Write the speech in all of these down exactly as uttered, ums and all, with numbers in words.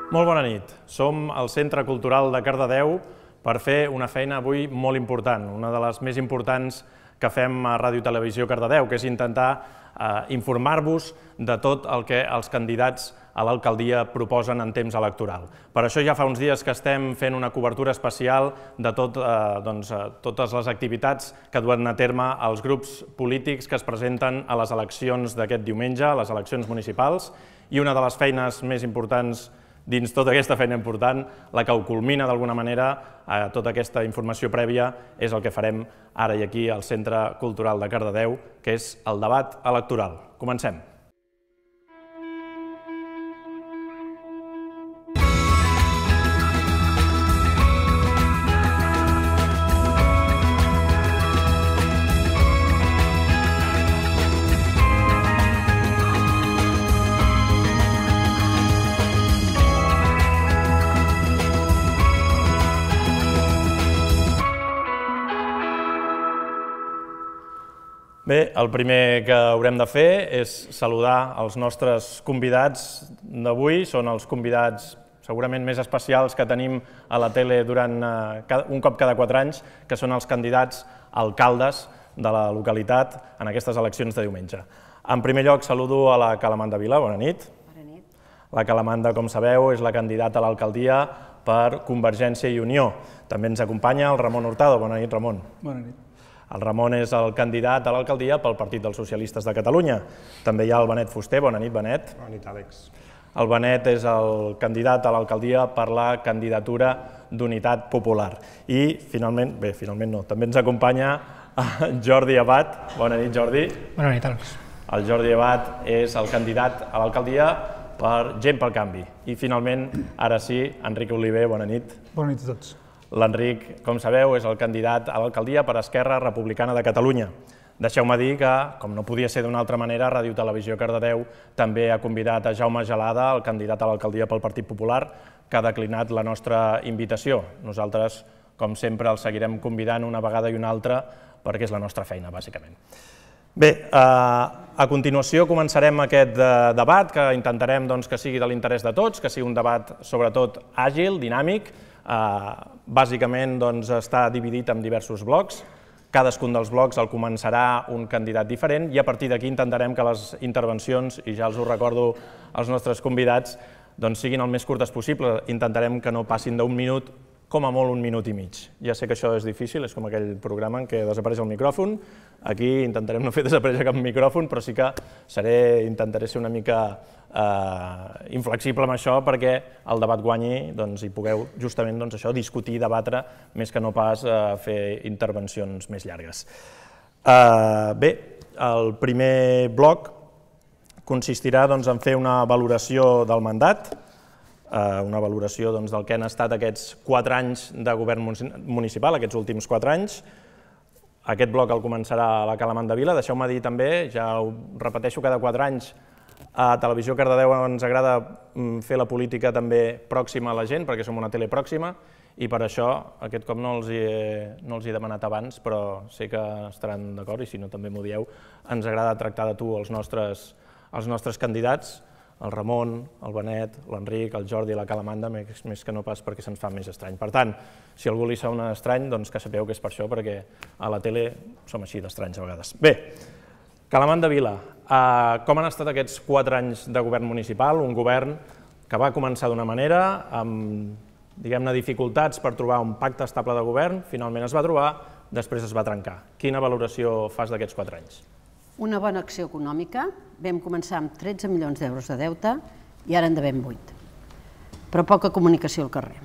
Molt bona nit. Som al Centre Cultural de Cardedeu per fer una feina avui molt important, una de les més importants que fem a Ràdio Televisió Cardedeu, que és intentar eh, informar-vos de tot el que els candidats a l'alcaldia proposen en temps electoral. Per això ja fa uns dies que estem fent una cobertura especial de tot, eh, doncs, totes les activitats que duen a terme els grups polítics que es presenten a les eleccions d'aquest diumenge, a les eleccions municipals, i una de les feines més importants dins tota aquesta feina important, la que ho culmina d'alguna manera, a tota aquesta informació prèvia, és el que farem ara i aquí al Centre Cultural de Cardedeu, que és el debat electoral. Comencem. Bé, el primer que haurem de fer és saludar els nostres convidats d'avui. Són els convidats segurament més especials que tenim a la tele durant un cop cada quatre anys, que són els candidats alcaldes de la localitat en aquestes eleccions de diumenge. En primer lloc, saludo a la Calamanda Vila. Bona nit. Bona nit. La Calamanda, com sabeu, és la candidata a l'alcaldia per Convergència i Unió. També ens acompanya el Ramon Hurtado. Bona nit, Ramon. Bona nit. El Ramon és el candidat a l'alcaldia pel Partit dels Socialistes de Catalunya. També hi ha el Benet Fuster. Bona nit, Benet. Bona nit, Àlex. El Benet és el candidat a l'alcaldia per la candidatura d'Unitat Popular. I, finalment, bé, finalment no, també ens acompanya Jordi Abad. Bona nit, Jordi. Bona nit, Àlex. El Jordi Abad és el candidat a l'alcaldia per Gent pel Canvi. I, finalment, ara sí, Enric Oliver. Bona nit. Bona nit a tots. L'Enric, com sabeu, és el candidat a l'alcaldia per Esquerra Republicana de Catalunya. Deixeu-me dir que, com no podia ser d'una altra manera, Ràdio Televisió Cardedeu també ha convidat a Jaume Gelada, el candidat a l'alcaldia pel Partit Popular, que ha declinat la nostra invitació. Nosaltres, com sempre, el seguirem convidant una vegada i una altra perquè és la nostra feina, bàsicament. Bé, a continuació començarem aquest debat, que intentarem que sigui de l'interès de tots, que sigui un debat sobretot àgil, dinàmic. Bàsicament està dividit en diversos blocs. Cadascun dels blocs el començarà un candidat diferent i a partir d'aquí intentarem que les intervencions, i ja els ho recordo als nostres convidats, siguin el més curtes possible. Intentarem que no passin d'un minut, com a molt un minut i mig. Ja sé que això és difícil, és com aquell programa en què desapareix el micròfon. Aquí intentarem no fer desaparèixer cap micròfon, però sí que seré, intentaré ser una mica eh, inflexible amb això perquè el debat guanyi i pugueu justament això, discutir, debatre, més que no pas eh, fer intervencions més llargues. Eh, bé, el primer bloc consistirà doncs, en fer una valoració del mandat, una valoració del que han estat aquests quatre anys de govern municipal, aquests últims quatre anys. Aquest bloc el començarà la Calamanda Vila. Deixeu-me dir també, ja ho repeteixo cada quatre anys, a Televisió Cardedeu ens agrada fer la política també pròxima a la gent, perquè som una tele pròxima, i per això aquest cop no els he demanat abans, però sé que estaran d'acord, i si no també m'ho dieu, ens agrada tractar de tu els nostres candidats, el Ramon, el Benet, l'Enric, el Jordi i la Calamanda, més que no pas perquè se'ns fa més estrany. Per tant, si algú li sona estrany, doncs que sapeu que és per això, perquè a la tele som així d'estranys a vegades. Bé, Calamanda Vila, com han estat aquests quatre anys de govern municipal? Un govern que va començar d'una manera, amb, diguem-ne, dificultats per trobar un pacte estable de govern, finalment es va trobar, després es va trencar. Quina valoració fas d'aquests quatre anys? Una bona acció econòmica. Vam començar amb tretze milions d'euros de deute i ara en devem vuit. Però poca comunicació al carrer.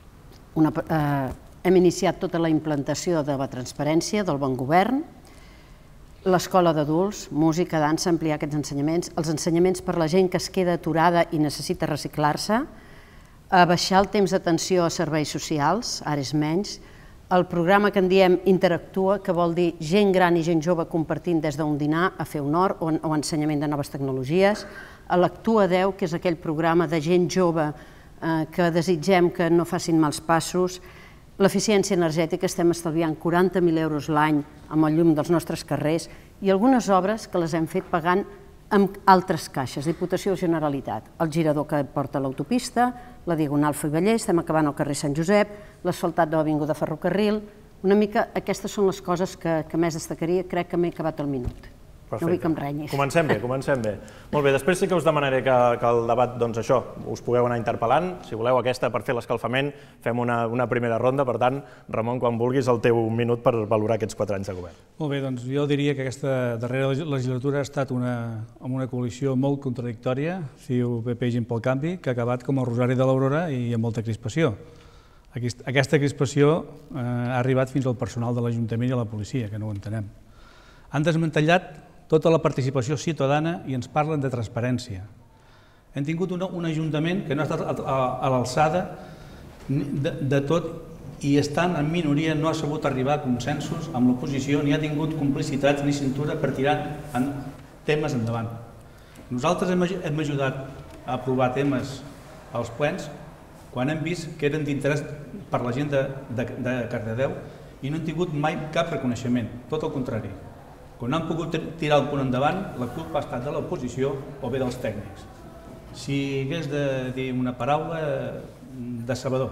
Hem iniciat tota la implantació de la transparència, del bon govern, l'escola d'adults, música, dansa, ampliar aquests ensenyaments, els ensenyaments per a la gent que es queda aturada i necessita reciclar-se, abaixar el temps d'atenció a serveis socials, ara és menys, el programa que en diem Interactua, que vol dir gent gran i gent jove compartint des d'un dinar a fer honor o ensenyament de noves tecnologies, l'Actua deu, que és aquell programa de gent jove que desitgem que no facin mals passos, l'eficiència energètica, estem estalviant quaranta mil euros l'any amb el llum dels nostres carrers i algunes obres que les hem fet pagant amb altres caixes, Diputació o Generalitat. El girador que porta l'autopista, la Diagonal Figuerola, estem acabant el carrer Sant Josep, l'asfaltat de l'Avinguda Ferrocarril. Una mica, aquestes són les coses que més destacaria. Crec que m'he acabat el minut. No vull que em renyis. Comencem bé, comencem bé. Molt bé, després sí que us demanaré que el debat, doncs això, us pugueu anar interpel·lant. Si voleu aquesta per fer l'escalfament, fem una primera ronda. Per tant, Ramon, quan vulguis, el teu minut per valorar aquests quatre anys de govern. Molt bé, doncs jo diria que aquesta darrera legislatura ha estat amb una coalició molt contradictòria, C I U, P P i Gent pel Canvi, que ha acabat com el Rosari de l'Aurora i amb molta crispació. Aquesta crispació ha arribat fins al personal de l'Ajuntament i a la policia, que no ho entenem. Han desmantellat tota la participació ciutadana i ens parlen de transparència. Hem tingut un Ajuntament que no ha estat a l'alçada de tot i estant en minoria no ha sabut arribar a consensos amb l'oposició ni ha tingut complicitats ni cintura per tirar temes endavant. Nosaltres hem ajudat a aprovar temes als plens quan hem vist que eren d'interès per la gent de Cardedeu i no han tingut mai cap reconeixement, tot el contrari. Quan han pogut tirar el punt endavant, la culpa ha estat de l'oposició o bé dels tècnics. Si hagués de dir una paraula, decebedor.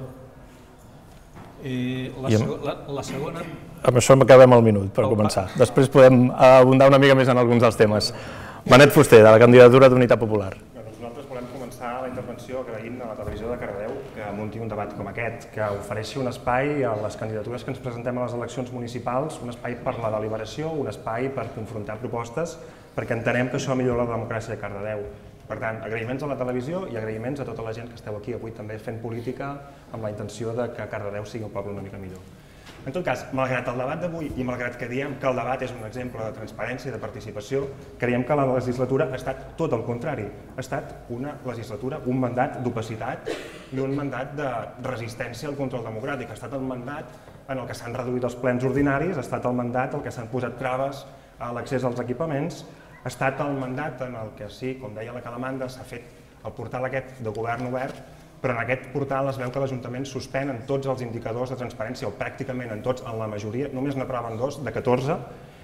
La segona... Amb això acabem el minut, per començar. Després podem abundar una mica més en alguns dels temes. Benet Fuster, de la candidatura d'Unitat Popular. Nosaltres volem començar la intervenció agraint a la televisió de Cardedeu que munti un debat com aquest, que ofereixi un espai a les candidatures que ens presentem a les eleccions municipals, un espai per la deliberació, un espai per confrontar propostes, perquè entenem que això millora la democràcia de Cardedeu. Per tant, agraïments a la televisió i agraïments a tota la gent que esteu aquí avui també fent política amb la intenció de que Cardedeu sigui un poble una mica millor. En tot cas, malgrat el debat d'avui i malgrat que diem que el debat és un exemple de transparència i de participació, creiem que la legislatura ha estat tot el contrari. Ha estat una legislatura, un mandat d'opacitat i un mandat de resistència al control democràtic. Ha estat el mandat en el que s'han reduït els plens ordinaris, ha estat el mandat en el que s'han posat traves a l'accés als equipaments, ha estat el mandat en el que sí, com deia la Calamanda, s'ha fet el portal aquest de govern obert, però en aquest portal es veu que l'Ajuntament suspèn en tots els indicadors de transparència, o pràcticament en tots, en la majoria, només n'aproven dos de catorze,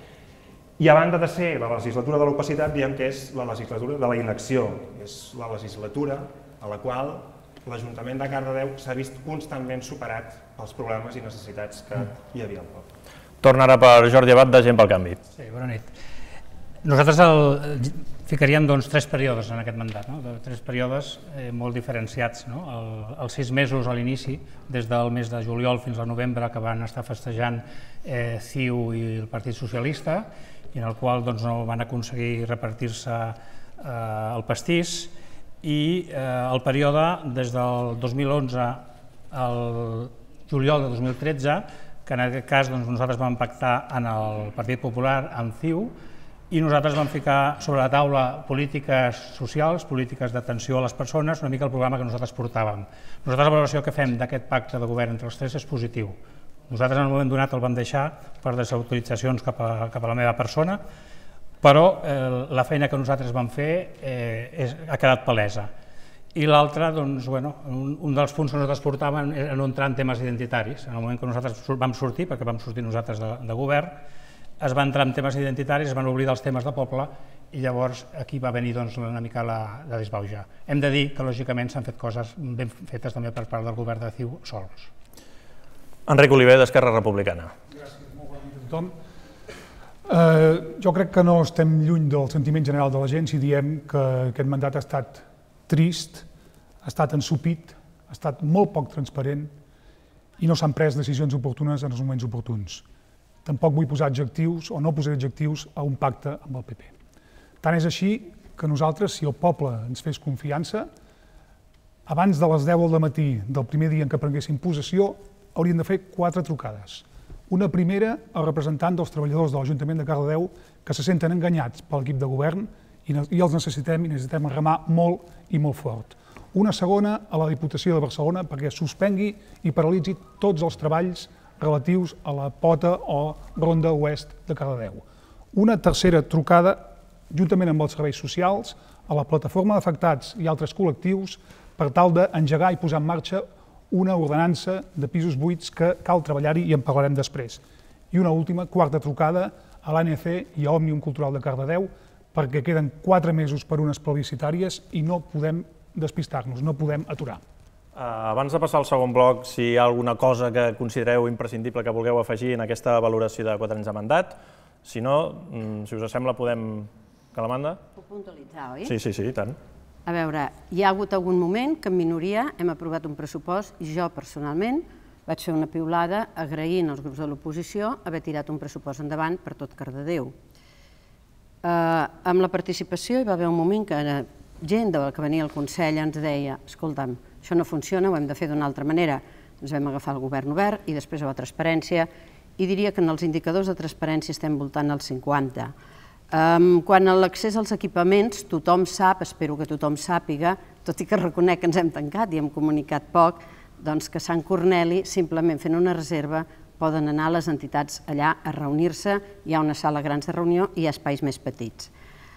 i a banda de ser la legislatura de l'opacitat, diem que és la legislatura de la inacció, és la legislatura a la qual l'Ajuntament de Cardedeu s'ha vist constantment superat pels problemes i necessitats que hi havia al poble. Torna ara per Jordi Abad, de Gent pel Canvi. Sí, bona nit. Nosaltres ficaríem tres períodes en aquest mandat, tres períodes molt diferenciats. Els sis mesos a l'inici, des del mes de juliol fins al novembre, que van estar festejant C I U i el Partit Socialista, i en el qual no van aconseguir repartir-se el pastís, i el període des del dos mil onze al juliol de dos mil tretze, que en aquest cas nosaltres vam pactar amb el Partit Popular, amb C I U, i nosaltres vam ficar sobre la taula polítiques socials, polítiques d'atenció a les persones, una mica el programa que nosaltres portàvem. Nosaltres la valoració que fem d'aquest pacte de govern entre els tres és positiu. Nosaltres en el moment donat el vam deixar per desautoritzacions cap a la meva persona, però la feina que nosaltres vam fer ha quedat palesa. I l'altre, un dels punts que nosaltres portàvem era no entrar en temes identitaris. En el moment que nosaltres vam sortir, perquè vam sortir nosaltres de govern, es va entrar en temes identitaris, es van oblidar els temes de poble i llavors aquí va venir una mica la disbauja. Hem de dir que lògicament s'han fet coses ben fetes també per part del govern de C I U sols. Enric Oliver, d'Esquerra Republicana. Gràcies, molt bon dia a tothom. Jo crec que no estem lluny del sentiment general de la gent si diem que aquest mandat ha estat trist, ha estat ensupit, ha estat molt poc transparent i no s'han pres decisions oportunes en els moments oportuns. Tampoc vull posar adjectius o no posar adjectius a un pacte amb el P P. Tant és així que nosaltres, si el poble ens fes confiança, abans de les deu del matí del primer dia en què prenguéssim possessió, hauríem de fer quatre trucades. Una primera al representant dels treballadors de l'Ajuntament de Cardedeu que se senten enganyats per l'equip de govern i els necessitem i necessitem remar molt i molt fort. Una segona a la Diputació de Barcelona perquè suspengui i paralitzi tots els treballs relatius a la pota o ronda oest de Cardedeu. Una tercera trucada, juntament amb els serveis socials, a la plataforma d'afectats i altres col·lectius per tal d'engegar i posar en marxa una ordenança de pisos buits que cal treballar-hi i en parlarem després. I una última, quarta trucada, a l'A N C i a Òmnium Cultural de Cardedeu perquè queden quatre mesos per unes plebiscitàries i no podem despistar-nos, no podem aturar. Abans de passar al segon bloc, si hi ha alguna cosa que considereu imprescindible que vulgueu afegir en aquesta valoració de quatre anys de mandat, si no, si us sembla, podem... Que la manda? Puc puntualitzar, oi? Sí, sí, sí, i tant. A veure, hi ha hagut algun moment que en minoria hem aprovat un pressupost i jo personalment vaig fer una piulada agraint als grups de l'oposició haver tirat un pressupost endavant per tot Cardedeu. Amb la participació hi va haver un moment que gent que venia al Consell ens deia escolta'm, això no funciona, ho hem de fer d'una altra manera. Ens vam agafar el govern obert i després a la transparència i diria que en els indicadors de transparència estem voltant als cinquanta. Quan a l'accés als equipaments tothom sap, espero que tothom sàpiga, tot i que reconec que ens hem tancat i hem comunicat poc, doncs que Sant Corneli, simplement fent una reserva, poden anar a les entitats allà a reunir-se, hi ha una sala grans de reunió i hi ha espais més petits.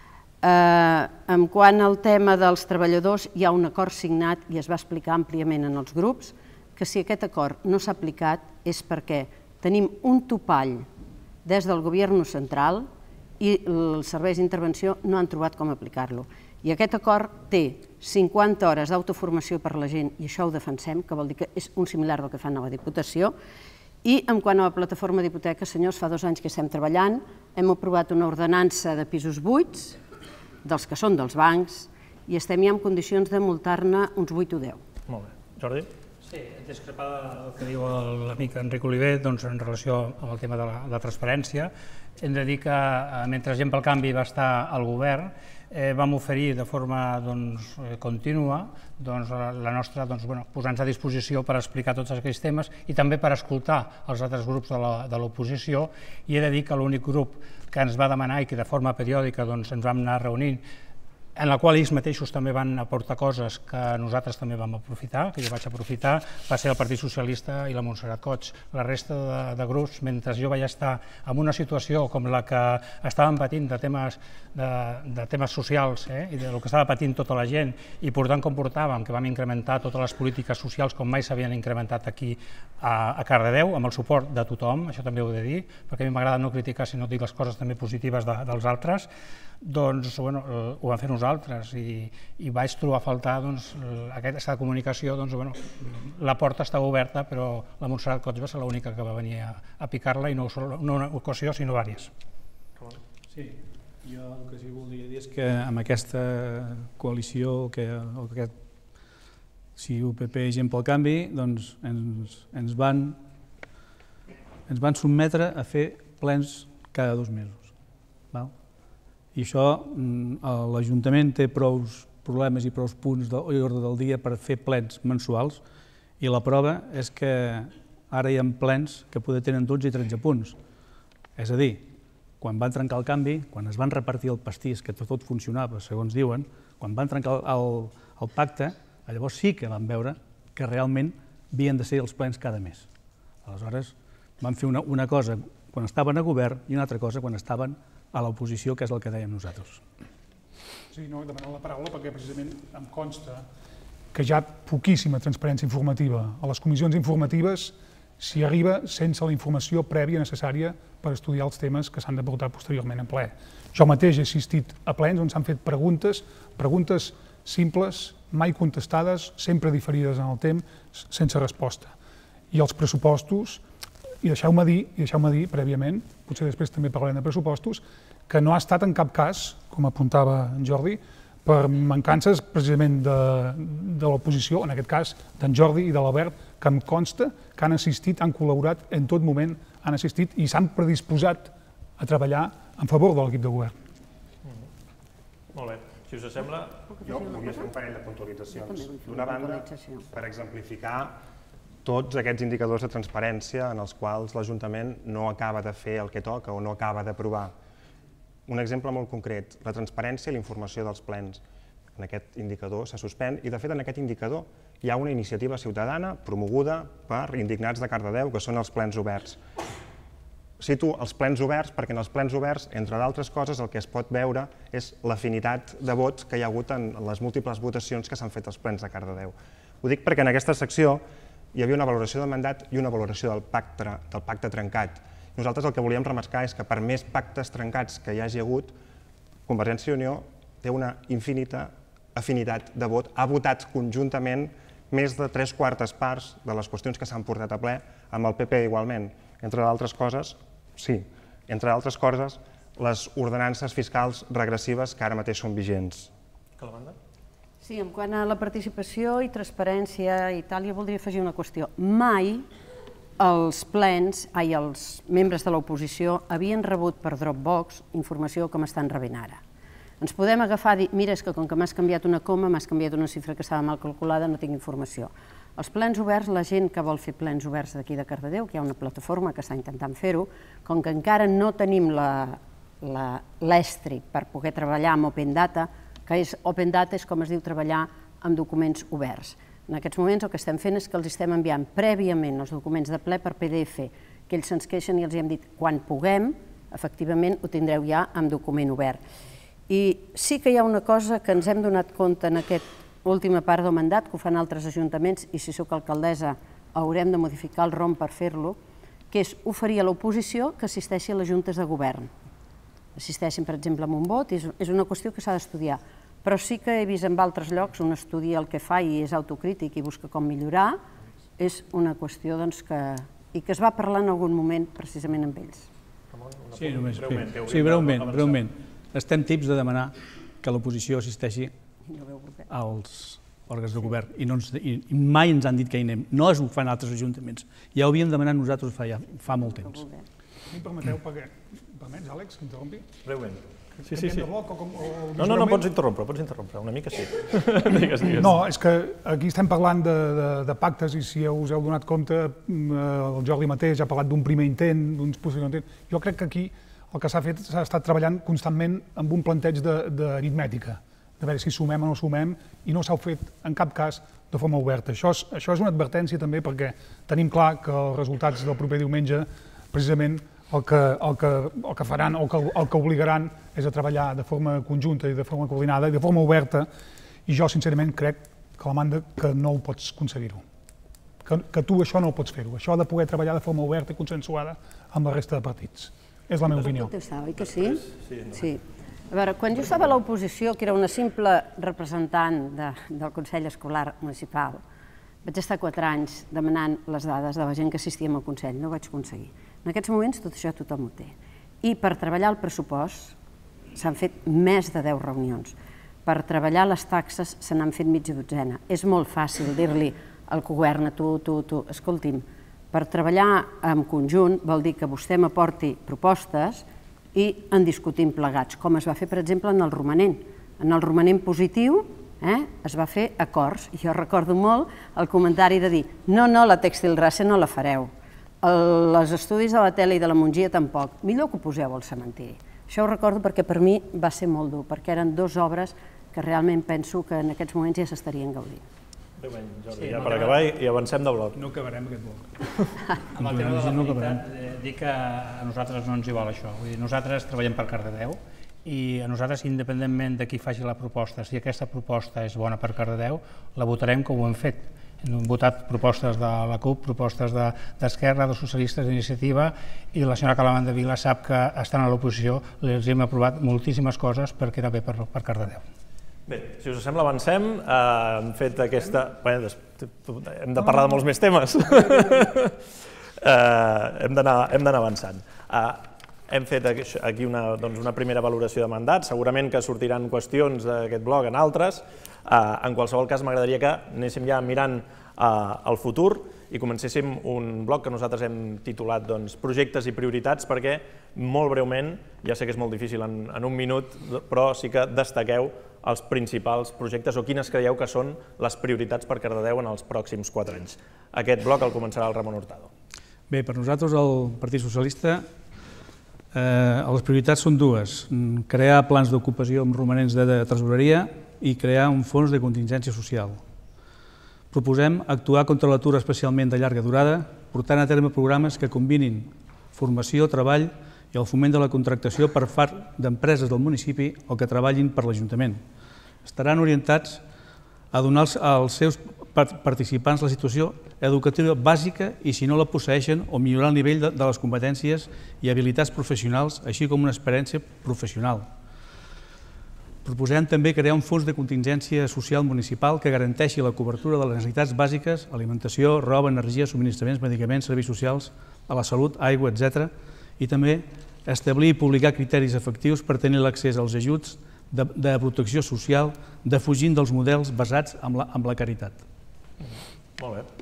En quant al tema dels treballadors, hi ha un acord signat i es va explicar àmpliament en els grups que si aquest acord no s'ha aplicat és perquè tenim un topall des del govern central i els serveis d'intervenció no han trobat com aplicar-lo. I aquest acord té cinquanta hores d'autoformació per a la gent, i això ho defensem, que vol dir que és un similar del que fan a la Diputació. I en quant a la plataforma d'hipoteques, senyors, fa dos anys que estem treballant, hem aprovat una ordenança de pisos buits, dels que són dels bancs, i estem ja en condicions de multar-ne uns vuit o deu. Molt bé. Jordi? Sí, discrepar del que diu l'amic Enric Oliver en relació amb el tema de la transparència. Hem de dir que mentre Gent pel Canvi va estar al govern vam oferir de forma contínua la nostra, posant-nos a disposició per explicar tots aquells temes i també per escoltar els altres grups de l'oposició, i he de dir que l'únic grup que ens va demanar i que de forma periòdica ens vam anar reunint, en la qual ells mateixos també van aportar coses que nosaltres també vam aprofitar, que jo vaig aprofitar, va ser el Partit Socialista i la Montserrat Cots. La resta de grups, mentre jo vaig estar en una situació com la que estàvem patint de temes socials i del que estava patint tota la gent, i portant com portàvem, que vam incrementar totes les polítiques socials com mai s'havien incrementat aquí a Cardedeu, amb el suport de tothom, això també ho he de dir, perquè a mi m'agrada no criticar, sinó dir les coses també positives dels altres, doncs ho vam fer nosaltres i vaig trobar a faltar aquesta comunicació. La porta estava oberta, però la Montserrat Cots va ser l'única que va venir a picar-la, i no una ocasió, sinó diverses. Sí, jo el que sí que voldria dir és que amb aquesta coalició, si U P P i Gent pel Canvi, ens van sotmetre a fer plens cada dos mesos. I això, l'Ajuntament té prou problemes i prou punts d'ordre del dia per fer plens mensuals, i la prova és que ara hi ha plens que poder tenen dotze i tretze punts. És a dir, quan van trencar el canvi, quan es van repartir el pastís, que tot funcionava, segons diuen, quan van trencar el pacte, llavors sí que van veure que realment havien de ser els plens cada mes. Aleshores, van fer una cosa quan estaven a govern i una altra cosa quan estaven a l'oposició, que és el que dèiem nosaltres. Sí, no, he demanat la paraula perquè precisament em consta que hi ha poquíssima transparència informativa. A les comissions informatives s'hi arriba sense la informació prèvia necessària per estudiar els temes que s'han de portar posteriorment en ple. Jo mateix he assistit a plens on s'han fet preguntes, preguntes simples, mai contestades, sempre diferides en el temps, sense resposta. I els pressupostos, i deixeu-me dir, i deixeu-me dir prèviament, potser després també parlarem de pressupostos, que no ha estat en cap cas, com apuntava en Jordi, per mancances precisament de l'oposició, en aquest cas d'en Jordi i de l'Albert, que em consta que han assistit, han col·laborat en tot moment, han assistit i s'han predisposat a treballar en favor de l'equip de govern. Molt bé. Si us sembla... Jo volia fer un parell de puntualitzacions. D'una banda, per exemplificar tots aquests indicadors de transparència en els quals l'Ajuntament no acaba de fer el que toca o no acaba d'aprovar. Un exemple molt concret, la transparència i la informació dels plens. En aquest indicador se suspèn i, de fet, en aquest indicador hi ha una iniciativa ciutadana promoguda per indignats de Cardedeu, que són els plens oberts. Cito els plens oberts perquè en els plens oberts, entre d'altres coses, el que es pot veure és l'afinitat de vots que hi ha hagut en les múltiples votacions que s'han fet als plens de Cardedeu. Ho dic perquè en aquesta secció hi havia una valoració del mandat i una valoració del pacte trencat. Nosaltres el que volíem remarcar és que per més pactes trencats que hi hagi hagut, Convergència i Unió té una infinita afinitat de vot, ha votat conjuntament més de tres quartes parts de les qüestions que s'han portat a ple amb el P P igualment. Entre d'altres coses, sí, entre d'altres coses, les ordenances fiscals regressives que ara mateix són vigents. Sí, en quant a la participació i transparència i tal, jo voldria afegir una qüestió. Mai els plens, ai, els membres de l'oposició havien rebut per Dropbox informació com estan rebent ara. Ens podem agafar i dir, mira, és que com que m'has canviat una coma, m'has canviat una xifra que estava mal calculada, no tinc informació. Els plens oberts, la gent que vol fer plens oberts d'aquí de Cardedeu, que hi ha una plataforma que està intentant fer-ho, com que encara no tenim l'estri per poder treballar amb Open Data, que és Open Data és com es diu treballar amb documents oberts. En aquests moments el que estem fent és que els estem enviant prèviament els documents de ple per P D F, que ells se'ns queixen i els hem dit quan puguem, efectivament ho tindreu ja amb document obert. I sí que hi ha una cosa que ens hem donat compte en aquesta última part del mandat, que ho fan altres ajuntaments, i si sóc alcaldessa haurem de modificar el ROM per fer-lo, que és oferir a l'oposició que assisteixi a les juntes de govern. Assisteixin, per exemple, amb un vot, és una qüestió que s'ha d'estudiar. Però sí que he vist en altres llocs un estudi el que fa i és autocrític i busca com millorar, és una qüestió que... i que es va parlar en algun moment precisament amb ells. Sí, només, sí, breument, breument. Estem tips de demanar que l'oposició assisteixi als òrgans de govern i mai ens han dit que hi anem. No ho fan altres ajuntaments. Ja ho havíem demanat nosaltres fa molt temps. Si em permeteu, perquè... Permets, Àlex, que interrompi? Breument. Sí, sí, sí. No, no, no, pots interrompre, pots interrompre, una mica sí. No, és que aquí estem parlant de pactes i si us heu donat compte, el Jordi mateix ha parlat d'un primer intent, d'uns possibles intents. Jo crec que aquí el que s'ha fet s'ha estat treballant constantment amb un planteig d'aritmètica, de veure si sumem o no sumem, i no s'ha fet en cap cas de forma oberta. Això és una advertència també perquè tenim clar que els resultats del proper diumenge precisament el que faran o el que obligaran és a treballar de forma conjunta i de forma coordinada i de forma oberta, i jo sincerament crec que la manda que no ho pots aconseguir-ho, que tu això no ho pots fer-ho, això de poder treballar de forma oberta i consensuada amb la resta de partits. És la meva opinió. Oi que sí? Sí. A veure, quan jo estava a l'oposició, que era una simple representant del Consell Escolar Municipal, vaig estar quatre anys demanant les dades de la gent que assistia al Consell, no ho vaig aconseguir. En aquests moments tot això tothom ho té. I per treballar el pressupost s'han fet més de deu reunions. Per treballar les taxes se n'han fet mitja dotzena. És molt fàcil dir-li al govern, tu, tu, tu, escolti'm, per treballar en conjunt vol dir que vostè m'aporti propostes i en discutim plegats, com es va fer, per exemple, en el romanent. En el romanent positiu es va fer acords. Jo recordo molt el comentari de dir no, no, la Tèxtil Raça no la fareu. Els estudis de la tele i de la Mongia tampoc. Millor que ho poseu al cementiri. Això ho recordo perquè per mi va ser molt dur, perquè eren dues obres que realment penso que en aquests moments ja s'estarien gaudint. Ja per acabar i avancem de bloc. No acabarem aquest bloc. Amb el tema de la mobilitat, dir que a nosaltres no ens hi vol això. Nosaltres treballem per Cardedeu i a nosaltres, independentment de qui faci la proposta, si aquesta proposta és bona per Cardedeu, la votarem com ho hem fet. Hem votat propostes de la CUP, propostes d'Esquerra, de socialistes, d'iniciativa, i la senyora Calamanda Vila sap que estant a l'oposició els hem aprovat moltíssimes coses per quedar bé per Cardedeu. Bé, si us sembla avancem, hem fet aquesta... Hem de parlar de molts més temes. Hem d'anar avançant. Hem fet aquí una primera valoració de mandat, segurament que sortiran qüestions d'aquest bloc en altres. En qualsevol cas, m'agradaria que anéssim ja mirant al futur i comencéssim un bloc que nosaltres hem titulat Projectes i prioritats, perquè molt breument, ja sé que és molt difícil en un minut, però sí que destaqueu els principals projectes o quines creieu que són les prioritats per Cardedeu en els pròxims quatre anys. Aquest bloc el començarà el Ramon Hurtado. Bé, per nosaltres, el Partit Socialista, les prioritats són dues. Crear plans d'ocupació amb romanents de tresoreria i crear un fons de contingència social. Proposem actuar contra l'atur especialment de llarga durada, portant a terme programes que combinin formació, treball i el foment de la contractació per part d'empreses del municipi o que treballin per l'Ajuntament. Estaran orientats a donar als seus participants la situació educativa bàsica i, si no la posseeixen, o millorar el nivell de les competències i habilitats professionals, així com una experiència professional. Proposem també crear un fons de contingència social municipal que garanteixi la cobertura de les necessitats bàsiques, alimentació, roba, energia, subministraments, medicaments, serveis socials, a la salut, aigua, etcètera, i també establir i publicar criteris efectius per tenir l'accés als ajuts de, de protecció social, defugint dels models basats en la, en la caritat. Molt bé.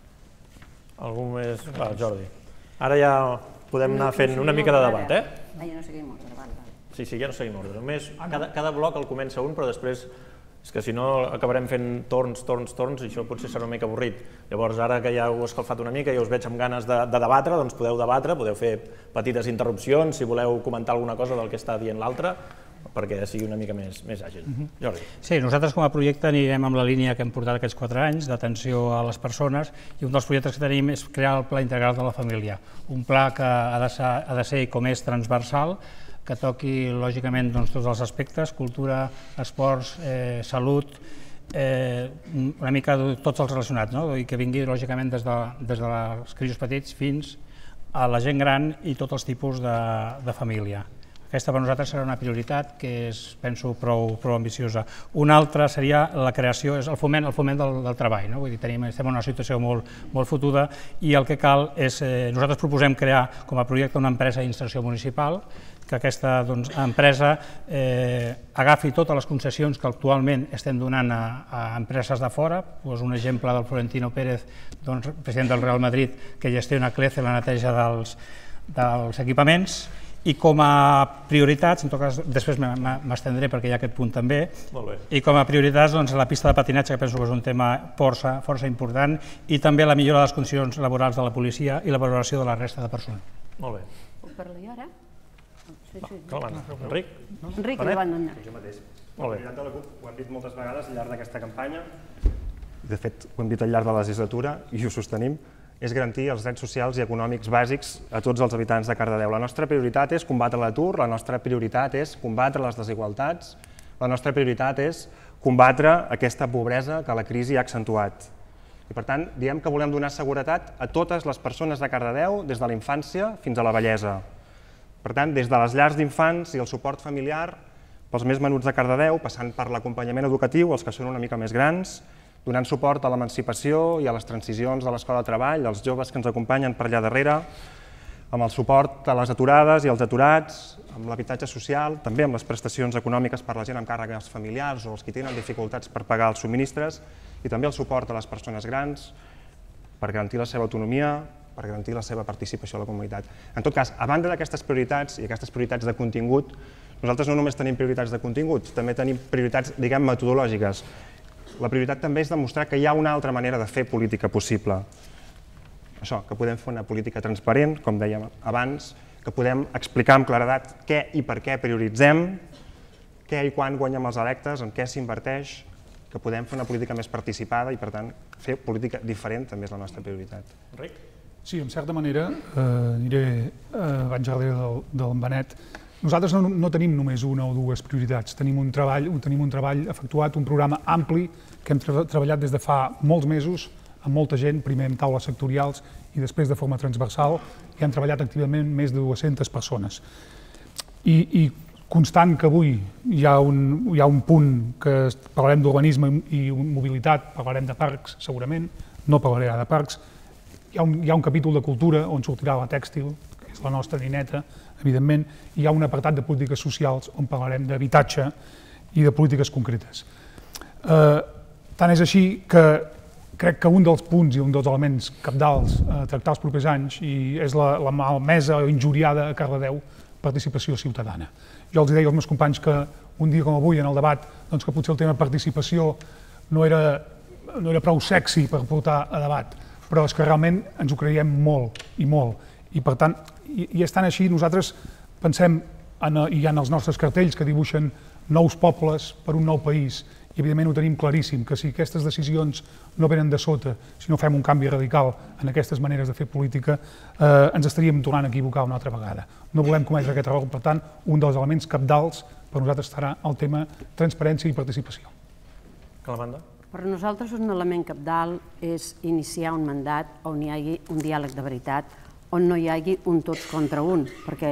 Algú més? Va, Jordi. Ara ja podem anar fent una mica de debat, eh? Ah, ja no seguim ordre, val, val. Sí, sí, ja no seguim ordre. Només cada, cada bloc el comença un, però després és que si no acabarem fent torns, torns, torns, i això potser serà una mica avorrit. Llavors, ara que ja heu escalfat una mica i us veig amb ganes de, de debatre, doncs podeu debatre, podeu fer petites interrupcions, si voleu comentar alguna cosa del que està dient l'altre, perquè sigui una mica més, més àgil. Uh-huh. Jordi. Sí, nosaltres com a projecte anirem amb la línia que hem portat aquests quatre anys d'atenció a les persones, i un dels projectes que tenim és crear el Pla Integral de la Família, un pla que ha de ser, ha de ser com és transversal, que toqui lògicament doncs, tots els aspectes, cultura, esports, eh, salut, eh, una mica de tots els relacionats, no? I que vingui lògicament des de, des de els crios petits fins a la gent gran i tots els tipus de, de família. Aquesta per nosaltres serà una prioritat que és, penso, prou, prou ambiciosa. Una altra seria la creació, és el foment, el foment del, del treball. No? Vull dir, tenim, estem en una situació molt, molt fotuda i el que cal és, eh, nosaltres proposem crear com a projecte una empresa d'inserció municipal, que aquesta doncs, empresa eh, agafi totes les concessions que actualment estem donant a, a empreses de fora. Pues un exemple del Florentino Pérez, doncs, president del Real Madrid, que gestiona Clece, la neteja dels, dels equipaments, i com a prioritats, en tot cas després m'estendré perquè hi ha aquest punt també, i com a prioritats doncs, la pista de patinatge, que penso que és un tema força, força important, i també la millora de les condicions laborals de la policia i la valoració de la resta de personal. Molt bé. Puc parlar jo ara? Sí, sí. Enric? Enric, davant d'on? Jo mateix. Molt bé. El candidat de la CUP ho hem dit moltes vegades al llarg d'aquesta campanya, de fet ho hem dit al llarg de la legislatura i ho sostenim, és garantir els drets socials i econòmics bàsics a tots els habitants de Cardedeu. La nostra prioritat és combatre l'atur, la nostra prioritat és combatre les desigualtats, la nostra prioritat és combatre aquesta pobresa que la crisi ha accentuat. I per tant, diem que volem donar seguretat a totes les persones de Cardedeu, des de la infància fins a la vellesa. Per tant, des de les llars d'infants i el suport familiar pels més menuts de Cardedeu, passant per l'acompanyament educatiu, els que són una mica més grans, donant suport a l'emancipació i a les transicions de l'escola de treball, als joves que ens acompanyen per allà darrere, amb el suport a les aturades i als aturats, amb l'habitatge social, també amb les prestacions econòmiques per a la gent amb càrregues familiars o els que tenen dificultats per pagar els subministres, i també el suport a les persones grans per garantir la seva autonomia, per garantir la seva participació a la comunitat. En tot cas, a banda d'aquestes prioritats i aquestes prioritats de contingut, nosaltres no només tenim prioritats de contingut, també tenim prioritats, diguem, metodològiques. La prioritat també és demostrar que hi ha una altra manera de fer política possible. Això, que podem fer una política transparent, com dèiem abans, que podem explicar amb claredat què i per què prioritzem, què i quan guanyem els electes, en què s'inverteix, que podem fer una política més participada i, per tant, fer política diferent també és la nostra prioritat. Enric? Sí, en certa manera, eh, aniré eh, abans darrere del, del Benet. Nosaltres no, no tenim només una o dues prioritats, tenim un treball, tenim un treball efectuat, un programa ampli que hem tra treballat des de fa molts mesos amb molta gent, primer en taules sectorials i després de forma transversal, i han treballat activament més de dues-centes persones. I, i constant que avui hi ha un, hi ha un punt que parlarem d'urbanisme i mobilitat, parlarem de parcs segurament, no parlaré de parcs, hi ha, un, hi ha un capítol de cultura on sortirà la tèxtil, que és la nostra nineta, evidentment, i hi ha un apartat de polítiques socials on parlarem d'habitatge i de polítiques concretes. Eh, tant és així que crec que un dels punts i un dels elements cabdals a tractar els propers anys i és la, la malmesa o injuriada a Cardedeu, participació ciutadana. Jo els deia als meus companys que un dia com avui en el debat doncs que potser el tema participació no era, no era prou sexy per portar a debat, però és que realment ens ho creiem molt i molt. I per tant, i, i estant així, nosaltres pensem en, hi ha els nostres cartells que dibuixen nous pobles per un nou país i evidentment ho tenim claríssim, que si aquestes decisions no venen de sota, si no fem un canvi radical en aquestes maneres de fer política, eh, ens estaríem tornant a equivocar una altra vegada. No volem cometre aquest error, per tant, un dels elements cabdals per nosaltres estarà el tema transparència i participació. Calamanda? Per nosaltres un element cabdal és iniciar un mandat on hi hagi un diàleg de veritat, on no hi hagi un tots contra un, perquè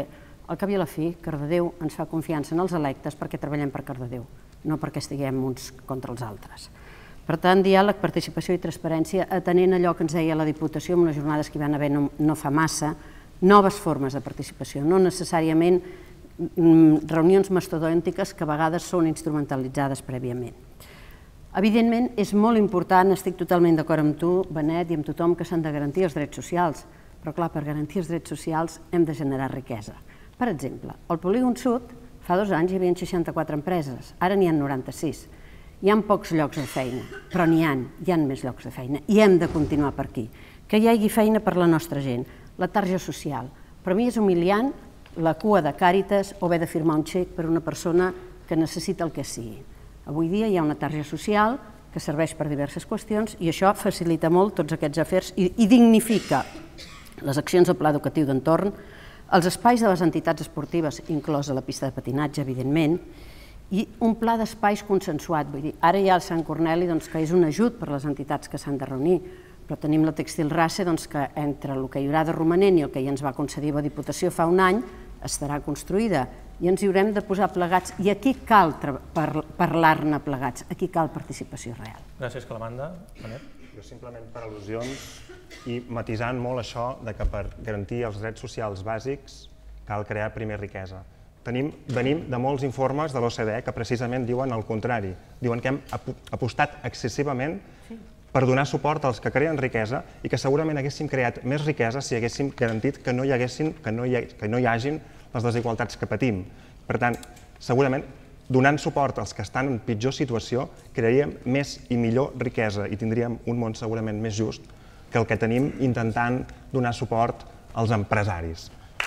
al cap i a la fi, Cardedeu ens fa confiança en els electes perquè treballem per Cardedeu, no perquè estiguem uns contra els altres. Per tant, diàleg, participació i transparència, atenent allò que ens deia la Diputació en unes jornades que hi van haver no fa massa, noves formes de participació, no necessàriament reunions mastodòntiques que a vegades són instrumentalitzades prèviament. Evidentment, és molt important, estic totalment d'acord amb tu, Benet, i amb tothom, que s'han de garantir els drets socials, però clar, per garantir els drets socials hem de generar riquesa. Per exemple, al Polígon Sud fa dos anys hi havia seixanta-quatre empreses, ara n'hi ha noranta-sis. Hi ha pocs llocs de feina, però n'hi ha, hi ha més llocs de feina i hem de continuar per aquí. Que hi hagi feina per la nostra gent, la tarja social. Per mi és humiliant la cua de Càritas o haver de firmar un xec per una persona que necessita el que sigui. Avui dia hi ha una tarja social que serveix per diverses qüestions i això facilita molt tots aquests afers i dignifica les accions del pla educatiu d'entorn, els espais de les entitats esportives, inclosa la pista de patinatge, evidentment, i un pla d'espais consensuat. Vull dir, ara hi ha el Sant Corneli, que és un ajut per a les entitats que s'han de reunir, però tenim la Textil Race, que entre el que hi haurà de romanent i el que ja ens va concedir la Diputació fa un any, estarà construïda i ens hi haurem de posar plegats. I aquí cal parlar-ne plegats, aquí cal participació real. Gràcies, Calamanda. Benet? Jo simplement per al·lusions i matisant molt això que per garantir els drets socials bàsics cal crear primer riquesa. Venim de molts informes de l'O C D E que precisament diuen el contrari. Diuen que hem apostat excessivament per donar suport als que creen riquesa i que segurament haguéssim creat més riquesa si haguéssim garantit que no hi hagin les desigualtats que patim. Per tant, segurament, donant suport als que estan en pitjor situació, crearíem més i millor riquesa i tindríem un món segurament més just que el que tenim intentant donar suport als empresaris.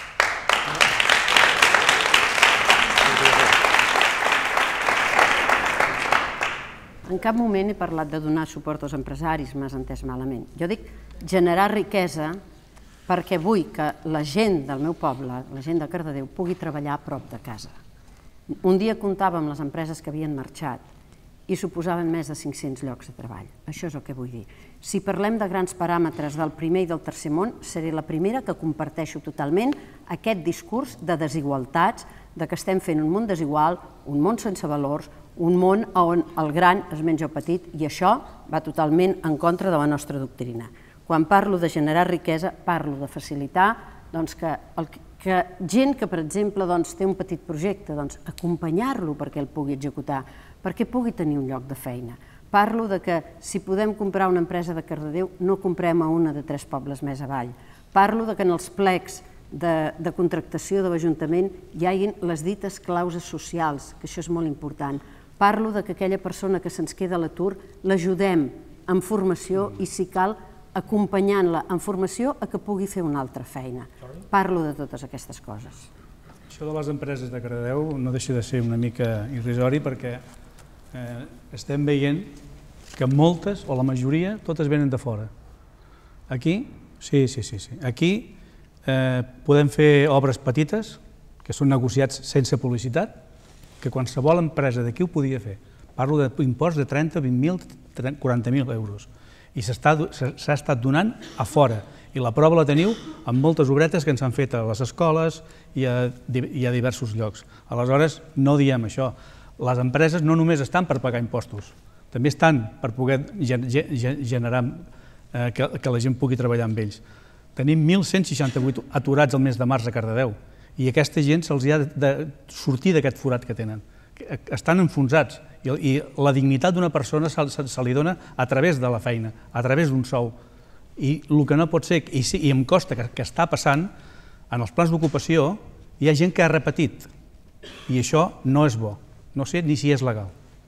En cap moment he parlat de donar suport als empresaris, m'has entès malament. Jo dic generar riquesa perquè vull que la gent del meu poble, la gent de Cardedeu, pugui treballar a prop de casa. Un dia comptàvem les empreses que havien marxat i suposaven més de cinc-cents llocs de treball. Això és el que vull dir. Si parlem de grans paràmetres del primer i del tercer món, seré la primera que comparteixo totalment aquest discurs de desigualtats, de que estem fent un món desigual, un món sense valors, un món on el gran es menja el petit, i això va totalment en contra de la nostra doctrina. Quan parlo de generar riquesa, parlo de facilitar que gent que, per exemple, té un petit projecte, acompanyar-lo perquè el pugui executar, perquè pugui tenir un lloc de feina. Parlo de que si podem comprar una empresa de Cardedeu, no comprem a una de tres pobles més avall. Parlo de que en els plecs de contractació de l'Ajuntament hi hagin les dites clauses socials, que això és molt important. Parlo de que aquella persona que se'ns queda a l'atur l'ajudem en formació i, si cal, acompanyant-la en formació a que pugui fer una altra feina. Parlo de totes aquestes coses. Això de les empreses de Cardedeu no deixa de ser una mica irrisori perquè estem veient que moltes, o la majoria, totes venen de fora. Aquí, sí, sí, sí, sí. Aquí podem fer obres petites, que són negociats sense publicitat, que qualsevol empresa d'aquí ho podia fer. Parlo d'impost de trenta, vint mil, quaranta mil euros. I s'ha estat donant a fora. I la prova la teniu amb moltes obretes que ens han fet a les escoles i a diversos llocs. Aleshores, no diem això. Les empreses no només estan per pagar impostos, també estan per poder generar que la gent pugui treballar amb ells. Tenim mil cent seixanta-vuit aturats el mes de març a Cardedeu i aquesta gent se'ls ha de sortir d'aquest forat que tenen. Estan enfonsats i la dignitat d'una persona se li dona a través de la feina, a través d'un sou. I el que no pot ser, i em costa que està passant, en els plans d'ocupació hi ha gent que ha repetit i això no és bo. No sé ni si és legal.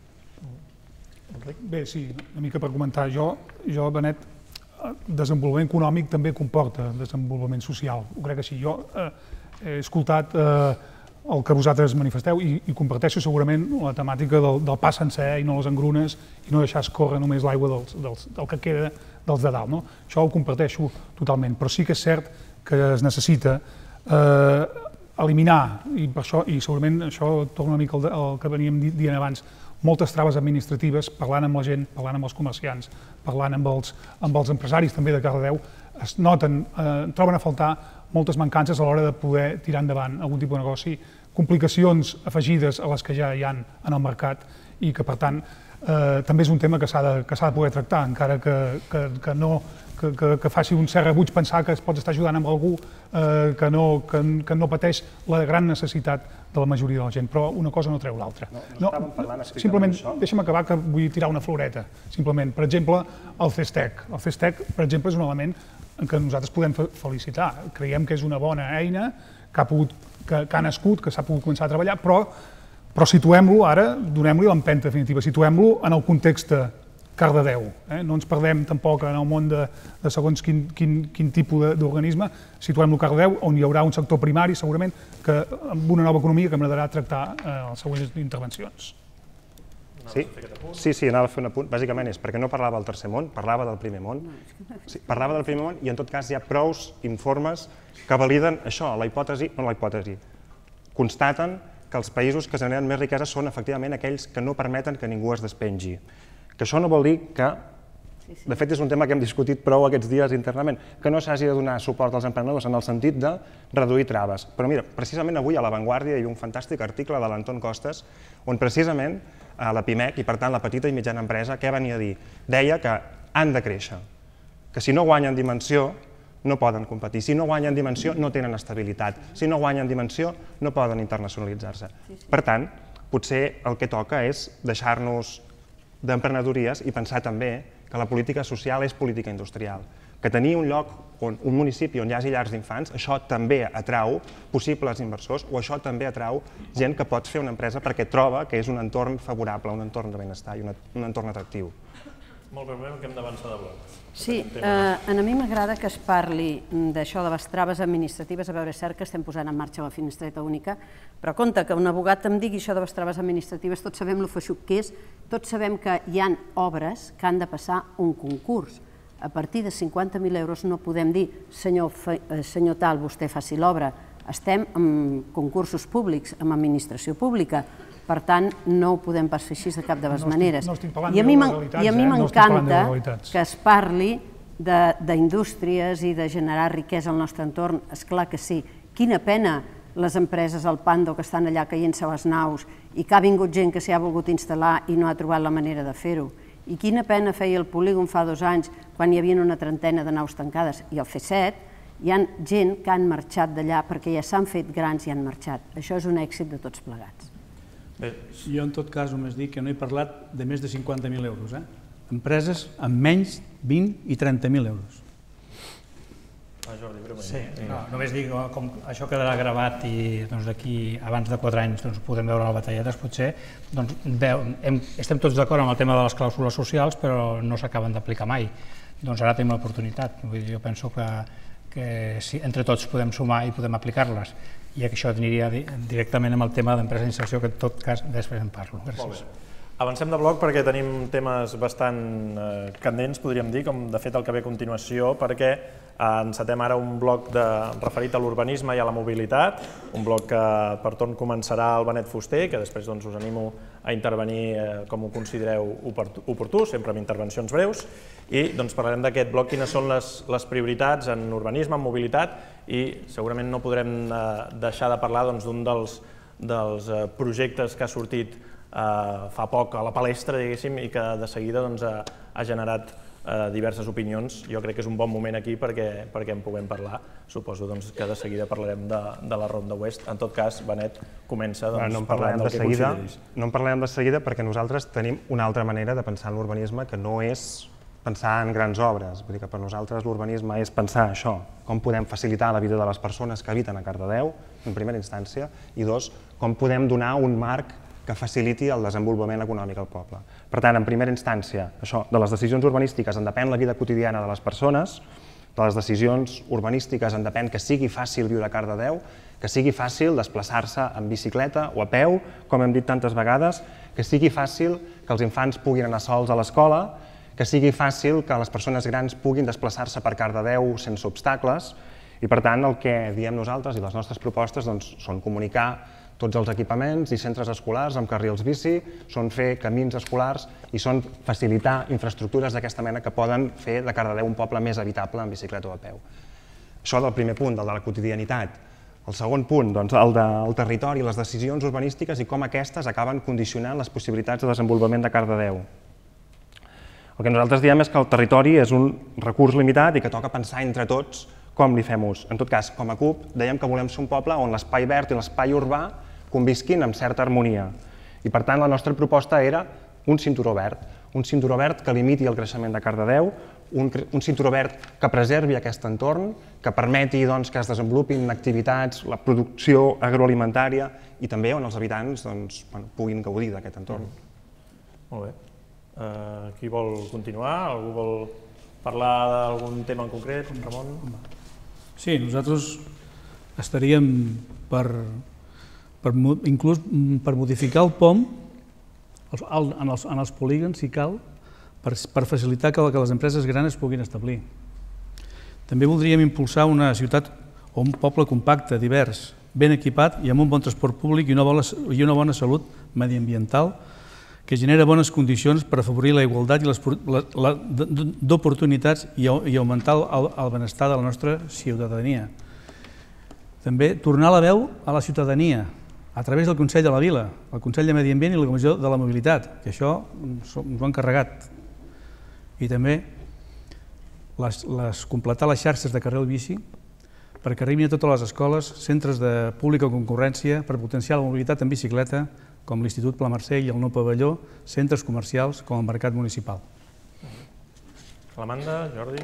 Bé, sí, una mica per comentar. Jo, Benet, desenvolupament econòmic també comporta desenvolupament social. Ho crec que sí. Jo he escoltat el que vosaltres manifesteu i comparteixo segurament la temàtica del pa sencer i no les engrunes i no deixar escórrer només l'aigua del que queda dels de dalt. Això ho comparteixo totalment, però sí que és cert que es necessita eliminar, i per això, i segurament això torna una mica al que veníem dient abans, moltes traves administratives, parlant amb la gent, parlant amb els comerciants, parlant amb els empresaris també de Cardedeu, es noten, troben a faltar moltes mancances a l'hora de poder tirar endavant algun tipus de negoci, complicacions afegides a les que ja hi ha en el mercat i que, per tant, també és un tema que s'ha de poder tractar, encara que no que faci un cert rebuig pensar que es pots estar ajudant amb algú que no pateix la gran necessitat de la majoria de la gent, però una cosa no treu l'altra. Simplement, deixa'm acabar que vull tirar una floreta, simplement. Per exemple, el CESTEC. El CESTEC, per exemple, és un element en què nosaltres podem felicitar. Creiem que és una bona eina que ha nascut, que s'ha pogut començar a treballar, però situem-lo ara, donem-li l'empenta definitiva, situem-lo en el context Cardedeu. No ens perdem tampoc en el món de segons quin tipus d'organisme, situem-lo a Cardedeu, on hi haurà un sector primari, segurament, que amb una nova economia que m'agradarà tractar a les següents intervencions. Sí, sí, anava a fer un apunt. Bàsicament és perquè no parlava del tercer món, parlava del primer món. Parlava del primer món i en tot cas hi ha prous informes que validen això, la hipòtesi, no la hipòtesi, constaten que els països que generen més riquesa són efectivament aquells que no permeten que ningú es despengi. Que això no vol dir que, de fet és un tema que hem discutit prou aquests dies internament, que no s'hagi de donar suport als emprenedors en el sentit de reduir traves. Però mira, precisament avui a La Vanguardia hi havia un fantàstic article de l'Anton Costas on precisament la PIMEC, i per tant la petita i mitjana empresa, què venia a dir? Deia que han de créixer, que si no guanyen dimensió no poden competir, si no guanyen dimensió no tenen estabilitat, si no guanyen dimensió no poden internacionalitzar-se. Per tant, potser el que toca és deixar-nos d'emprenedories i pensar també que la política social és política industrial, que tenir un lloc, un municipi on hi hagi llars d'infants, això també atrau possibles inversors o això també atrau gent que pot fer una empresa perquè troba que és un entorn favorable, un entorn de benestar i un entorn atractiu. Molt bé, que hem d'avançar de bloc. Sí, a mi m'agrada que es parli d'això de les traves administratives, a veure, és cert que estem posant en marxa la finestreta única, però compte que un abogat em digui això de les traves administratives, tots sabem lo feixuc que és, tots sabem que hi ha obres que han de passar un concurs. A partir de cinquanta mil euros no podem dir, senyor tal, vostè faci l'obra. Estem en concursos públics, en administració pública, per tant, no ho podem pas fer així de cap de les maneres. I a mi m'encanta que es parli d'indústries i de generar riquesa al nostre entorn. Esclar que sí. Quina pena les empreses al Pando que estan allà caient-se a les naus i que ha vingut gent que s'hi ha volgut instal·lar i no ha trobat la manera de fer-ho. I quina pena feia el polígon fa dos anys quan hi havia una trentena de naus tancades. I al C set hi ha gent que han marxat d'allà perquè ja s'han fet grans i han marxat. Això és un èxit de tots plegats. Jo en tot cas només dic que no he parlat de més de cinquanta mil euros. Empreses amb menys vint i trenta mil euros. Sí, només dic com això quedarà gravat i d'aquí abans de quatre anys podem veure les batalletes potser. Estem tots d'acord amb el tema de les clàusules socials però no s'acaben d'aplicar mai. Doncs ara tenim l'oportunitat. Jo penso que entre tots podem sumar i podem aplicar-les. I això aniria directament amb el tema d'empresa d'inserció, que en tot cas després en parlo. Gràcies. Avancem de bloc perquè tenim temes bastant candents, podríem dir, com de fet el que ve a continuació, perquè encetem ara un bloc referit a l'urbanisme i a la mobilitat, un bloc que per torn començarà el Benet Fuster, que després us animo a intervenir com ho considereu oportú, sempre amb intervencions breus, i parlarem d'aquest bloc, quines són les prioritats en urbanisme, en mobilitat, i segurament no podrem deixar de parlar d'un dels projectes que ha sortit fa poc a la palestra, diguéssim, i que de seguida ha generat diverses opinions. Jo crec que és un bon moment aquí perquè en puguem parlar. Suposo que de seguida parlarem de la Ronda Oest. En tot cas, Benet, comença parlant del que consideris. No en parlarem de seguida perquè nosaltres tenim una altra manera de pensar en l'urbanisme que no és pensar en grans obres. Vull dir que per nosaltres l'urbanisme és pensar això, com podem facilitar la vida de les persones que habiten a Cardedeu, en primera instància, i dos, com podem donar un marc que faciliti el desenvolupament econòmic al poble. Per tant, en primera instància, això, de les decisions urbanístiques en depèn la vida quotidiana de les persones, de les decisions urbanístiques en depèn que sigui fàcil viure a Cardedeu, que sigui fàcil desplaçar-se en bicicleta o a peu, com hem dit tantes vegades, que sigui fàcil que els infants puguin anar sols a l'escola, que sigui fàcil que les persones grans puguin desplaçar-se per Cardedeu sense obstacles, i per tant el que diem nosaltres i les nostres propostes són comunicar tots els equipaments i centres escolars amb carrils bici, són fer camins escolars i són facilitar infraestructures d'aquesta mena que poden fer de Cardedeu un poble més habitable en bicicleta o a peu. Això del primer punt, del de la quotidianitat. El segon punt, doncs, el del territori, les decisions urbanístiques i com aquestes acaben condicionant les possibilitats de desenvolupament de Cardedeu. El que nosaltres diem és que el territori és un recurs limitat i que toca pensar entre tots com li fem ús. En tot cas, com a CUP, dèiem que volem ser un poble on l'espai verd i l'espai urbà convisquin amb certa harmonia. I per tant, la nostra proposta era un cinturó verd, un cinturó verd que limiti el creixement de Cardedeu, un, un cinturó verd que preservi aquest entorn, que permeti doncs, que es desenvolupin activitats, la producció agroalimentària i també on els habitants doncs, bueno, puguin gaudir d'aquest entorn. Molt bé. Uh, qui vol continuar? Algú vol parlar d'algun tema en concret? Ramon? Sí, nosaltres estaríem per, per inclús per modificar el P O M en els, en els polígons, si cal, per, per facilitar que, que les empreses grans es puguin establir. També voldríem impulsar una ciutat o un poble compacte, divers, ben equipat i amb un bon transport públic i una bona, i una bona salut mediambiental que genera bones condicions per afavorir la igualtat i les d'oportunitats i, i augmentar el, el benestar de la nostra ciutadania. També tornar la veu a la ciutadania a través del Consell de la Vila, el Consell de Medi Ambient i la Comissió de la Mobilitat, que això ens ho han carregat. I també les, les, completar les xarxes de carril bici perquè arribin a totes les escoles, centres de pública concurrència per potenciar la mobilitat en bicicleta, com l'Institut Pla Mercè i el Nou Pavelló, centres comercials com el Mercat Municipal. Amanda, Jordi...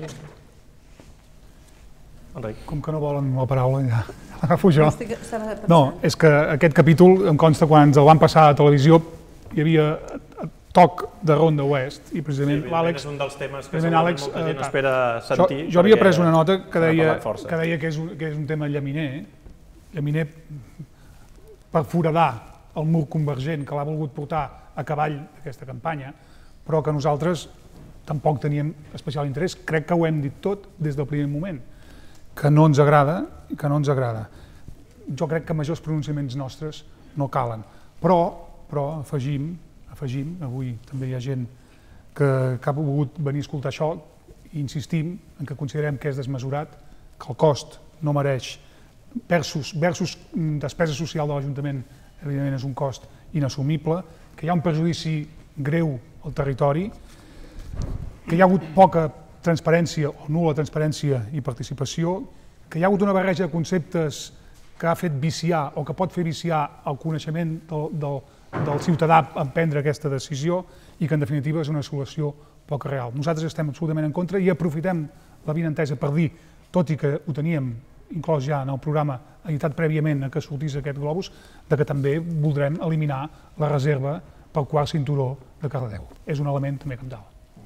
Enric. Com que no volen la paraula, ja l'agafo jo. No, és que aquest capítol, em consta, quan ens el van passar a televisió, hi havia toc de Ronda Oest, i precisament l'Àlex... És un dels temes que segurament molta gent espera sentir. Jo havia pres una nota que deia que és un tema llaminer, llaminer per foradar el mur convergent que l'ha volgut portar a cavall d'aquesta campanya, però que nosaltres tampoc teníem especial interès. Crec que ho hem dit tot des del primer moment, que no ens agrada i que no ens agrada. Jo crec que majors pronunciaments nostres no calen, però, però afegim, afegim, avui també hi ha gent que, que ha volgut venir a escoltar això, i insistim en que considerem que és desmesurat, que el cost no mereix, versus, versus despesa social de l'Ajuntament, evidentment és un cost inassumible, que hi ha un perjudici greu al territori, que hi ha hagut poca transparència o nul·la transparència i participació, que hi ha hagut una barreja de conceptes que ha fet viciar o que pot fer viciar el coneixement del, del, del ciutadà en prendre aquesta decisió i que en definitiva és una solució poc real. Nosaltres estem absolutament en contra i aprofitem la vinentesa per dir, tot i que ho teníem inclòs ja en el programa editat prèviament a que sortís aquest globus, de que també voldrem eliminar la reserva pel quart cinturó de Cardedeu. És un element també cabdal.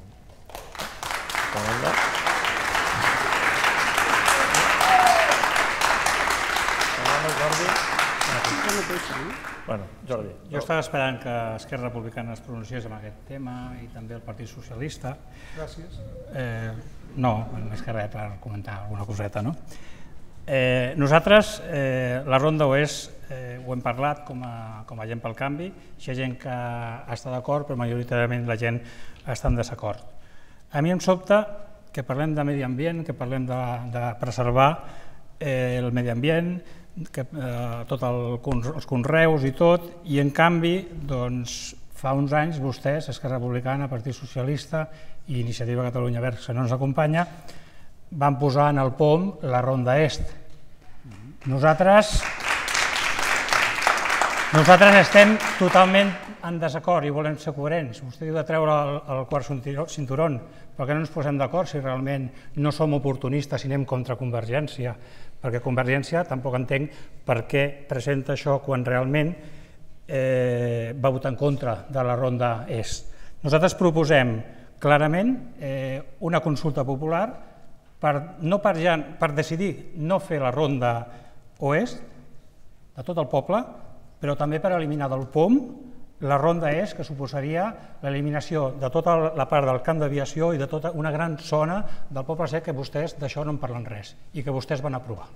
Bueno, Jordi. Jo estava esperant que Esquerra Republicana es pronunciés en aquest tema i també el Partit Socialista. Gràcies. Eh, no, més que res per comentar alguna coseta, no? Eh, nosaltres, eh, la Ronda Oest, eh, ho hem parlat com a, com a gent pel canvi, hi ha gent que està d'acord, però majoritàriament la gent està en desacord. A mi em sobta que parlem de medi ambient, que parlem de, de preservar eh, el medi ambient, que, eh, tot el, els conreus i tot, i en canvi, doncs, fa uns anys vostès, Esquerra Republicana, Partit Socialista i Iniciativa Catalunya Verds, que no ens acompanya, van posar en el P O M la Ronda Est. Nosaltres, nosaltres estem totalment en desacord i volem ser coherents. Vostè diu de treure el, el quart cinturó, però que no ens posem d'acord si realment no som oportunistes i anem contra Convergència, perquè Convergència tampoc entenc per què presenta això quan realment eh, va votar en contra de la Ronda Est. Nosaltres proposem clarament eh, una consulta popular per, no per, ja, per decidir no fer la Ronda Oest de tot el poble, però també per eliminar del P O M la Ronda Est, que suposaria l'eliminació de tota la part del camp d'aviació i de tota una gran zona del poble sec que vostès d'això no en parlen res i que vostès van aprovar.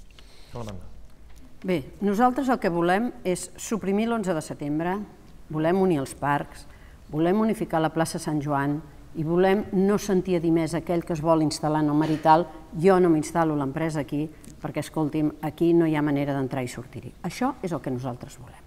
Bé, nosaltres el que volem és suprimir l'onze de setembre, volem unir els parcs, volem unificar la plaça Sant Joan i volem no sentir a dir més aquell que es vol instal·lar en el Marital, jo no m'instal·lo a l'empresa aquí, perquè, escolti'm, aquí no hi ha manera d'entrar i sortir-hi. Això és el que nosaltres volem.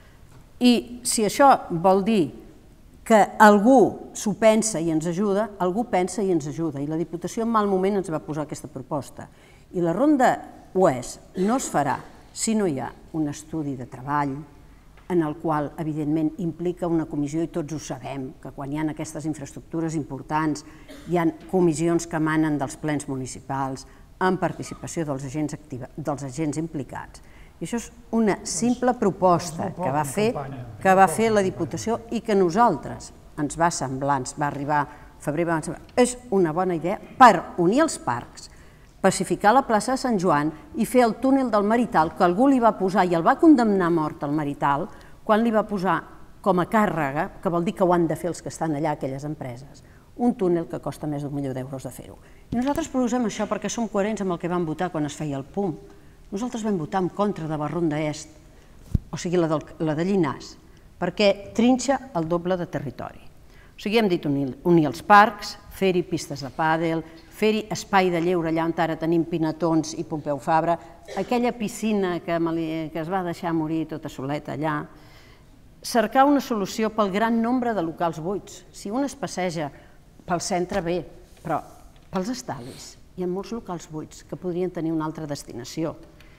I si això vol dir que algú s'ho pensa i ens ajuda, algú pensa i ens ajuda. I la Diputació en mal moment ens va posar aquesta proposta. I la Ronda Oest no es farà si no hi ha un estudi de treball en el qual, evidentment, implica una comissió, i tots ho sabem, que quan hi ha aquestes infraestructures importants hi ha comissions que emanen dels plens municipals amb participació dels agents, dels agents implicats. I això és una simple proposta que va fer que va fer la Diputació i que nosaltres ens va semblar, ens va arribar febrer, va semblar, és una bona idea per unir els parcs, pacificar la plaça de Sant Joan i fer el túnel del Marital, que algú li va posar i el va condemnar a mort al Marital, quan li va posar com a càrrega, que vol dir que ho han de fer els que estan allà, aquelles empreses, un túnel que costa més d'un milió d'euros de fer-ho. I nosaltres proposem això perquè som coherents amb el que vam votar quan es feia el P U M. Nosaltres vam votar en contra de la Ronda Est, o sigui, la de Llinars, perquè trinxa el doble de territori. O sigui, hem dit unir els parcs, fer-hi pistes de pàdel, fer-hi espai de lleure allà on ara tenim Pinatons i Pompeu Fabra, aquella piscina que es va deixar morir tota soleta allà, cercar una solució pel gran nombre de locals buits. Si un es passeja pel centre, bé, però pels estalvis hi ha molts locals buits que podrien tenir una altra destinació.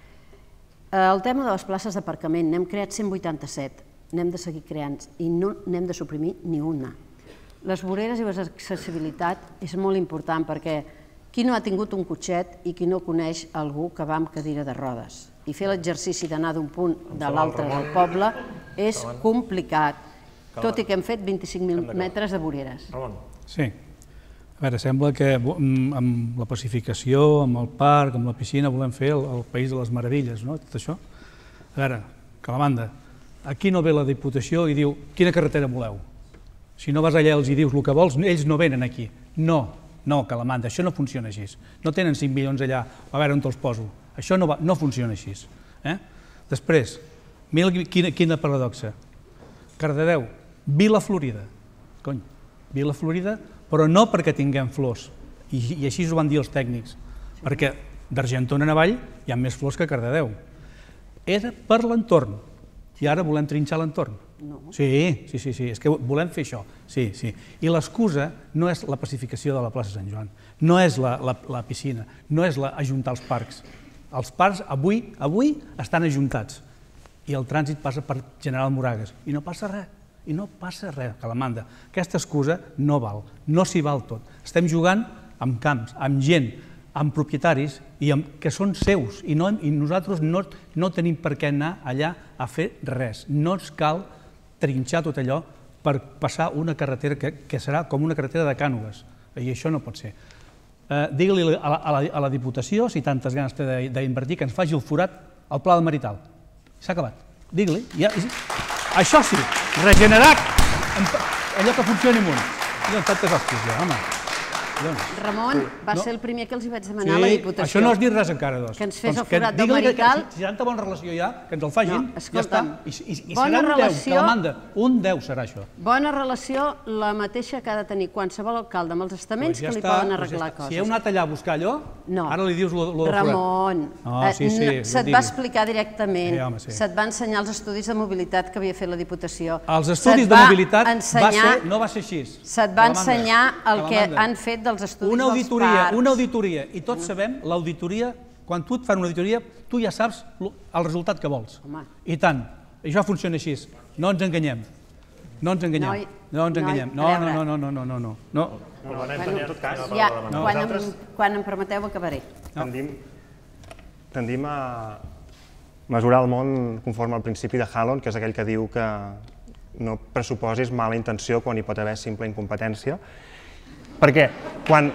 El tema de les places d'aparcament, n'hem creat cent vuitanta-set, n'hem de seguir creant i no n'hem de suprimir ni una. Les voreres i l'accessibilitat és molt important perquè qui no ha tingut un cotxet i qui no coneix algú que va amb cadira de rodes. I fer l'exercici d'anar d'un punt de l'altre del poble és complicat, tot i que hem fet vint-i-cinc mil metres de voreres. Sí. A veure, sembla que amb la pacificació, amb el parc, amb la piscina, volem fer el país de les meravelles, no? Tot això. A veure, Calamanda, aquí no ve la Diputació i diu quina carretera voleu. Si no vas allà i els dius el que vols, ells no venen aquí. No, no, Calamanda, això no funciona així. No tenen cinc milions allà, a veure on te'ls poso. Això no funciona així. Després, mira quina paradoxa. Cardedeu, Vila Florida. Cony, Vila Florida, però no perquè tinguem flors, i així ho van dir els tècnics, perquè d'Argentona en avall hi ha més flors que a Cardedeu. Era per l'entorn, i ara volem trinxar l'entorn. Sí, sí, sí, és que volem fer això, sí, sí. I l'excusa no és la pacificació de la plaça Sant Joan, no és la piscina, no és ajuntar els parcs. Els parcs avui estan ajuntats, i el trànsit passa per General Moragues, i no passa res. I no passa res, Calamanda. Aquesta excusa no val, no s'hi val tot. Estem jugant amb camps, amb gent, amb propietaris que són seus i nosaltres no tenim per què anar allà a fer res. No ens cal trinxar tot allò per passar una carretera que serà com una carretera de Cànoves, i això no pot ser. Digue-li a la Diputació, si tantes ganes té d'invertir, que ens faci el forat al Pla del Marital. S'ha acabat. Digue-li. Això sí, regenerar allò que funcioni amunt. I doncs tantes hòsties ja, home. Ramon va ser el primer que els hi vaig demanar a la Diputació. Això no has dit res encara, doncs. Que ens fes el forat del Marital. Si hi ha tanta bona relació ja, que ens el facin, ja està. I bona serà un deu, relació- Calamanda, un deu serà això. Bona relació, la mateixa que ha de tenir qualsevol alcalde amb els estaments Doncs ja que li està, poden doncs ja arreglar està. coses. Si heu anat allà a buscar allò, No. ara li dius lo de forat. Ramon, No, eh, sí, sí, no, ho se't digui. va explicar directament, Sí, home, sí. se't va ensenyar els estudis de mobilitat que havia fet la Diputació. Els estudis Se't de va mobilitat va ensenyar- ser, no va ser així. Se't va Calamanda, ensenyar el que Calamanda. han fet dels estudis Una dels auditoria, parcs. una auditoria, i tots sabem, l'auditoria, quan tu et fan una auditoria, tu ja saps lo- el resultat que vols. Home. I tant, això funciona així, no ens enganyem, no ens enganyem, Noi, no ens noi, enganyem, a no, veure. no, no, no, no, no, no, no. Bueno, en tot cas, Ja, quan, em, quan em permeteu acabaré. tendim, tendim a mesurar el món conforme al principi de Hallon, que és aquell que diu que no pressuposis mala intenció quan hi pot haver simple incompetència. Perquè quan,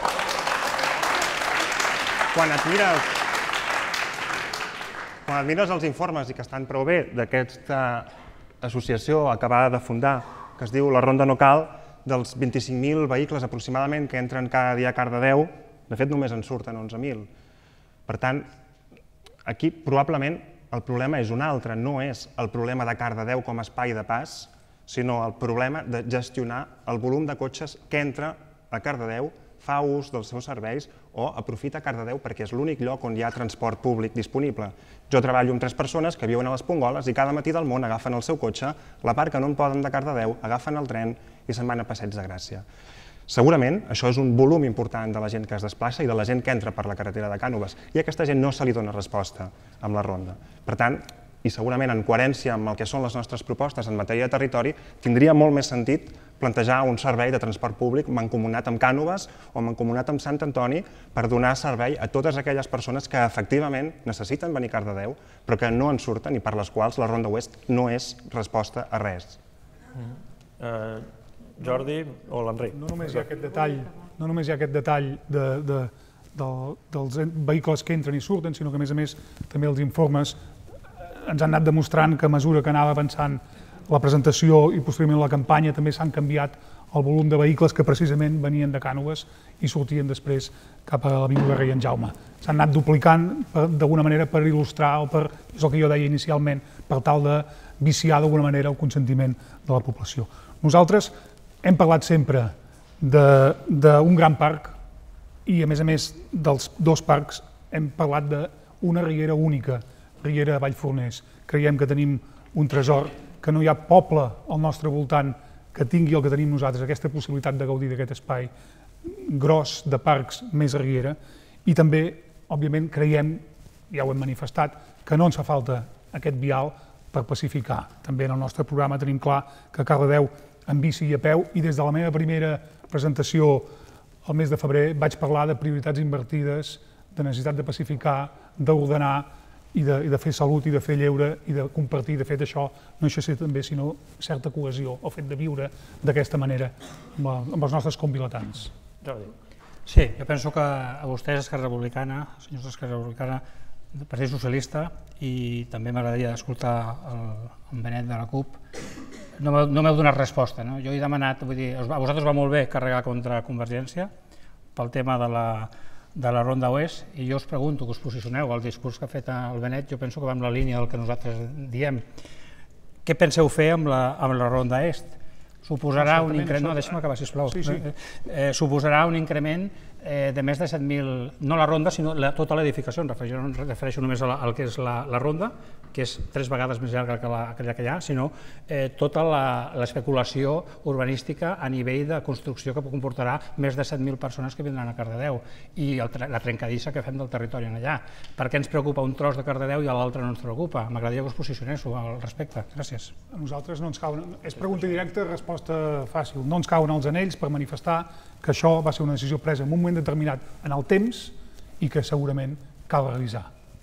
quan et mires quan et mires els informes i que estan prou bé d'aquesta associació acabada de fundar, que es diu La Ronda No Cal, dels vint-i-cinc mil vehicles aproximadament que entren cada dia a Cardedeu, de fet només en surten onze mil. Per tant, aquí probablement el problema és un altre, no és el problema de Cardedeu com a espai de pas, sinó el problema de gestionar el volum de cotxes que entra a Cardedeu, fa ús dels seus serveis o aprofita Cardedeu perquè és l'únic lloc on hi ha transport públic disponible. Jo treballo amb tres persones que viuen a les Pongoles i cada matí del món agafen el seu cotxe, l'aparquen on poden de Cardedeu, agafen el tren i se'n van a Passeig de Gràcia. Segurament això és un volum important de la gent que es desplaça i de la gent que entra per la carretera de Cànoves i a aquesta gent no se li dona resposta amb la ronda. Per tant, i segurament en coherència amb el que són les nostres propostes en matèria de territori, tindria molt més sentit plantejar un servei de transport públic mancomunat amb Cànoves o mancomunat amb Sant Antoni per donar servei a totes aquelles persones que efectivament necessiten venir a Cardedeu però que no en surten i per les quals la Ronda Oest no és resposta a res. Jordi o l'Enric? No només hi ha aquest detall, no només hi ha aquest detall dels vehicles que entren i surten, sinó que a més a més també els informes ens han anat demostrant que a mesura que anava avançant la presentació i posteriorment la campanya també s'han canviat el volum de vehicles que precisament venien de Cànoves i sortien després cap a l'Avinguda Rei en Jaume. S'han anat duplicant d'alguna manera per il·lustrar, o per, és el que jo deia inicialment, per tal de viciar d'alguna manera el consentiment de la població. Nosaltres hem parlat sempre d'un gran parc i a més a més dels dos parcs hem parlat d'una riera única, Riera Vallforners. Creiem que tenim un tresor, que no hi ha poble al nostre voltant que tingui el que tenim nosaltres, aquesta possibilitat de gaudir d'aquest espai gros de parcs més a Riera i també, òbviament, creiem, ja ho hem manifestat, que no ens fa falta aquest vial per pacificar. També en el nostre programa tenim clar que a Cardedeu en bici i a peu i des de la meva primera presentació el mes de febrer vaig parlar de prioritats invertides, de necessitat de pacificar, d'ordenar i de fer salut i de fer lleure i de compartir. De fet, això no deixa de ser també sinó certa cohesió, el fet de viure d'aquesta manera amb els nostres convilatans. Jordi. Sí, jo penso que a vostès, Esquerra Republicana, senyors d'Esquerra Republicana, del Partit Socialista, i també m'agradaria escoltar en Benet de la CUP, no m'heu donat resposta. Jo he demanat, vull dir, a vosaltres va molt bé carregar contra Convergència pel tema de la de la Ronda Oest, i jo us pregunto que us posicioneu, el discurs que ha fet el Benet jo penso que va en la línia del que nosaltres diem. Què penseu fer amb la Ronda Est? Suposarà un increment, no, deixa'm acabar, sisplau, suposarà un increment de més de set mil, no la ronda, sinó tota l'edificació, em refereixo només al que és la ronda, que és tres vegades més llarga que aquella que hi ha, sinó tota l'especulació urbanística a nivell de construcció que comportarà més de set mil persones que vindran a Cardedeu i la trencadissa que fem del territori allà. Per què ens preocupa un tros de Cardedeu i l'altre no ens preocupa? M'agradaria que us posicionéssiu al respecte. Gràcies. A nosaltres no ens cauen... És pregunta directa, resposta fàcil. No ens cauen els anells per manifestar que això va ser una decisió presa en un moment determinat en el temps i que segurament cal revisar.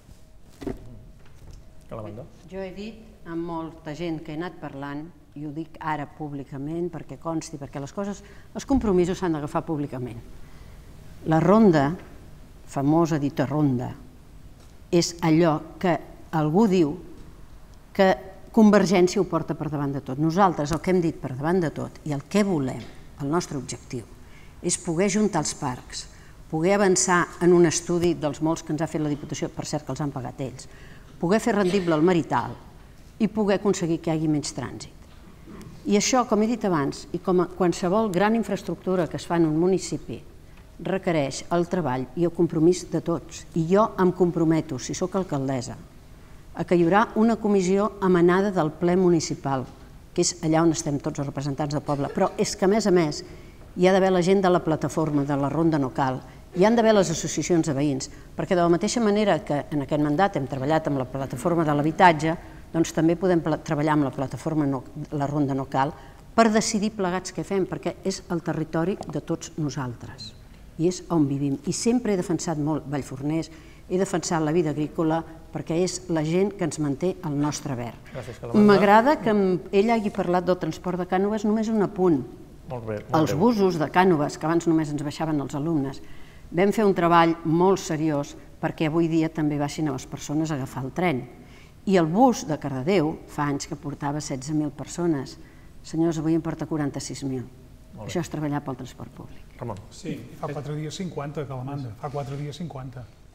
Jo he dit amb molta gent que he anat parlant, i ho dic ara públicament perquè consti, perquè les coses, els compromisos s'han d'agafar públicament. La ronda, famosa dita ronda, és allò que algú diu que Convergència ho porta per davant de tot. Nosaltres el que hem dit per davant de tot i el que volem, el nostre objectiu, és poder juntar els parcs, poder avançar en un estudi dels molts que ens ha fet la Diputació, per cert que els han pagat ells, poder fer rendible el Marital i poder aconseguir que hi hagi menys trànsit. I això, com he dit abans, i com qualsevol gran infraestructura que es fa en un municipi, requereix el treball i el compromís de tots. I jo em comprometo, si sóc alcaldessa, a que hi haurà una comissió emanada del ple municipal, que és allà on estem tots els representants del poble, però és que, a més a més, hi ha d'haver la gent de la plataforma, de la Ronda No Cal, hi han d'haver les associacions de veïns, perquè de la mateixa manera que en aquest mandat hem treballat amb la plataforma de l'habitatge, doncs també podem treballar amb la plataforma La Ronda No Cal per decidir plegats què fem, perquè és el territori de tots nosaltres i és on vivim. I sempre he defensat molt Vallforners, he defensat la vida agrícola perquè és la gent que ens manté el nostre verd. M'agrada que ell hagi parlat del transport de Cànoves, només un apunt. Els busos de Cànoves, que abans només ens baixaven els alumnes, vam fer un treball molt seriós perquè avui dia també baixin a les persones a agafar el tren. I el bus de Cardedeu fa anys que portava setze mil persones. Senyors, avui en porta quaranta-sis mil. Això és treballar pel transport públic. Ramon. Sí, fa quatre dies cinquanta que la manda, fa quatre dies cinquanta.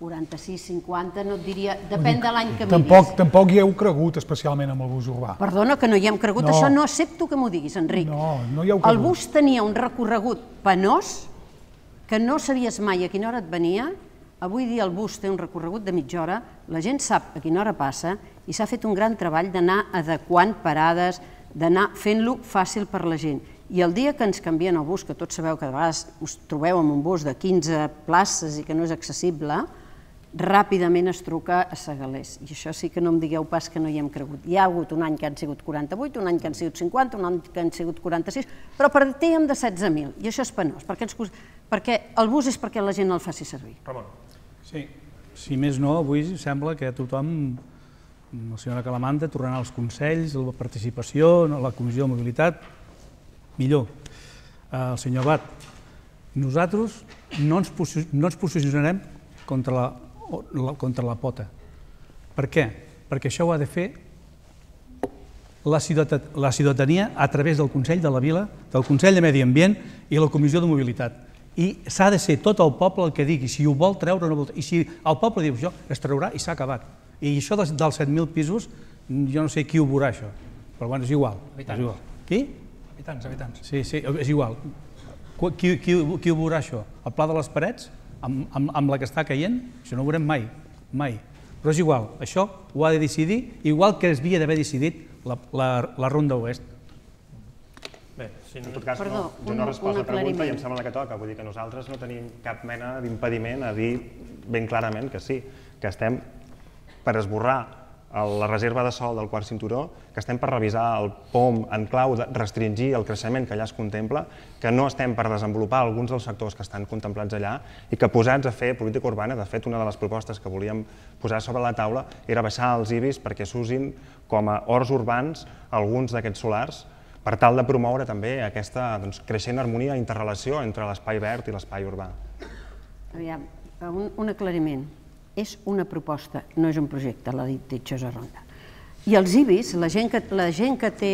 quaranta-sis, cinquanta, no et diria, depèn de l'any que Tampoc, miris. tampoc hi heu cregut, especialment amb el bus urbà. Perdona, que no hi hem cregut, No. això no accepto que m'ho diguis, Enric. No, no hi heu El cregut. bus tenia un recorregut penós, que no sabies mai a quina hora et venia. Avui dia el bus té un recorregut de mitja hora, la gent sap a quina hora passa i s'ha fet un gran treball d'anar adequant parades, d'anar fent-lo fàcil per la gent. I el dia que ens canvien el bus, que tots sabeu que de vegades us trobeu amb un bus de quinze places i que no és accessible, ràpidament es truca a Segalers. I això sí que no em digueu pas que no hi hem cregut. Hi ha hagut un any que han sigut quaranta-vuit, un any que han sigut cinquanta, un any que han sigut quaranta-sis, però partíem de setze mil, i això és penós, perquè, ens, perquè el bus és perquè la gent el faci servir. Ramon. Sí, si més no, avui sembla que tothom, la senyora Calamanda, tornarà als consells, la participació, la comissió de mobilitat, millor. El senyor Abad, nosaltres no ens, no ens posicionarem contra la, la, contra la pota. Per què? Perquè això ho ha de fer la, ciutat, la ciutadania a través del Consell de la Vila, del Consell de Medi Ambient i la Comissió de Mobilitat. I s'ha de ser tot el poble el que digui si ho vol treure o no vol treure. I si el poble diu això, es traurà i s'ha acabat. I això dels, dels set mil pisos, jo no sé qui ho veurà això, però bueno, és igual. Habitants. És igual. Qui? Habitants, habitants. Sí, sí, és igual. Qui, qui, qui ho veurà això? El pla de les parets, amb, amb, amb la que està caient? Això no ho veurem mai, mai. Però és igual, això ho ha de decidir, igual que es havia d'haver decidit la, la, la Ronda Oest. Bé, si En no... tot cas, Perdó, no, jo un- no he respost un la pregunta i em aclariment. sembla que toca. Vull dir que nosaltres no tenim cap mena d'impediment a dir ben clarament que sí, que estem per esborrar la reserva de sòl del quart cinturó, que estem per revisar el P O M en clau de restringir el creixement que allà es contempla, que no estem per desenvolupar alguns dels sectors que estan contemplats allà i que posats a fer política urbana, de fet, una de les propostes que volíem posar sobre la taula era baixar els I B I S perquè s'usin com a horts urbans alguns d'aquests solars per tal de promoure també aquesta doncs, creixent harmonia i interrelació entre l'espai verd i l'espai urbà. Aviam, un, un aclariment. És una proposta, no és un projecte, l'ha dit Dichosa Ronda. I els I B I S, la gent que, la gent que té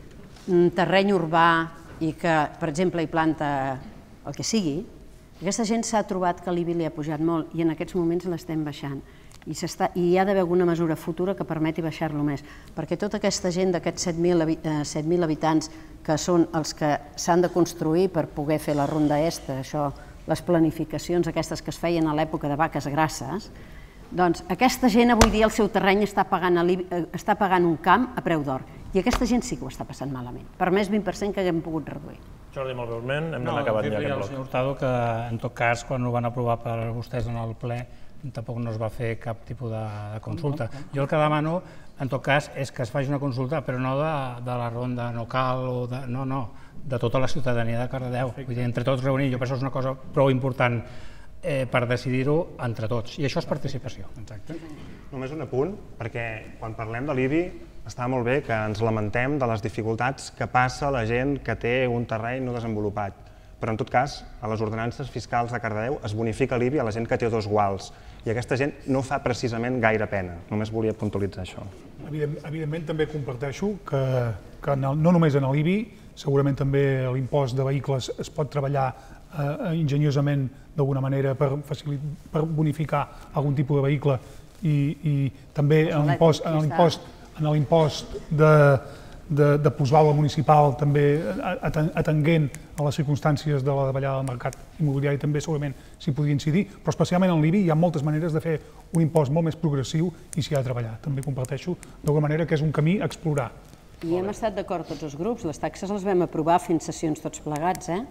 terreny urbà i que, per exemple, hi planta el que sigui, aquesta gent s'ha trobat que l'I B I li ha pujat molt i en aquests moments l'estem baixant. I, i hi ha d'haver alguna mesura futura que permeti baixar-lo més, perquè tota aquesta gent d'aquests set mil habitants que són els que s'han de construir per poder fer la Ronda Est, això, les planificacions aquestes que es feien a l'època de vaques grasses, doncs aquesta gent avui dia el seu terreny està pagant, està pagant un camp a preu d'or. I aquesta gent sí que ho està passant malament, per més vint per cent que haguem pogut reduir. Jordi, molt breument, hem d'anar No, acabant ja dir-li aquest al bloc. senyor Hurtado que, en tot cas, quan ho van aprovar per vostès en el ple, tampoc no es va fer cap tipus de, de consulta. Jo el que demano, en tot cas, és que es faci una consulta, però no de, de la ronda no cal, o de, no, no, de tota la ciutadania de Cardedeu. Vull dir, entre tots reunir, jo penso que és una cosa prou important eh, per decidir-ho entre tots, i això és participació. Exacte. Només un apunt, perquè quan parlem de l'I B I està molt bé que ens lamentem de les dificultats que passa la gent que té un terreny no desenvolupat. Però en tot cas, a les ordenances fiscals de Cardedeu es bonifica l'I B I a la gent que té dos guals i aquesta gent no fa precisament gaire pena. Només volia puntualitzar això. Evident, evidentment també comparteixo que, que el, no només en l'I B I, segurament també l'impost de vehicles es pot treballar eh, ingeniosament d'alguna manera per, per bonificar algun tipus de vehicle i, i també en l'impost en l'impost en l'impost de, de, de plusvàlua municipal també atenguent a les circumstàncies de la davallada del mercat immobiliari també segurament s'hi podria incidir, però especialment en l'I B I hi ha moltes maneres de fer un impost molt més progressiu i s'hi ha de treballar. També comparteixo d'alguna manera que és un camí a explorar. I hem estat d'acord tots els grups, les taxes les vam aprovar fent sessions tots plegats, eh?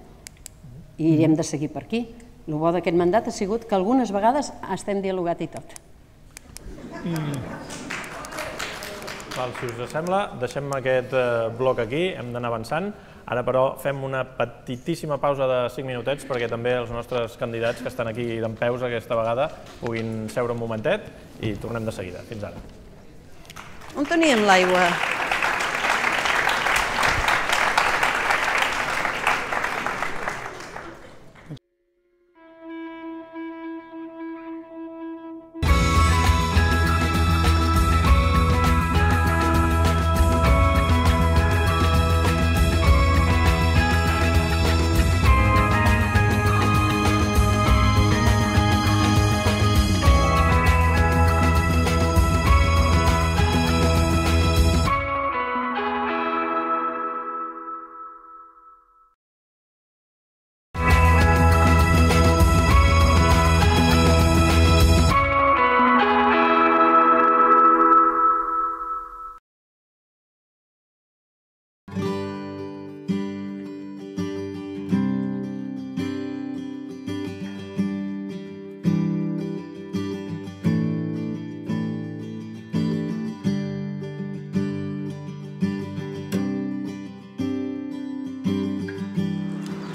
I hem de seguir per aquí. El bo d'aquest mandat ha sigut que algunes vegades estem dialogat i tot. I... Val, si us sembla, deixem aquest bloc aquí, hem d'anar avançant. Ara, però, fem una petitíssima pausa de cinc minutets perquè també els nostres candidats que estan aquí dempeus aquesta vegada puguin seure un momentet i tornem de seguida. Fins ara. On teníem l'aigua?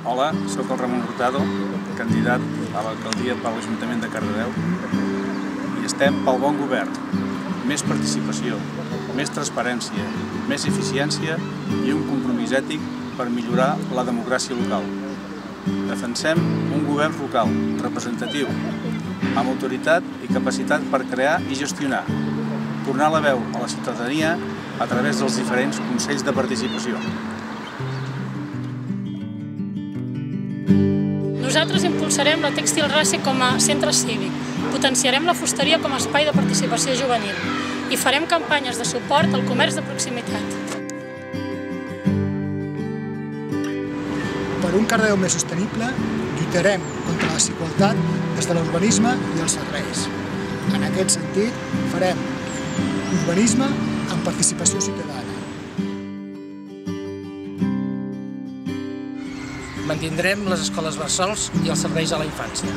Hola, sóc el Ramon Hurtado, candidat a l'alcaldia per l'Ajuntament de Cardedeu, i estem pel bon govern, més participació, més transparència, més eficiència i un compromís ètic per millorar la democràcia local. Defensem un govern local, representatiu, amb autoritat i capacitat per crear i gestionar, tornar la veu a la ciutadania a través dels diferents consells de participació. Nosaltres impulsarem la Tèxtil Race com a centre cívic, potenciarem la fusteria com a espai de participació juvenil i farem campanyes de suport al comerç de proximitat. Per un Cardedeu més sostenible, lluitarem contra la desigualtat des de l'urbanisme i els serveis. En aquest sentit, farem urbanisme amb participació ciutadana. Mantindrem les escoles bressols i els serveis a la infància.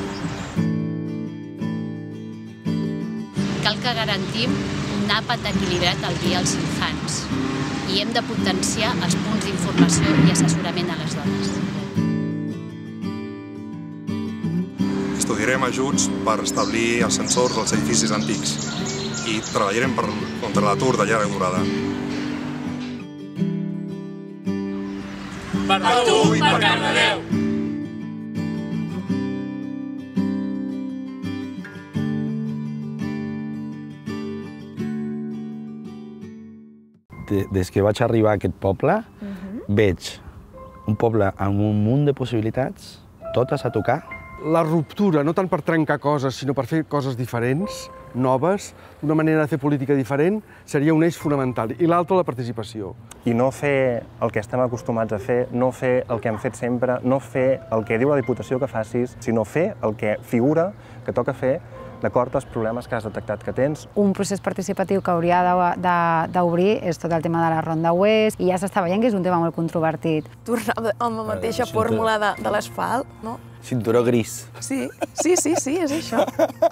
Cal que garantim un àpat equilibrat al dia als infants i hem de potenciar els punts d'informació i assessorament a les dones. Estudiarem ajuts per establir ascensors als edificis antics i treballarem contra l'atur de llarga durada. Per tu i per Cardedeu! Des que vaig arribar a aquest poble, veig un poble amb un munt de possibilitats, totes a tocar. La ruptura, no tant per trencar coses, sinó per fer coses diferents, noves, una manera de fer política diferent, seria un eix fonamental. I l'altre, la participació. I no fer el que estem acostumats a fer, no fer el que hem fet sempre, no fer el que diu la Diputació que facis, sinó fer el que figura que toca fer d'acord als problemes que has detectat que tens. Un procés participatiu que hauria d'obrir és tot el tema de la Ronda Oest i ja s'està veient que és un tema molt controvertit. Tornar amb la mateixa fórmula de l'asfalt, no? Cinturó gris. Sí, sí, sí, sí, és això.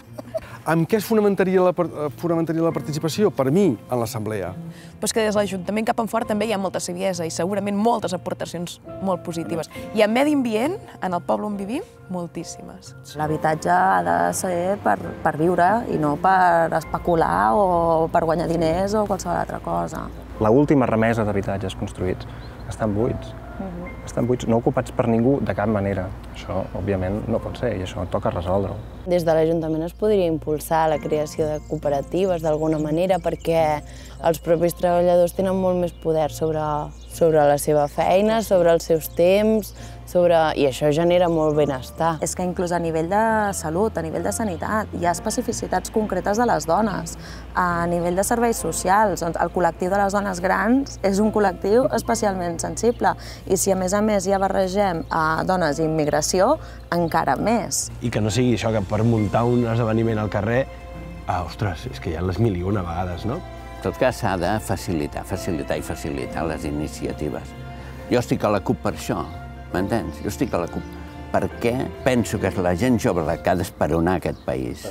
Amb què es fonamentaria la, fonamentaria la participació? Per mi, en l'Assemblea. Però és que des de l'Ajuntament cap en fora també hi ha molta saviesa i segurament moltes aportacions molt positives. I en medi ambient, en el poble on vivim, moltíssimes. L'habitatge ha de ser per, per viure i no per especular o per guanyar diners o qualsevol altra cosa. L'última remesa d'habitatges construïts estan buits. Estan buits, no ocupats per ningú de cap manera. Això, òbviament, no pot ser i això toca resoldre-ho. Des de l'Ajuntament es podria impulsar la creació de cooperatives d'alguna manera perquè els propis treballadors tenen molt més poder sobre, sobre la seva feina, sobre els seus temps, sobre... i això genera molt benestar. És que inclús a nivell de salut, a nivell de sanitat, hi ha especificitats concretes de les dones. A nivell de serveis socials, el col·lectiu de les dones grans és un col·lectiu especialment sensible i si a més a més ja barregem a dones i immigració, encara més. I que no sigui això, que per muntar un esdeveniment al carrer, ah, ostres, és que hi ha les mil i una vegades, no? En tot cas, s'ha de facilitar, facilitar i facilitar les iniciatives. Jo estic a la CUP per això, m'entens? Jo estic a la CUP perquè penso que és la gent jove la que ha d'esperonar aquest país.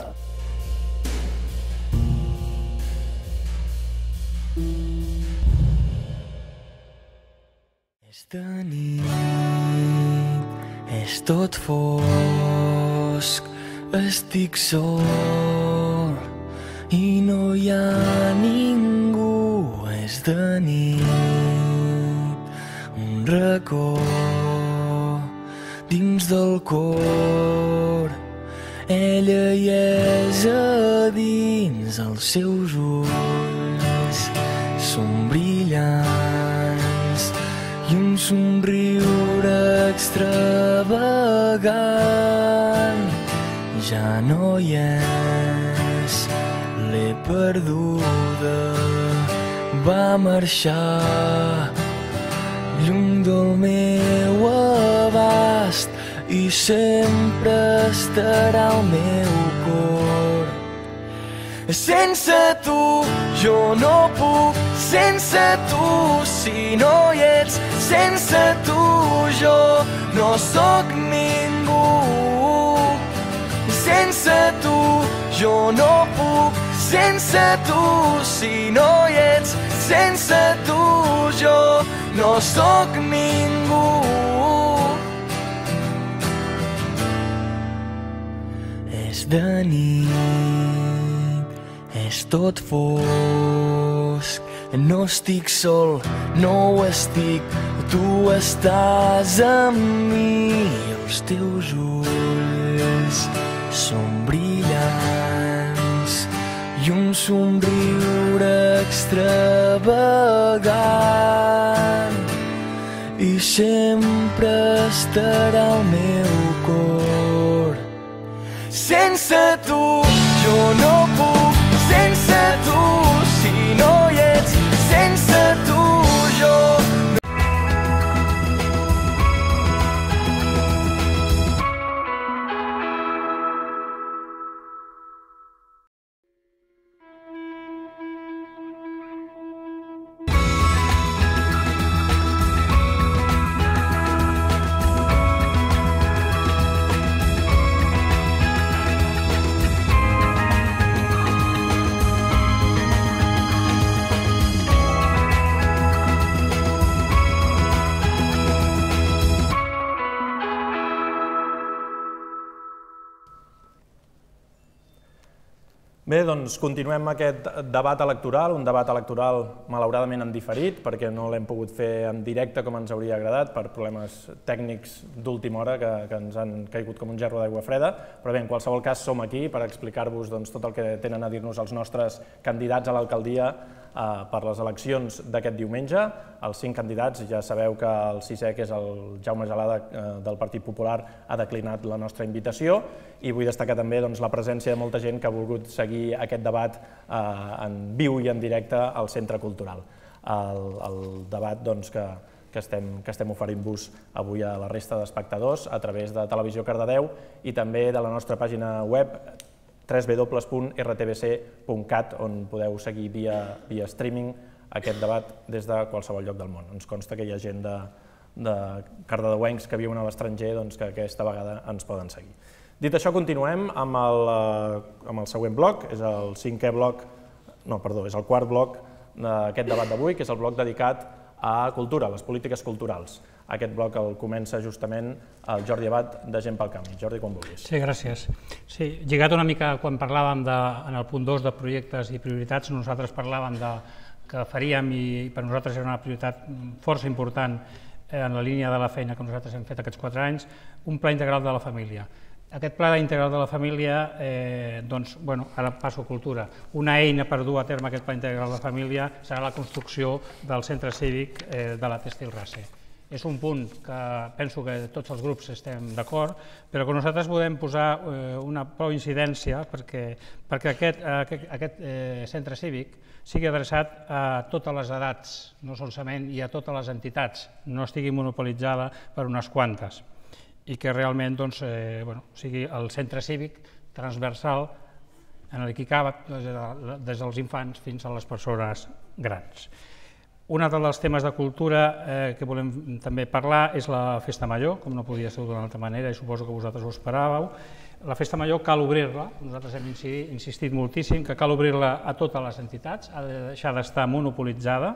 Esta nit és tot fosc, estic sol i no hi ha ningú, és de nit, un racó dins del cor, ella hi és a dins, els seus ulls són brillants i un somriure extravagant ja no hi és, l'he perduda, va marxar lluny del meu abast i sempre estarà al meu cor. Sense tu jo no puc, sense tu si no hi ets, sense tu jo no sóc ningú. Sense tu jo no puc, sense tu si no hi ets, sense tu jo no sóc ningú. de nit és tot fosc. No estic sol, no ho estic, tu estàs amb mi. Els teus ulls són brillants i un somriure extravagant i sempre estarà al meu cor. Sense tu jo no puc, sense tu si no hi ets, sense tu jo no. Bé, doncs continuem aquest debat electoral, un debat electoral malauradament en diferit, perquè no l'hem pogut fer en directe com ens hauria agradat, per problemes tècnics d'última hora que, que ens han caigut com un gerro d'aigua freda, però bé, en qualsevol cas som aquí per explicar-vos doncs, tot el que tenen a dir-nos els nostres candidats a l'alcaldia eh, per les eleccions d'aquest diumenge. Els cinc candidats, ja sabeu que el sisè, que és el Jaume Gelada eh, del Partit Popular, ha declinat la nostra invitació, i vull destacar també doncs, la presència de molta gent que ha volgut seguir aquest debat eh, en viu i en directe al Centre Cultural. El, el debat doncs, que, que, estem, que estem oferint-vos avui a la resta d'espectadors a través de Televisió Cardedeu i també de la nostra pàgina web w w w punt r t b c punt cat, on podeu seguir via, via streaming aquest debat des de qualsevol lloc del món. Ens consta que hi ha gent de, de cardedeuencs que viuen a l'estranger doncs, que aquesta vegada ens poden seguir. Dit això, continuem amb el, amb el següent bloc, és el cinquè bloc, no, perdó, és el quart bloc d'aquest debat d'avui, que és el bloc dedicat a cultura, a les polítiques culturals. Aquest bloc el comença justament el Jordi Abad de Gent pel Canvi. Jordi, quan vulguis. Sí, gràcies. Sí, lligat una mica quan parlàvem de, en el punt dos de projectes i prioritats, nosaltres parlàvem de que faríem, i per nosaltres era una prioritat força important en la línia de la feina que nosaltres hem fet aquests quatre anys, un pla integral de la família. Aquest pla integral de la família, eh, doncs, bueno, ara passo a cultura. Una eina per dur a terme aquest pla integral de la família serà la construcció del centre cívic eh, de la Tèxtil Race. És un punt que penso que tots els grups estem d'acord, però que nosaltres podem posar eh, una prou incidència perquè, perquè aquest, aquest, aquest eh, centre cívic sigui adreçat a totes les edats, no solament, i a totes les entitats, no estigui monopolitzada per unes quantes, i que realment doncs, eh, bueno, sigui el centre cívic transversal en el que cabe des dels infants fins a les persones grans. Un dels temes de cultura eh, que volem també parlar és la Festa Major, com no podia ser d'una altra manera, i suposo que vosaltres ho esperàveu. La Festa Major cal obrir-la, nosaltres hem insistit moltíssim que cal obrir-la a totes les entitats, ha de deixar d'estar monopolitzada,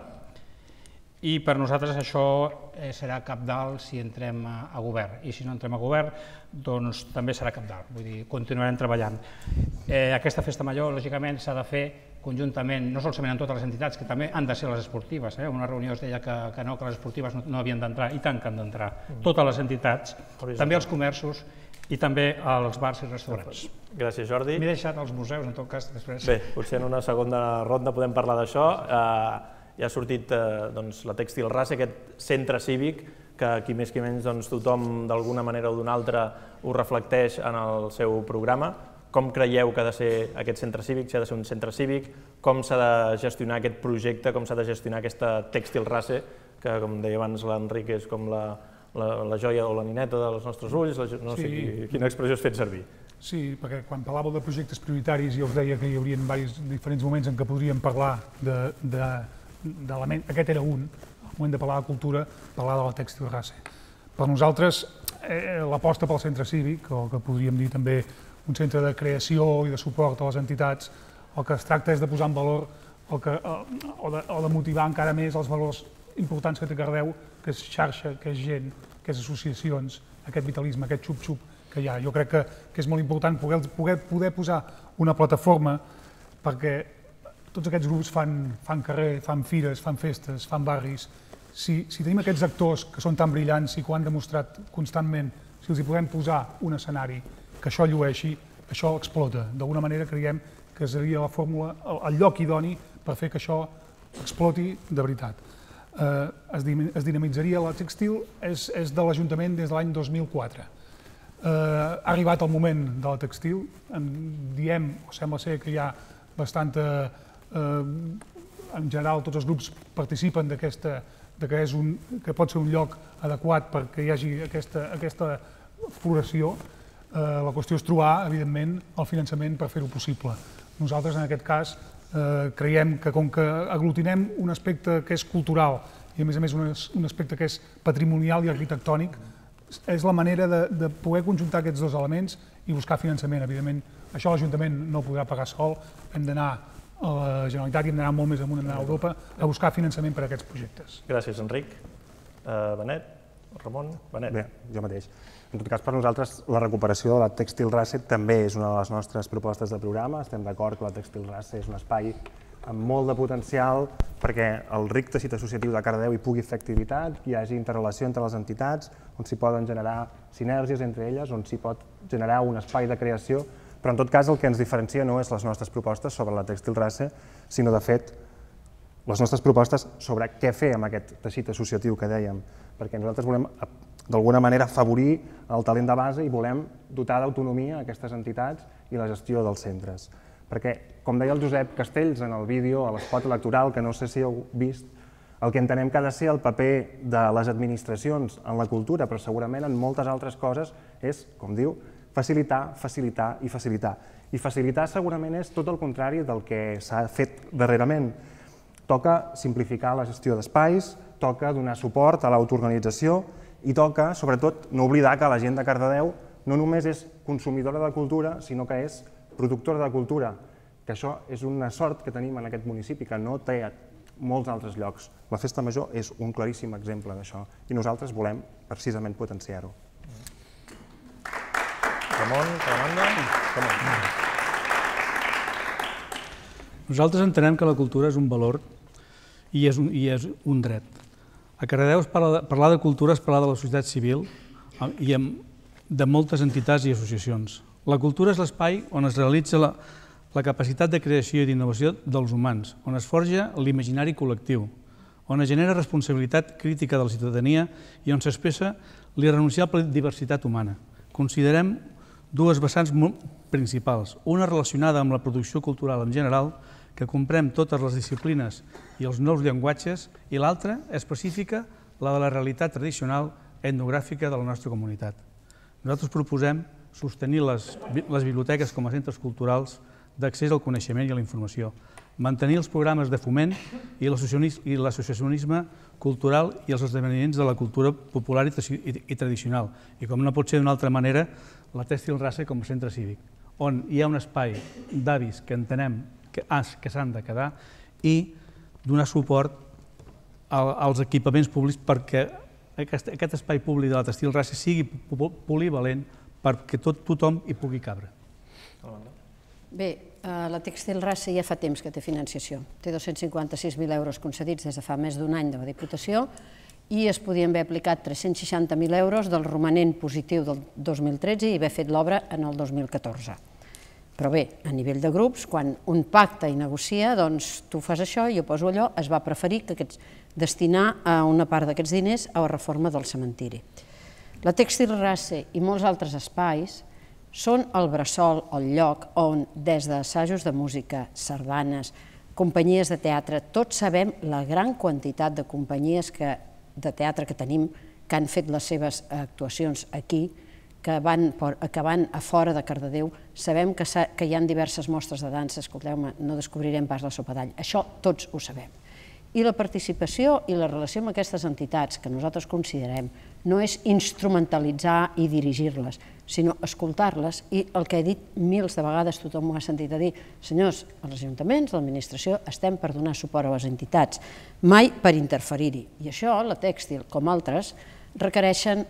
i per nosaltres això serà cabdal si entrem a govern, i si no entrem a govern doncs també serà cabdal, vull dir, continuarem treballant. Aquesta Festa Major, lògicament, s'ha de fer conjuntament, no solament amb totes les entitats, que també han de ser les esportives. En una reunió es deia que no, que les esportives no havien d'entrar, i tant que han d'entrar. Totes les entitats, també els comerços i també els bars i restaurants. Gràcies, Jordi. M'he deixat els museus, en tot cas, després. Bé, potser en una segona ronda podem parlar d'això. Ja ha sortit la Tèxtil Race, aquest centre cívic, que qui més qui menys tothom d'alguna manera o d'una altra ho reflecteix en el seu programa. Com creieu que ha de ser aquest centre cívic, si ha de ser un centre cívic, com s'ha de gestionar aquest projecte, com s'ha de gestionar aquesta Tèxtil Race, que com deia abans l'Enric és com la joia o la nineta dels nostres ulls, no sé quina expressió has fet servir. Sí, perquè quan parlàveu de projectes prioritaris jo us deia que hi haurien diferents moments en què podríem parlar d'elements, aquest era un, al moment de parlar de cultura, parlar de la Tèxtil Race. Per nosaltres, l'aposta pel centre cívic, o que podríem dir també un centre de creació i de suport a les entitats, el que es tracta és de posar en valor o de motivar encara més els valors importants que té Cardedeu, que és xarxa, que és gent, que és associacions, aquest vitalisme, aquest xup-xup que hi ha. Jo crec que, que és molt important poder, poder, poder posar una plataforma perquè tots aquests grups fan, fan carrer, fan fires, fan festes, fan barris. Si, si tenim aquests actors que són tan brillants i que ho han demostrat constantment, si els hi podem posar un escenari que això llueixi, això explota. D'alguna manera creiem que seria la fórmula, el lloc idoni per fer que això exploti de veritat. Eh, es, es dinamitzaria la textil, és, és de l'Ajuntament des de l'any dos mil quatre. Eh, ha arribat el moment de la textil, en diem, o sembla ser que hi ha bastanta, eh, en general tots els grups participen d'aquesta, de que, és un, que pot ser un lloc adequat perquè hi hagi aquesta, aquesta floració. Eh, la qüestió és trobar, evidentment, el finançament per fer-ho possible. Nosaltres, en aquest cas, eh, creiem que com que aglutinem un aspecte que és cultural i, a més a més, un, un aspecte que és patrimonial i arquitectònic, és la manera de, de poder conjuntar aquests dos elements i buscar finançament. Evidentment, això l'Ajuntament no ho podrà pagar sol, hem d'anar a la Generalitat i hem d'anar molt més amunt, hem d'anar a Europa a buscar finançament per a aquests projectes. Gràcies, Enric. Uh, Benet? Ramon? Benet? Bé, jo mateix. En tot cas, per nosaltres, la recuperació de la Textile Race també és una de les nostres propostes de programa. Estem d'acord que la Textile Race és un espai amb molt de potencial perquè el ric teixit associatiu de Cardedeu hi pugui fer activitat, hi hagi interrelació entre les entitats, on s'hi poden generar sinergies entre elles, on s'hi pot generar un espai de creació, però en tot cas el que ens diferencia no és les nostres propostes sobre la Textile Race, sinó de fet les nostres propostes sobre què fer amb aquest teixit associatiu que dèiem, perquè nosaltres volem d'alguna manera afavorir el talent de base i volem dotar d'autonomia a aquestes entitats i la gestió dels centres. Perquè, com deia el Josep Castells en el vídeo, a l'espot electoral, que no sé si heu vist, el que entenem que ha de ser el paper de les administracions en la cultura, però segurament en moltes altres coses, és, com diu, facilitar, facilitar i facilitar. I facilitar segurament és tot el contrari del que s'ha fet darrerament. Toca simplificar la gestió d'espais, toca donar suport a l'autoorganització i toca, sobretot, no oblidar que la gent de Cardedeu no només és consumidora de cultura, sinó que és productora de cultura, que això és una sort que tenim en aquest municipi, que no té molts altres llocs. La Festa Major és un claríssim exemple d'això i nosaltres volem precisament potenciar-ho. Ramon, Ramon. Nosaltres entenem que la cultura és un valor i és un, i és un dret. A Cardedeu parlar de cultura és parlar de la societat civil i de moltes entitats i associacions. La cultura és l'espai on es realitza la, la capacitat de creació i d'innovació dels humans, on es forja l'imaginari col·lectiu, on es genera responsabilitat crítica de la ciutadania i on s'expressa l'irrenunciable diversitat humana. Considerem dues vessants principals, una relacionada amb la producció cultural en general, que comprem totes les disciplines i els nous llenguatges, i l'altra, específica, la de la realitat tradicional etnogràfica de la nostra comunitat. Nosaltres proposem sostenir les, les biblioteques com a centres culturals d'accés al coneixement i a la informació, mantenir els programes de foment i l'associacionisme cultural i els esdeveniments de la cultura popular i, i, i tradicional, i com no pot ser d'una altra manera, la Textile Race com a centre cívic, on hi ha un espai d'avis que entenem que, que s'han de quedar i donar suport als equipaments públics perquè aquest, aquest espai públic de la Textile Race sigui polivalent perquè tot, tothom hi pugui cabre. Bé, la Textile Race ja fa temps que té financiació. Té dos-cents cinquanta-sis mil euros concedits des de fa més d'un any de la Diputació i es podien haver aplicat tres-cents seixanta mil euros del romanent positiu del dos mil tretze i haver fet l'obra en el dos mil catorze. Però bé, a nivell de grups, quan un pacta i negocia, doncs tu fas això i jo poso allò, es va preferir que destinar una part d'aquests diners a la reforma del cementiri. La Textile Race i molts altres espais són el bressol, el lloc on, des d'assajos de música, sardanes, companyies de teatre, tots sabem la gran quantitat de companyies de teatre que tenim que han fet les seves actuacions aquí, que van a fora de Cardedeu, sabem que hi ha diverses mostres de dansa, escolteu-me, no descobrirem pas la sopa d'all, això tots ho sabem. I la participació i la relació amb aquestes entitats, que nosaltres considerem, no és instrumentalitzar i dirigir-les, sinó escoltar-les i el que he dit mils de vegades, tothom m'ho ha sentit a dir, senyors, els ajuntaments, l'administració, estem per donar suport a les entitats, mai per interferir-hi. I això, la tèxtil, com altres, requereixen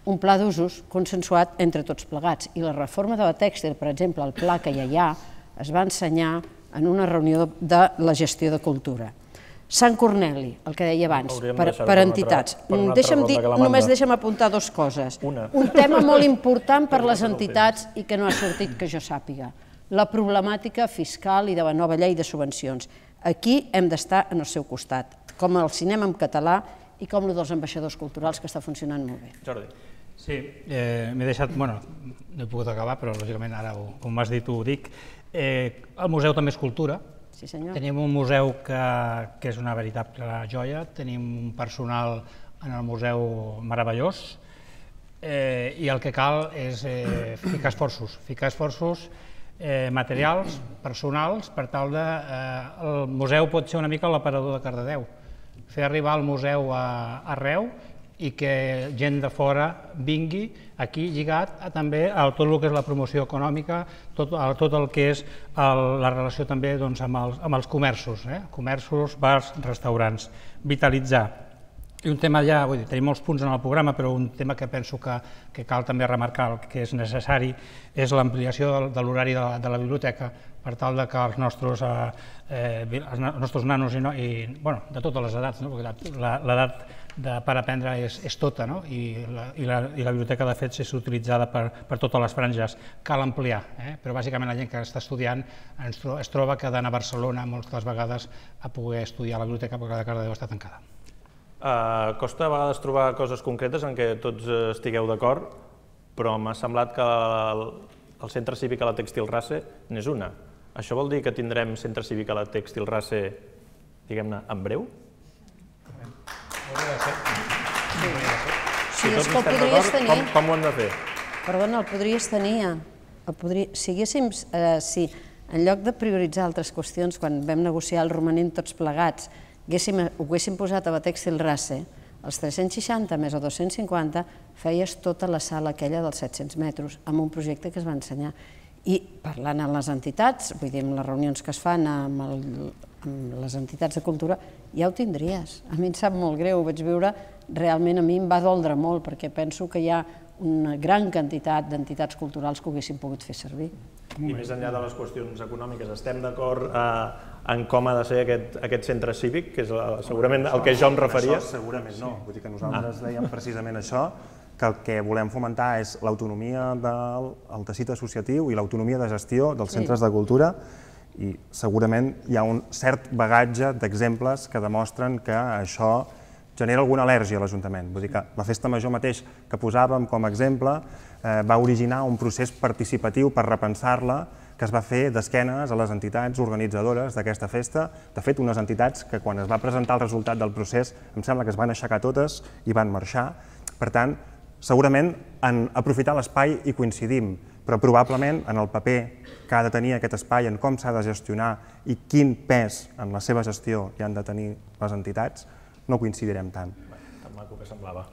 un pla d'usos consensuat entre tots plegats. I la reforma de la tèxtil, per exemple, el pla que ja hi ha, es va ensenyar en una reunió de la gestió de cultura. Sant Corneli, el que deia abans, per entitats. Només deixa'm apuntar dues coses. Un tema molt important per les entitats i que no ha sortit que jo sàpiga. La problemàtica fiscal i de la nova llei de subvencions. Aquí hem d'estar en el seu costat, com el cinema en català i com el dels ambaixadors culturals, que està funcionant molt bé. Jordi. Sí, m'he deixat, bueno, no he pogut acabar, però lògicament ara, com m'has dit, ho dic. El museu també és cultura. Sí, senyor. Tenim un museu que és una veritable joia, tenim un personal en el museu meravellós i el que cal és ficar esforços, ficar esforços materials, personals, per tal de... El museu pot ser una mica l'aparador de Cardedeu, fer arribar el museu arreu i que gent de fora vingui aquí lligat també a tot el que és la promoció econòmica, tot el que és la relació també amb els comerços, comerços, bars, restaurants, vitalitzar. I un tema ja, vull dir, tenim molts punts en el programa, però un tema que penso que cal també remarcar, que és necessari, és l'ampliació de l'horari de la biblioteca per tal que els nostres nanos i, bueno, de totes les edats, perquè l'edat per aprendre és tota, i la biblioteca, de fet, és utilitzada per totes les franges. Cal ampliar, però bàsicament la gent que està estudiant es troba que d'anar a Barcelona moltes vegades a poder estudiar a la biblioteca perquè la de Cardedeu està tancada. Costa a vegades trobar coses concretes en què tots estigueu d'acord, però m'ha semblat que el centre cívic a la Tèxtil Race n'és una. Això vol dir que tindrem centre cívic a la Tèxtil Race, diguem-ne, en breu? Sí, és que el podries tenir. Com ho hem de fer? Perdona, el podries tenir. Si en lloc de prioritzar altres qüestions, quan vam negociar el romanent tots plegats, ho haguéssim posat a la Tèxtil Race, els tres-cents seixanta més o dos-cents cinquanta, feies tota la sala aquella dels set-cents metres, amb un projecte que es va ensenyar. I parlant amb les entitats, vull dir, amb les reunions que es fan amb les entitats de cultura, ja ho tindries. A mi em sap molt greu, ho vaig veure, realment a mi em va doldre molt, perquè penso que hi ha una gran quantitat d'entitats culturals que ho haguessin pogut fer servir. I més enllà de les qüestions econòmiques, estem d'acord en com ha de ser aquest centre cívic, que és segurament el que jo em referia? Això segurament no. Vull dir que nosaltres dèiem precisament això, que el que volem fomentar és l'autonomia del teixit associatiu i l'autonomia de gestió dels centres de cultura, i segurament hi ha un cert bagatge d'exemples que demostren que això genera alguna al·lèrgia a l'Ajuntament. Vull dir que la Festa Major mateix que posàvem com a exemple va originar un procés participatiu per repensar-la que es va fer d'esquenes a les entitats organitzadores d'aquesta festa. De fet, unes entitats que quan es va presentar el resultat del procés em sembla que es van aixecar totes i van marxar. Per tant, segurament en aprofitar l'espai hi coincidim, però probablement en el paper que ha de tenir aquest espai, en com s'ha de gestionar i quin pes en la seva gestió hi han de tenir les entitats, no coincidirem tant. Tan maco que semblava.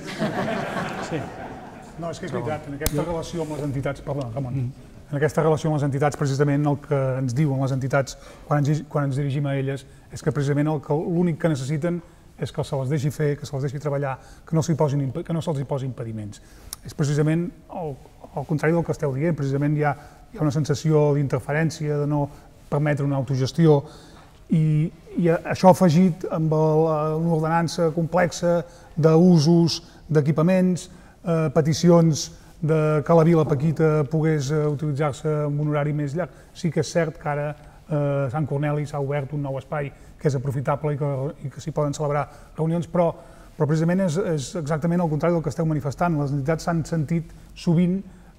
Sí. No, és que és veritat, en aquesta relació amb les entitats, perdona, Ramon, en aquesta relació amb les entitats, precisament el que ens diuen les entitats quan ens dirigim a elles és que precisament l'únic que necessiten és que se les deixi fer, que se les deixi treballar, que no se'ls hi posi impediments. És precisament al contrari del que esteu dient, precisament hi ha una sensació d'interferència, de no permetre una autogestió, i això afegit amb una ordenança complexa d'usos, d'equipaments, peticions que la Vila Paquita pogués utilitzar-se en un horari més llarg. Sí que és cert que ara a Sant Corneli s'ha obert un nou espai que és aprofitable i que s'hi poden celebrar reunions, però precisament és exactament el contrari del que esteu manifestant. Les entitats s'han sentit sovint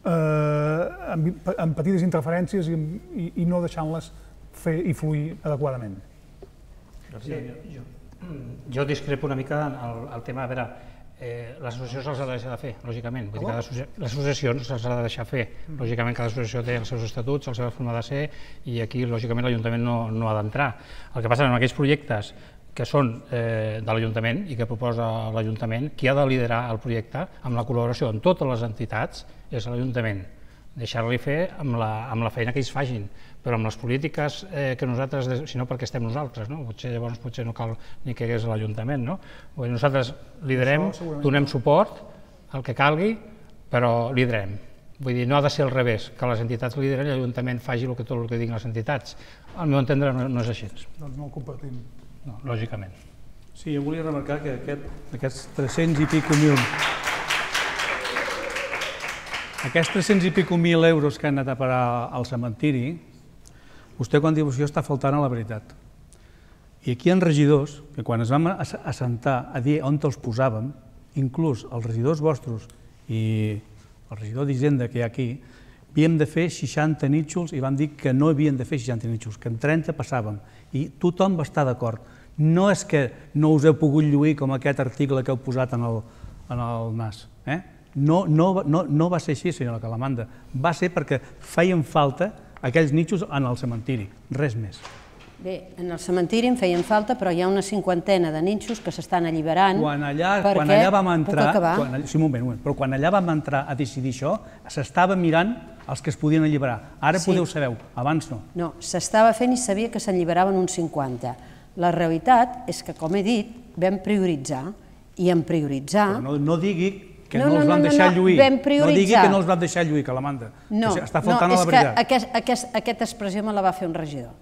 amb petites interferències i no deixant-les fer i fluir adequadament. Jo discrepo una mica el tema, a veure, les associacions se'ls ha de deixar de fer, lògicament. Les associacions se'ls ha de deixar fer. Lògicament, cada associació té els seus estatuts, la seva forma de ser, i aquí, lògicament, l'Ajuntament no ha d'entrar. El que passa en aquells projectes que són de l'Ajuntament i que proposa l'Ajuntament, qui ha de liderar el projecte amb la col·laboració amb totes les entitats és l'Ajuntament. Deixar-li fer amb la feina que ells facin, però amb les polítiques que nosaltres, si no perquè estem nosaltres, llavors potser no cal ni que hagués l'Ajuntament. Nosaltres liderem, donem suport el que calgui, però liderem. Vull dir, no ha de ser al revés, que les entitats lideren i l'Ajuntament faci tot el que diguin les entitats. Al meu entendre no és així. Doncs no ho compartim. No, lògicament. Sí, jo volia remarcar que aquests tres-cents i pico mil... Aquests tres-cents i pico mil euros que han anat a parar al cementiri, vostè quan diu això està faltant a la veritat. I aquí hi ha regidors que quan es vam assentar a dir on els posàvem, inclús els regidors vostres i el regidor d'Hisenda que hi ha aquí, havíem de fer seixanta nítxols i vam dir que no havien de fer seixanta nítxols, que en trenta passàvem. I tothom va estar d'acord. No és que no us heu pogut lluir com aquest article que heu posat en el nas. No va ser així, senyora Calamanda. Va ser perquè feien falta aquells nítxols en el cementiri, res més. Bé, en el cementiri en feien falta, però hi ha una cinquantena de nínxols que s'estan alliberant. Quan allà vam entrar... Sí, un moment, un moment. Però quan allà vam entrar a decidir això, s'estava mirant els que es podien alliberar. Ara podeu saber, abans no. No, s'estava fent i sabia que s'alliberaven uns cinquanta. La realitat és que, com he dit, vam prioritzar, i en prioritzar... No digui que no els vam deixar lluir. No digui que no els vam deixar lluir, Calamanda. No, està faltant a la veritat. Aquesta expressió me la va fer un regidor.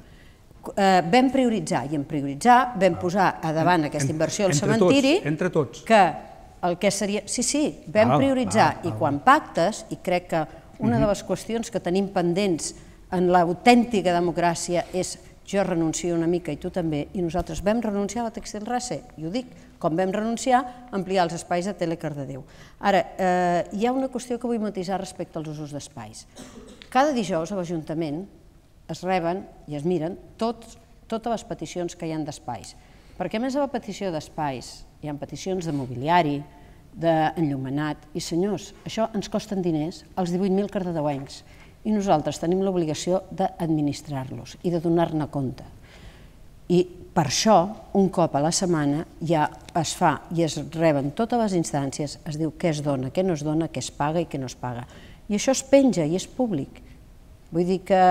Vam prioritzar, i en prioritzar vam posar a davant aquesta inversió al cementiri, que el que seria... Sí, sí, vam prioritzar, i quan pactes, i crec que una de les qüestions que tenim pendents en l'autèntica democràcia és jo renuncio una mica i tu també, i nosaltres vam renunciar a la Tèxtil Race, i ho dic, com vam renunciar a ampliar els espais de Tele Cardedeu. Ara, hi ha una qüestió que vull matisar respecte als usos d'espais. Cada dijous a l'Ajuntament es reben i es miren totes les peticions que hi ha d'espais. Perquè a més de la petició d'espais hi ha peticions de mobiliari, d'enllumenat, i senyors, això ens costen diners als divuit mil cardedeuencs i nosaltres tenim l'obligació d'administrar-los i de donar-ne compte. I per això, un cop a la setmana ja es fa i es reben totes les instàncies, es diu què es dona, què no es dona, què es paga i què no es paga. I això es penja i és públic. Vull dir que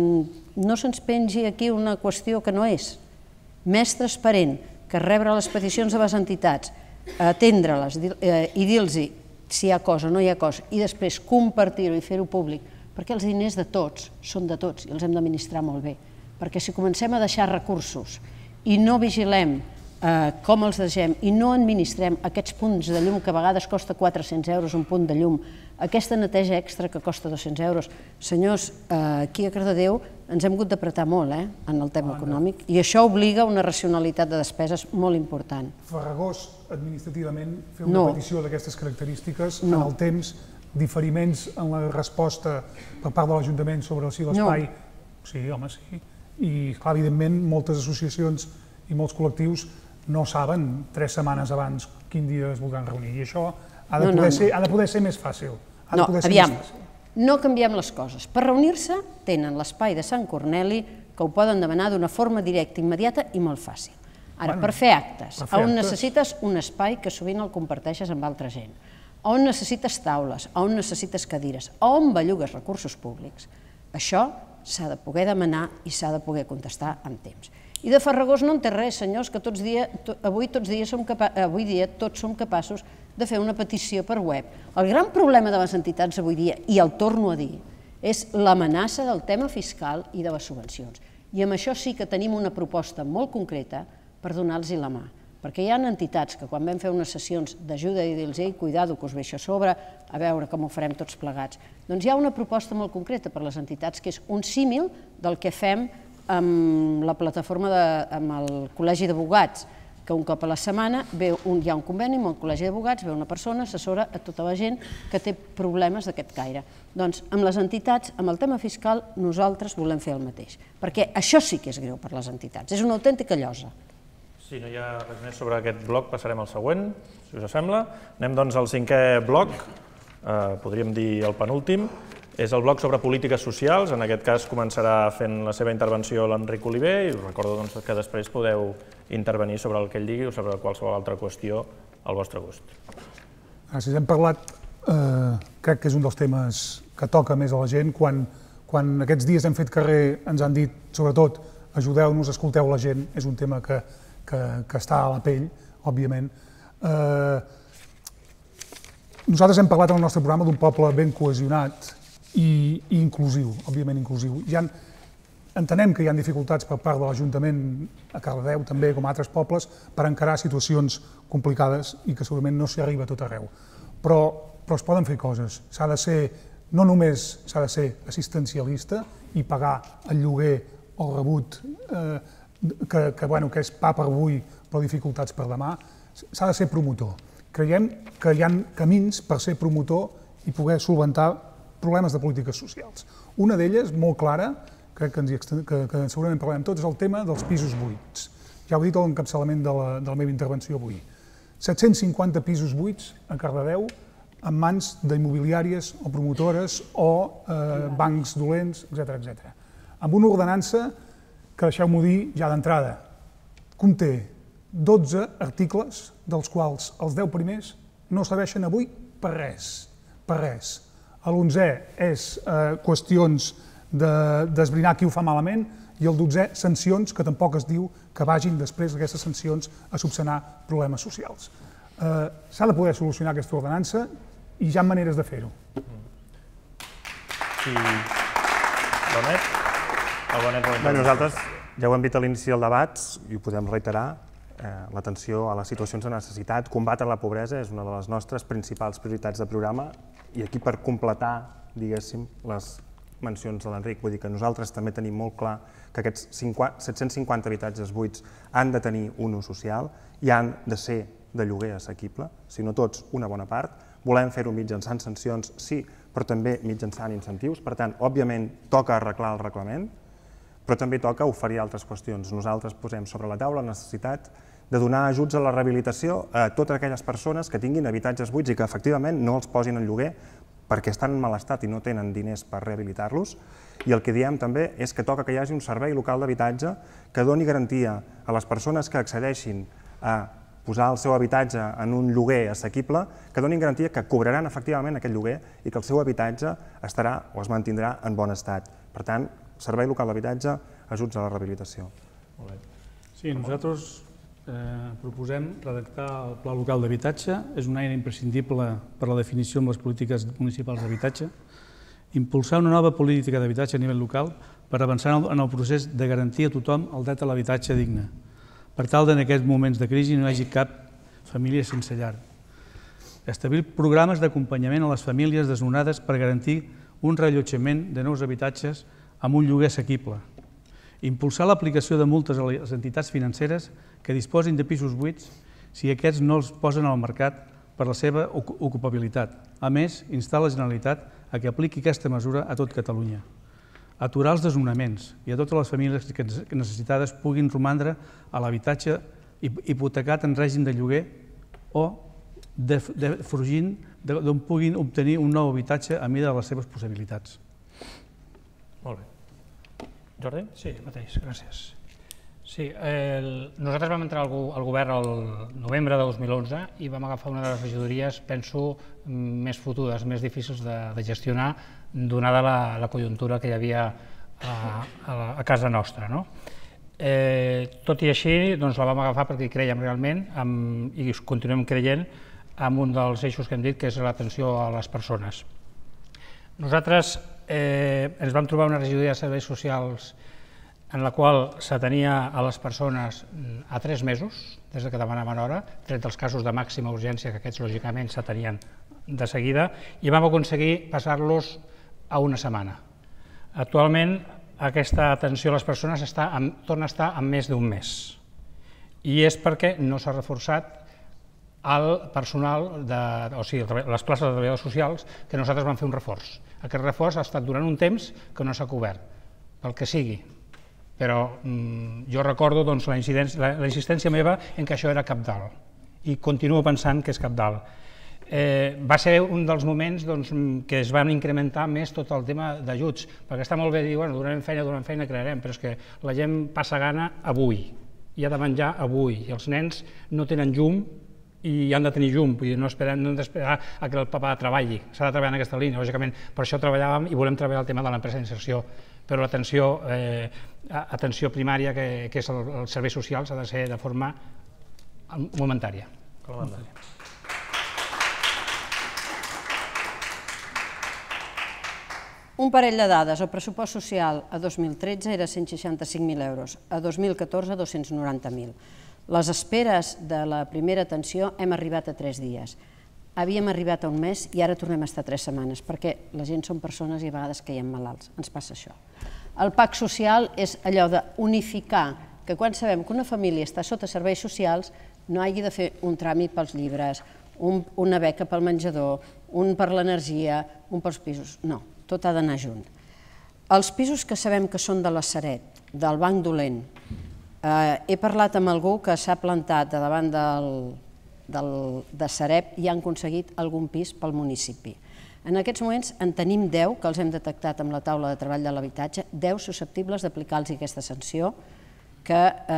no se'ns pengi aquí una qüestió que no és. Més transparent que rebre les peticions de les entitats, atendre-les i dir-los si hi ha cosa o no hi ha cosa, i després compartir-ho i fer-ho públic, perquè els diners de tots són de tots i els hem d'administrar molt bé. Perquè si comencem a deixar recursos i no vigilem com els deixem i no administrem aquests punts de llum que a vegades costa quatre-cents euros un punt de llum, aquesta neteja extra que costa dos-cents euros, senyors, aquí a Cardedeu ens hem hagut d'apretar molt en el tema econòmic i això obliga a una racionalitat de despeses molt important. Farragós, administrativament, fer una petició d'aquestes característiques en el temps, diferiments en la resposta per part de l'Ajuntament sobre si l'espai... Sí, home, sí. I, clar, evidentment, moltes associacions i molts col·lectius no saben tres setmanes abans quin dia es voldran reunir. I això ha de poder ser més fàcil. No, aviam, no canviem les coses. Per reunir-se tenen l'espai de Sant Corneli que ho poden demanar d'una forma directa, immediata i molt fàcil. Ara, per fer actes, on necessites un espai que sovint el comparteixes amb altra gent, on necessites taules, on necessites cadires, on bellugues recursos públics, això s'ha de poder demanar i s'ha de poder contestar amb temps. I de Farragós no en té res, senyors, que avui dia tots som capaços de fer una petició per web. El gran problema de les entitats avui dia, i el torno a dir, és l'amenaça del tema fiscal i de les subvencions. I amb això sí que tenim una proposta molt concreta per donar-los la mà. Perquè hi ha entitats que quan vam fer unes sessions d'ajuda i dir-los ei, cuidado, que us ve això a sobre, a veure com ho farem tots plegats. Doncs hi ha una proposta molt concreta per a les entitats que és un símil del que fem amb la plataforma, amb el Col·legi d'Advocats, que un cop a la setmana hi ha un conveni amb el Col·legi d'Advocats, ve una persona, assessora a tota la gent que té problemes d'aquest caire. Doncs amb les entitats, amb el tema fiscal, nosaltres volem fer el mateix, perquè això sí que és greu per les entitats, és una autèntica llosa. Si no hi ha res més sobre aquest bloc, passarem al següent, si us sembla. Anem doncs al cinquè bloc, podríem dir el penúltim, és el bloc sobre polítiques socials. En aquest cas començarà fent la seva intervenció l'Enric Oliver i us recordo que després podeu intervenir sobre el que ell digui o sobre qualsevol altra qüestió al vostre gust. Gràcies. Hem parlat, crec que és un dels temes que toca més a la gent. Quan aquests dies hem fet carrer ens han dit, sobretot, ajudeu-nos, escolteu la gent, és un tema que que està a la pell, òbviament. Nosaltres hem parlat en el nostre programa d'un poble ben cohesionat i inclusiu, òbviament inclusiu. Entenem que hi ha dificultats per part de l'Ajuntament a Cardedeu, també com a altres pobles, per encarar situacions complicades i que segurament no s'hi arriba a tot arreu. Però es poden fer coses. S'ha de ser, no només s'ha de ser assistencialista i pagar el lloguer o el rebut que és pa per avui però dificultats per demà, s'ha de ser promotor. Creiem que hi ha camins per ser promotor i poder solventar problemes de polítiques socials. Una d'elles, molt clara, crec que segurament parlem tots, és el tema dels pisos buits. Ja ho he dit a l'encapçalament de la meva intervenció avui. set-cents cinquanta pisos buits a Cardedeu en mans d'immobiliàries o promotores o bancs dolents, etcètera. Amb una ordenança que, deixeu-m'ho dir ja d'entrada, conté dotze articles, dels quals els deu primers no serveixen avui per res, per res. L'onzè és qüestions d'esbrinar qui ho fa malament i el dotzè, sancions, que tampoc es diu que vagin després d'aquestes sancions a subsanar problemes socials. S'ha de poder solucionar aquesta ordenança i hi ha maneres de fer-ho. Bé, nosaltres ja ho hem dit a l'inici del debat i ho podem reiterar, l'atenció a les situacions de necessitat, combatre la pobresa és una de les nostres principals prioritats de programa i aquí per completar, diguéssim, les mencions de l'Enric, vull dir que nosaltres també tenim molt clar que aquests set-cents cinquanta habitatges buits han de tenir un ús social i han de ser de lloguer assequible, si no tots, una bona part. Volem fer-ho mitjançant sancions, sí, però també mitjançant incentius. Per tant, òbviament, toca arreglar el reglament, però també toca oferir altres qüestions. Nosaltres posem sobre la taula la necessitat de donar ajuts a la rehabilitació a totes aquelles persones que tinguin habitatges buits i que efectivament no els posin en lloguer perquè estan en mal estat i no tenen diners per rehabilitar-los. I el que diem també és que toca que hi hagi un servei local d'habitatge que doni garantia a les persones que accedeixin a posar el seu habitatge en un lloguer assequible, que donin garantia que cobraran efectivament aquest lloguer i que el seu habitatge estarà o es mantindrà en bon estat. Per tant, servei local d'habitatge, ajuts a la rehabilitació. Sí, nosaltres proposem redactar el Pla Local d'Habitatge. És una eina imprescindible per a la definició amb les polítiques municipals d'habitatge. Impulsar una nova política d'habitatge a nivell local per avançar en el procés de garantir a tothom el dret a l'habitatge digne, per tal que en aquests moments de crisi no hi hagi cap família sense llar. Establir programes d'acompanyament a les famílies desnonades per garantir un reallotjament de nous habitatges amb un lloguer assequible. Impulsar l'aplicació de multes a les entitats financeres que disposin de pisos buits si aquests no els posen al mercat per la seva ocupabilitat. A més, instar la Generalitat a que apliqui aquesta mesura a tot Catalunya. Aturar els desnonaments i a totes les famílies necessitades puguin romandre a l'habitatge hipotecat en règim de lloguer o fugint d'on puguin obtenir un nou habitatge a mida de les seves possibilitats. Molt bé. Jordi? Sí, mateix, gràcies. Sí, nosaltres vam entrar al govern el novembre de dos mil onze i vam agafar una de les regidories, penso, més fotudes, més difícils de gestionar, donada la conjuntura que hi havia a casa nostra. Tot i així, la vam agafar perquè hi creiem realment i continuem creient en un dels eixos que hem dit, que és l'atenció a les persones. Nosaltres ens vam trobar una regidoria de serveis socials en la qual s'atenia a les persones a tres mesos, des que demanaven hora, tret dels casos de màxima urgència, que aquests lògicament s'atenien de seguida, i vam aconseguir passar-los a una setmana. Actualment, aquesta atenció a les persones torna a estar en més d'un mes. I és perquè no s'ha reforçat el personal, o sigui, les places de treballadors socials, que nosaltres vam fer un reforç. Aquest reforç ha estat durant un temps que no s'ha cobert, pel que sigui. Però jo recordo la insistència meva en que això era cabdal i continuo pensant que és cabdal. Va ser un dels moments que es van incrementar més tot el tema d'ajuts, perquè està molt bé dir, bueno, donarem feina, donarem feina, crearem, però és que la gent passa gana avui, i ha de menjar avui, i els nens no tenen llum i han de tenir llum, no hem d'esperar que el papà treballi, s'ha de treballar en aquesta línia, lògicament, per això treballàvem i volem treballar el tema de l'empresa d'inserció, però l'atenció primària, que és els serveis socials, ha de ser de forma momentària. Un parell de dades. El pressupost social a dos mil tretze era cent seixanta-cinc mil euros, a dos mil catorze dos-cents noranta mil. Les esperes de la primera atenció hem arribat a tres dies. Havíem arribat a un mes i ara tornem a estar tres setmanes, perquè la gent són persones i a vegades caiem malalts. Ens passa això. El P A C social és allò d'unificar, que quan sabem que una família està sota serveis socials no hagi de fer un tràmit pels llibres, una beca pel menjador, un per l'energia, un pels pisos. No, tot ha d'anar junt. Els pisos que sabem que són de la Sareb, del Banc Dolent, he parlat amb algú que s'ha plantat davant de Sareb i han aconseguit algun pis pel municipi. En aquests moments en tenim deu, que els hem detectat amb la taula de treball de l'habitatge, deu susceptibles d'aplicar-los aquesta sanció, que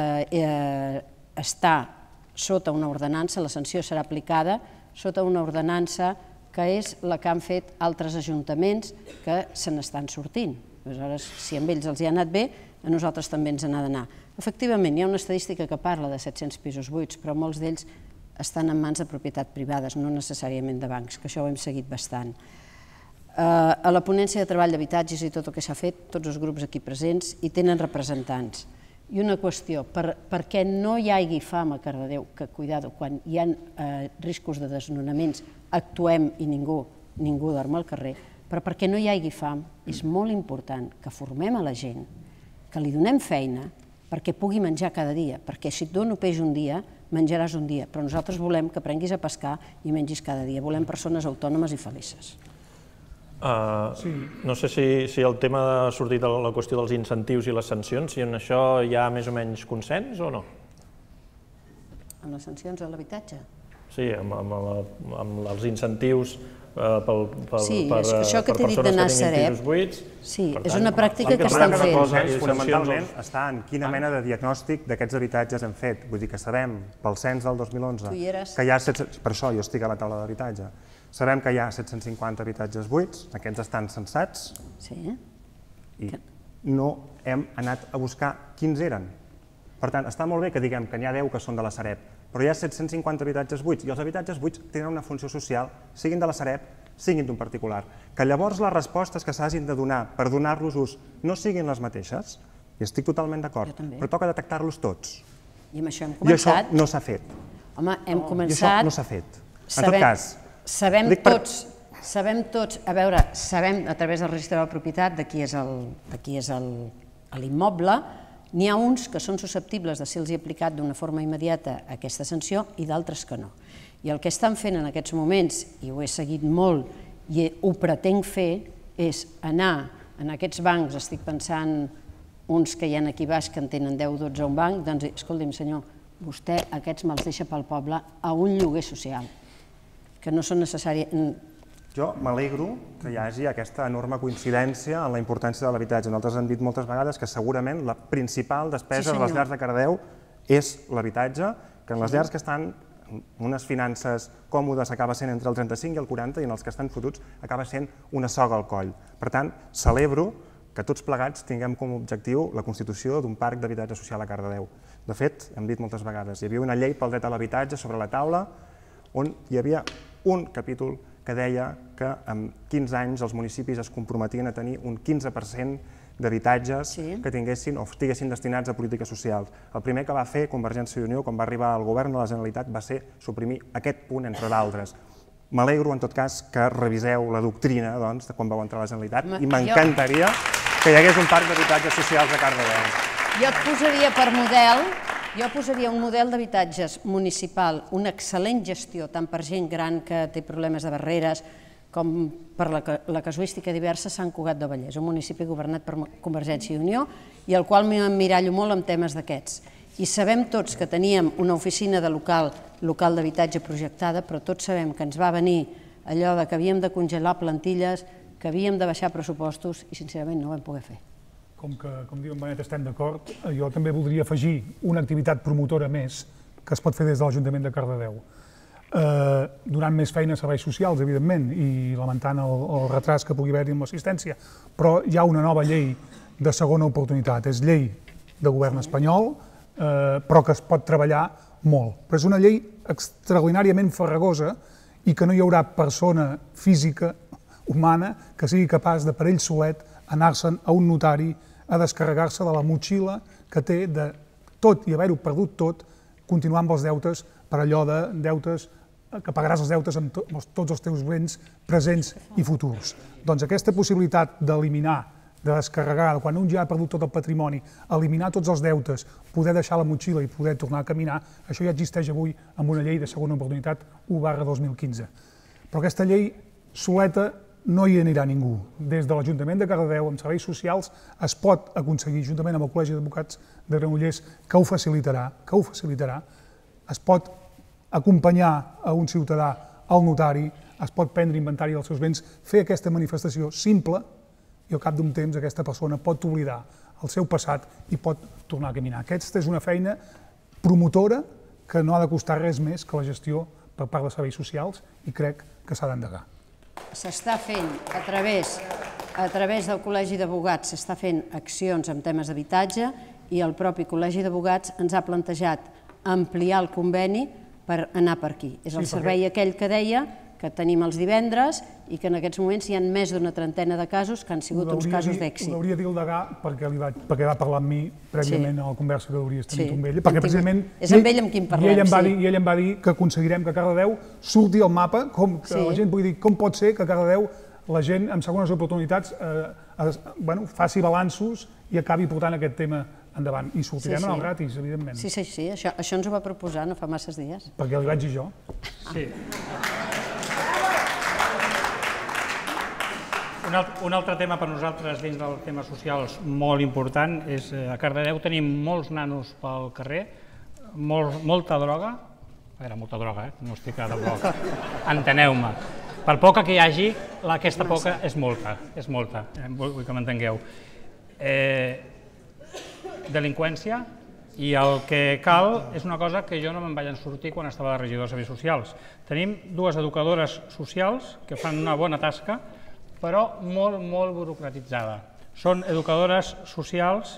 està sota una ordenança, la sanció serà aplicada sota una ordenança que és la que han fet altres ajuntaments que se n'estan sortint. Aleshores, si amb ells els hi ha anat bé, a nosaltres també ens n'ha d'anar. Efectivament, hi ha una estadística que parla de set-cents pisos buits, però molts d'ells estan en mans de propietat privades, no necessàriament de bancs, que això ho hem seguit bastant. A la ponència de treball d'habitatges i tot el que s'ha fet, tots els grups aquí presents hi tenen representants. I una qüestió, perquè no hi hagi fam a Cardedeu, que, cuidado, quan hi ha riscos de desnonaments, actuem i ningú, ningú dorm al carrer, però perquè no hi hagi fam, és molt important que formem a la gent, que li donem feina perquè pugui menjar cada dia, perquè si et dono peix un dia, menjaràs un dia, però nosaltres volem que aprenguis a pescar i mengis cada dia, volem persones autònomes i felices. No sé si el tema ha sortit de la qüestió dels incentius i les sancions, si en això hi ha més o menys consens o no? En les sancions a l'habitatge? Sí, amb els incentius per persones que tinguin pisos buits. Sí, és una pràctica que estan fent. Fonamentalment està en quina mena de diagnòstic d'aquests habitatges hem fet. Vull dir que sabem, pel cens del dos mil onze, que hi ha... Per això jo estic a la taula d'habitatge. Sabem que hi ha set-cents cinquanta habitatges buits, aquests estan censats, i no hem anat a buscar quins eren. Per tant, està molt bé que diguem que n'hi ha deu que són de la Sareb, però hi ha set-cents cinquanta habitatges buits, i els habitatges buits tenen una funció social, siguin de la Sareb, siguin d'un particular. Que llavors les respostes que s'hagin de donar per donar-los ús no siguin les mateixes, i estic totalment d'acord, però toca detectar-los tots. I amb això hem començat. I això no s'ha fet. Home, hem començat... I això no s'ha fet. En tot cas... Sabem tots, sabem tots, a veure, sabem a través del registre de la propietat de qui és l'immoble, n'hi ha uns que són susceptibles de ser-los aplicat d'una forma immediata aquesta sanció i d'altres que no. I el que estan fent en aquests moments, i ho he seguit molt i ho pretenc fer, és anar en aquests bancs, estic pensant uns que hi ha aquí baix que en tenen deu o dotze a un banc, doncs, escolti'm senyor, vostè aquests me'ls deixa pel poble a un lloguer social, que no són necessaris... Jo m'alegro que hi hagi aquesta enorme coincidència en la importància de l'habitatge. Nosaltres hem dit moltes vegades que segurament la principal despesa de les llars de Cardedeu és l'habitatge, que en les llars que estan en unes finances còmodes acaba sent entre el trenta-cinc i el quaranta i en els que estan fotuts acaba sent una soga al coll. Per tant, celebro que tots plegats tinguem com a objectiu la constitució d'un parc d'habitatge social a Cardedeu. De fet, hem dit moltes vegades, hi havia una llei pel dret a l'habitatge sobre la taula on hi havia un capítol que deia que en quinze anys els municipis es comprometien a tenir un quinze per cent d'habitatges que tinguessin o estiguessin destinats a polítiques socials. El primer que va fer Convergència i Unió quan va arribar al govern de la Generalitat va ser suprimir aquest punt, entre d'altres. M'alegro, en tot cas, que reviseu la doctrina de quan vau entrar a la Generalitat i m'encantaria que hi hagués un parc d'habitatges socials a Cardedeu. Jo et posaria per model Jo posaria un model d'habitatges municipal, una excel·lent gestió, tant per gent gran que té problemes de barreres, com per la casuística diversa, Sant Cugat del Vallès, un municipi governat per Convergència i Unió, i al qual m'emmirallo molt en temes d'aquests. I sabem tots que teníem una oficina de local, local d'habitatge projectada, però tots sabem que ens va venir allò que havíem de congelar plantilles, que havíem de baixar pressupostos, i sincerament no ho vam poder fer. Com que, com diu en Benet, estem d'acord, jo també voldria afegir una activitat promotora més que es pot fer des de l'Ajuntament de Cardedeu. Donant més feina a serveis socials, evidentment, i lamentant el retras que pugui haver-hi amb l'assistència, però hi ha una nova llei de segona oportunitat. És llei de govern espanyol, però que es pot treballar molt. Però és una llei extraordinàriament farragosa i que no hi haurà persona física humana que sigui capaç de per ell solet anar-se'n a un notari a descarregar-se de la motxilla que té de tot i haver-ho perdut tot, continuar amb els deutes per allò de deutes que pagaràs els deutes amb tots els teus béns presents i futurs. Doncs aquesta possibilitat d'eliminar, de descarregar, quan un ja ha perdut tot el patrimoni, eliminar tots els deutes, poder deixar la motxilla i poder tornar a caminar, això ja existeix avui amb una llei de segona oportunitat u barra dos mil quinze. Però aquesta llei soleta no hi anirà ningú. Des de l'Ajuntament de Cardedeu, amb serveis socials, es pot aconseguir, juntament amb el Col·legi d'Advocats de Granollers, que ho facilitarà, que ho facilitarà, es pot acompanyar a un ciutadà al notari, es pot prendre inventari dels seus béns, fer aquesta manifestació simple i al cap d'un temps aquesta persona pot oblidar el seu passat i pot tornar a caminar. Aquesta és una feina promotora que no ha de costar res més que la gestió per part de serveis socials i crec que s'ha d'endegar. S'està fent a través, a través del Col·legi d'Advocats, s'està fent accions en temes d'habitatge i el propi Col·legi d'Advocats ens ha plantejat ampliar el conveni per anar per aquí. És el servei aquell que deia que tenim els divendres i que en aquests moments hi ha més d'una trentena de casos que han sigut uns casos d'èxit. Ho hauria dit el degà perquè va parlar amb mi prèviament a la conversa que hauries tenit amb ell. Perquè precisament... És amb ell amb qui en parlem, sí. I ell em va dir que aconseguirem que a Cardedeu surti al mapa, que la gent pugui dir com pot ser que a Cardedeu la gent amb segones oportunitats faci balanços i acabi portant aquest tema endavant. I sortirem en el gratis, evidentment. Sí, sí, sí, això ens ho va proposar no fa masses dies. Perquè li vaig dir jo. Sí. Un altre tema per nosaltres dins dels temes socials molt important és a Cardedeu tenim molts nanos pel carrer, molta droga, era molta droga, no estic a de bloc, enteneu-me. Per poca que hi hagi, aquesta poca és molta, és molta, vull que m'entengueu. Delinqüència, i el que cal és una cosa que jo no me'n vaig en sortir quan estava de regidor de serveis socials. Tenim dues educadores socials que fan una bona tasca, però molt, molt burocratitzada. Són educadores socials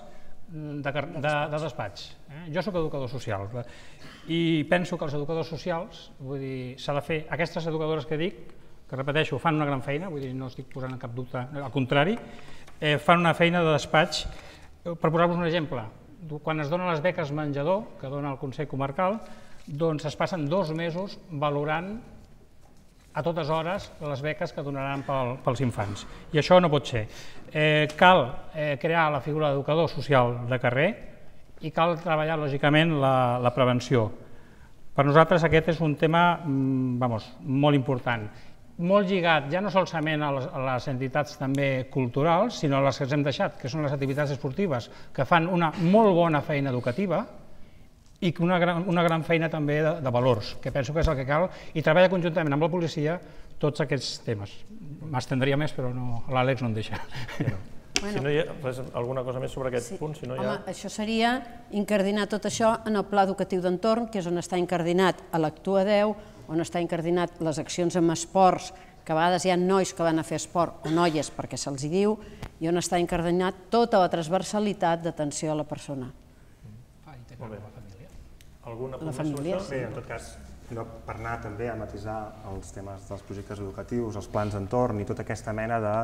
de despatx. Jo soc educador social i penso que els educadors socials, vull dir, s'ha de fer, aquestes educadores que dic, que repeteixo, fan una gran feina, vull dir, no estic posant en cap dubte, al contrari, fan una feina de despatx. Per posar-vos un exemple, quan es donen les beques menjador, que dona el Consell Comarcal, doncs es passen dos mesos valorant a totes hores les beques que donaran pels infants. I això no pot ser. Cal crear la figura d'educador social de carrer i cal treballar, lògicament, la prevenció. Per nosaltres aquest és un tema molt important, molt lligat ja no solament a les entitats també culturals, sinó a les que ens hem deixat, que són les activitats esportives, que fan una molt bona feina educativa i una gran feina també de valors, que penso que és el que cal, i treballa conjuntament amb la policia tots aquests temes. M'estendria més, però l'Àlex no em deixa. Si no hi ha alguna cosa més sobre aquest punt, si no hi ha... Home, això seria incardinar tot això en el pla educatiu d'entorn, que és on està incardinat a l'Actua-Deu, on està incardinat les accions amb esports, que a vegades hi ha nois que van a fer esport, o noies, perquè se'ls hi diu, i on està incardinat tota la transversalitat d'atenció a la persona. Molt bé. Alguna La família? Bé, en tot cas, per anar també a matisar els temes dels projectes educatius, els plans d'entorn i tota aquesta mena de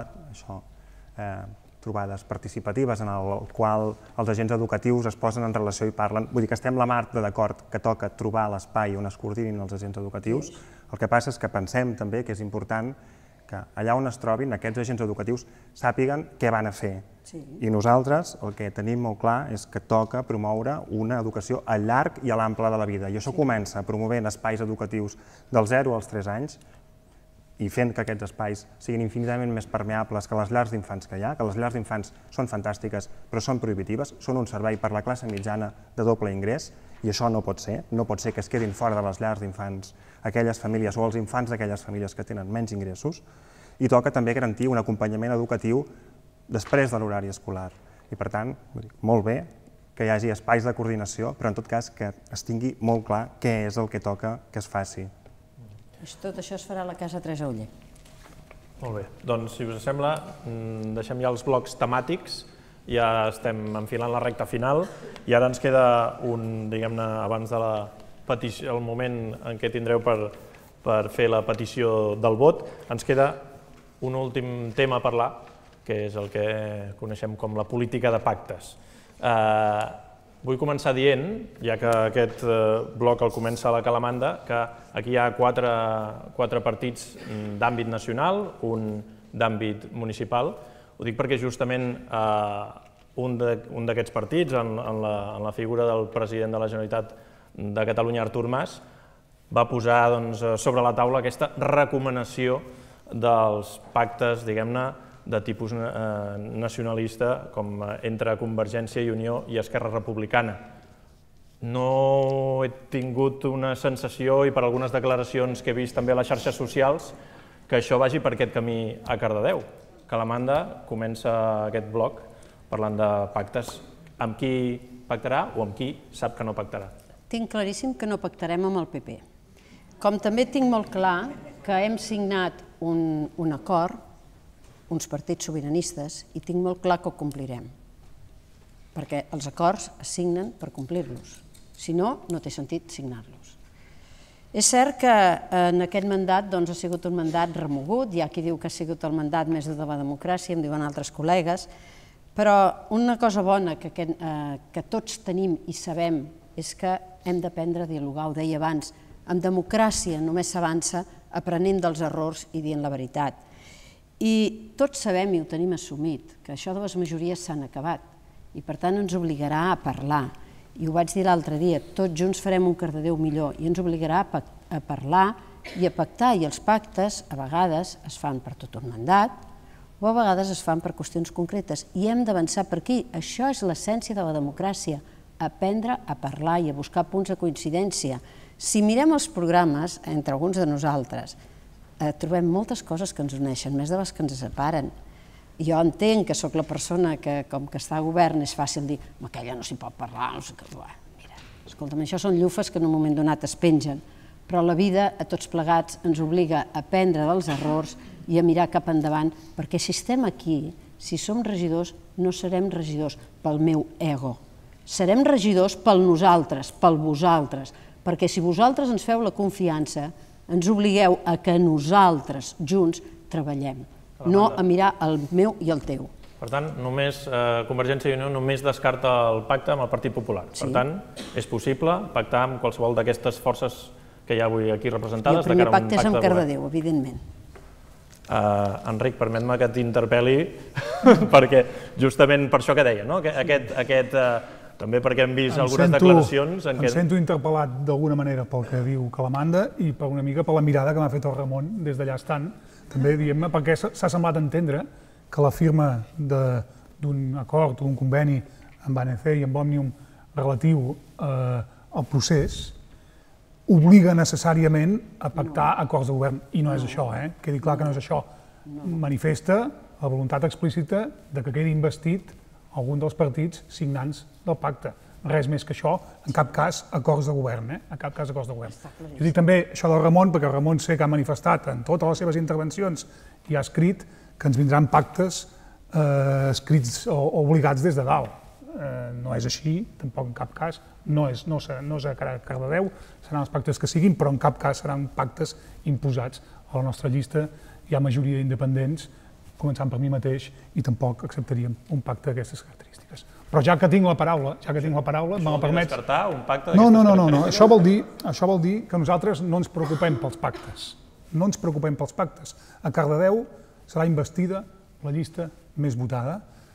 trobades participatives en el qual els agents educatius es posen en relació i parlen. Vull dir que estem la mar d'acord que toca trobar l'espai on es coordinin els agents educatius. El que passa és que pensem també que és important que allà on es trobin aquests agents educatius sàpiguen què van a fer. I nosaltres el que tenim molt clar és que toca promoure una educació al llarg i a l'ample de la vida. I això comença promovent espais educatius dels zero als tres anys i fent que aquests espais siguin infinitament més permeables que les llars d'infants que hi ha, que les llars d'infants són fantàstiques però són prohibitives, són un servei per la classe mitjana de doble ingrés i això no pot ser, no pot ser que es quedin fora de les llars d'infants aquelles famílies o els infants d'aquelles famílies que tenen menys ingressos, i toca també garantir un acompanyament educatiu després de l'horari escolar. I per tant, molt bé que hi hagi espais de coordinació, però en tot cas que es tingui molt clar què és el que toca que es faci. Tot això es farà a la Casa Teresa Oller. Molt bé, doncs si us sembla deixem ja els blocs temàtics, ja estem enfilant la recta final i ara ens queda un, diguem-ne, abans de la petició, el moment en què tindreu per fer la petició del vot, ens queda un últim tema a parlar, que és el que coneixem com la política de pactes. Vull començar dient, ja que aquest bloc el comença la Calamanda, que aquí hi ha quatre partits d'àmbit nacional, un d'àmbit municipal. Ho dic perquè justament un d'aquests partits, en la figura del president de la Generalitat de Catalunya, Artur Mas, va posar sobre la taula aquesta recomanació dels pactes, diguem-ne, de tipus nacionalista, com entre Convergència i Unió i Esquerra Republicana. No he tingut una sensació, i per algunes declaracions que he vist també a les xarxes socials, que això vagi per aquest camí a Cardedeu. Calamanda comença aquest bloc parlant de pactes. Amb qui pactarà o amb qui sap que no pactarà? Tinc claríssim que no pactarem amb el P P. Com també tinc molt clar que hem signat un acord, uns partits sobiranistes, i tinc molt clar que ho complirem. Perquè els acords es signen per complir-los. Si no, no té sentit signar-los. És cert que en aquest mandat ha sigut un mandat remogut, hi ha qui diu que ha sigut el mandat més dur de la democràcia, em diuen altres col·legues, però una cosa bona que tots tenim i sabem és que hem d'aprendre a dialogar, ho deia abans. En democràcia només s'avança aprenent dels errors i dient la veritat. I tots sabem i ho tenim assumit, que això de les majories s'han acabat i per tant ens obligarà a parlar. I ho vaig dir l'altre dia, tots junts farem un Cardedeu millor i ens obligarà a parlar i a pactar. I els pactes a vegades es fan per tot un mandat o a vegades es fan per qüestions concretes i hem d'avançar per aquí. Això és l'essència de la democràcia, aprendre a parlar i a buscar punts de coincidència. Si mirem els programes entre alguns de nosaltres, trobem moltes coses que ens uneixen, més de les que ens separen. Jo entenc que sóc la persona que, com que està a govern, és fàcil dir amb aquella no s'hi pot parlar, no sé què... Mira, escolta'm, això són llufes que en un moment donat es pengen, però la vida, a tots plegats, ens obliga a aprendre dels errors i a mirar cap endavant, perquè si estem aquí, si som regidors, no serem regidors pel meu ego. Serem regidors pel nosaltres, pel vosaltres, perquè si vosaltres ens feu la confiança, ens obligueu a que nosaltres junts treballem, no a mirar el meu i el teu. Per tant, només Convergència i Unió només descarta el pacte amb el Partit Popular. Per tant, és possible pactar amb qualsevol d'aquestes forces que hi ha avui aquí representades. I el primer pacte és amb Cardedeu, evidentment. Enric, permet-me que t'interpel·li, perquè justament per això que deia, no? Aquest... També perquè hem vist algunes declaracions... Em sento interpel·lat d'alguna manera pel que diu Calamanda i per una mica per la mirada que m'ha fet el Ramon des d'allà estant, també diguem-ne, perquè s'ha semblat entendre que la firma d'un acord o d'un conveni amb A N C i amb Òmnium relatiu al procés obliga necessàriament a pactar acords de govern. I no és això, eh? Quedi clar que no és això. Manifesta la voluntat explícita de que quedi investit algun dels partits signants del pacte. Res més que això, en cap cas acords de govern, eh? En cap cas acords de govern. Jo dic també això del Ramon, perquè el Ramon sé que ha manifestat en totes les seves intervencions i ha escrit que ens vindran pactes escrits o obligats des de dalt. No és així, tampoc en cap cas, no és a Cardedeu, seran els pactes que siguin, però en cap cas seran pactes imposats. A la nostra llista hi ha majoria d'independents, començant per mi mateix, i tampoc acceptaríem un pacte d'aquestes característiques. Però ja que tinc la paraula, ja que tinc la paraula, me la permets... Això vol dir descartar un pacte d'aquestes característiques? No, no, no, això vol dir, això vol dir que nosaltres no ens preocupem pels pactes. No ens preocupem pels pactes. A Cardedeu serà investida la llista més votada,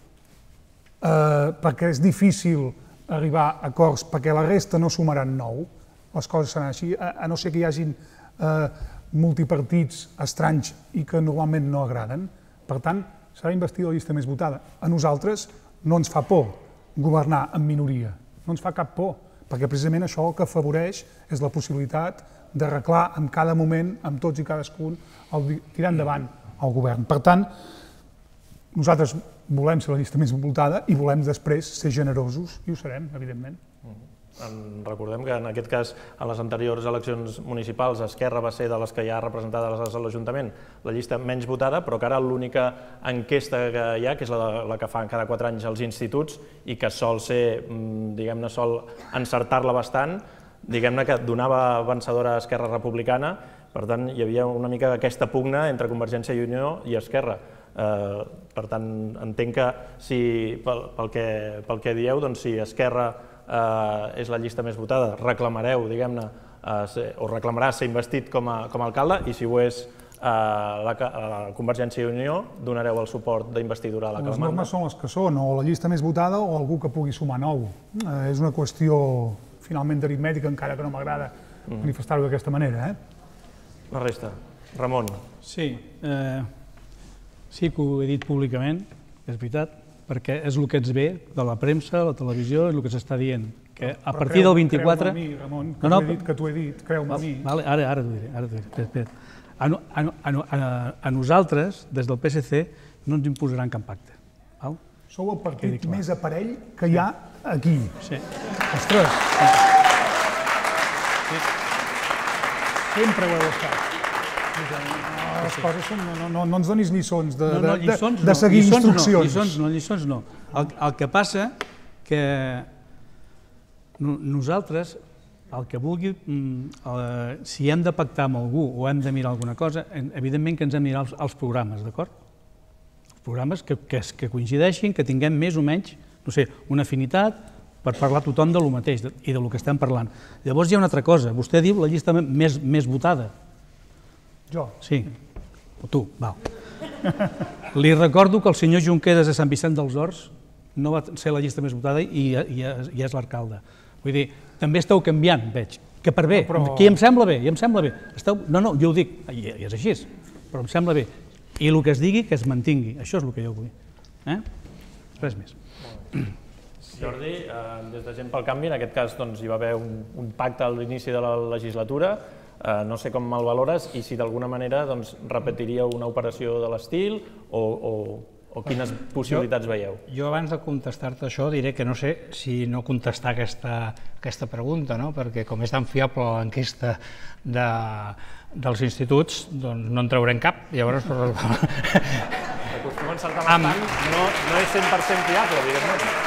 perquè és difícil arribar a acords, perquè la resta no sumaran nou, les coses seran així, a no ser que hi hagin multipartits estranys i que normalment no agraden. Per tant, serà investida la llista més votada. A nosaltres no ens fa por governar en minoria, no ens fa cap por, perquè precisament això el que afavoreix és la possibilitat d'arreglar en cada moment, amb tots i cadascun, tirar endavant el govern. Per tant, nosaltres volem ser la llista més votada i volem després ser generosos, i ho serem, evidentment. Recordem que en aquest cas, en les anteriors eleccions municipals, Esquerra va ser de les que hi ha representades a l'Ajuntament la llista menys votada, però que ara l'única enquesta que hi ha, que és la que fan cada quatre anys als instituts i que sol ser, diguem-ne, sol encertar-la bastant, diguem-ne que donava vencedora a Esquerra Republicana, Per tant, hi havia una mica aquesta pugna entre Convergència i Unió i Esquerra. Per tant, entenc que si, pel que dieu, si Esquerra és la llista més votada, reclamareu, diguem-ne, o reclamarà ser investit com a alcalde, i si ho és la Convergència i Unió, donareu el suport d'investidura a la Les Calamanda? normes són les que són, o la llista més votada o algú que pugui sumar nou. És una qüestió, finalment, d'aritmètica, encara que no m'agrada manifestar-ho d'aquesta manera. La resta. Ramon. Sí, sí que ho he dit públicament, és veritat, perquè és el que ens ve de la premsa, la televisió, és el que s'està dient, que a partir del vint-i-quatre... Creu-me a mi, Ramon, que t'ho he dit, que t'ho he dit, creu-me a mi. Ara, ara t'ho diré, ara t'ho diré. A nosaltres, des del P S C, no ens imposaran cap pacte. Sou el partit més aparell que hi ha aquí. Sí. Ostres! Sempre ho heu estat. Les coses són... No ens donis lliçons de seguir instruccions. Lliçons no, lliçons no. El que passa que nosaltres, el que vulgui, si hem de pactar amb algú o hem de mirar alguna cosa, evidentment que ens hem de mirar els programes, d'acord? Els programes que coincideixin, que tinguem més o menys, no sé, una afinitat per parlar tothom del mateix i del que estem parlant. Llavors hi ha una altra cosa. Vostè diu la llista més votada. Jo? Sí. O tu, val. Li recordo que el senyor Junqueras de Sant Vicent dels Horts no va ser la llista més votada i és l'alcalde. Vull dir, també esteu canviant, veig, que per bé, que em sembla bé, i em sembla bé. No, no, jo ho dic, i és així, però em sembla bé. I el que es digui, que es mantingui. Això és el que jo vull. Res més. Jordi, des de Gent pel Canvi, en aquest cas hi va haver un pacte a l'inici de la legislatura. No sé com el valores i si d'alguna manera repetiríeu una operació de l'estil o quines possibilitats veieu. Jo abans de contestar-te això diré que no sé si no contestar aquesta pregunta, perquè com és tan fiable l'enquesta dels instituts, doncs no en traurem cap. Llavors... Acostuma a encertar bastant, no és cent per cent fiable, evidentment.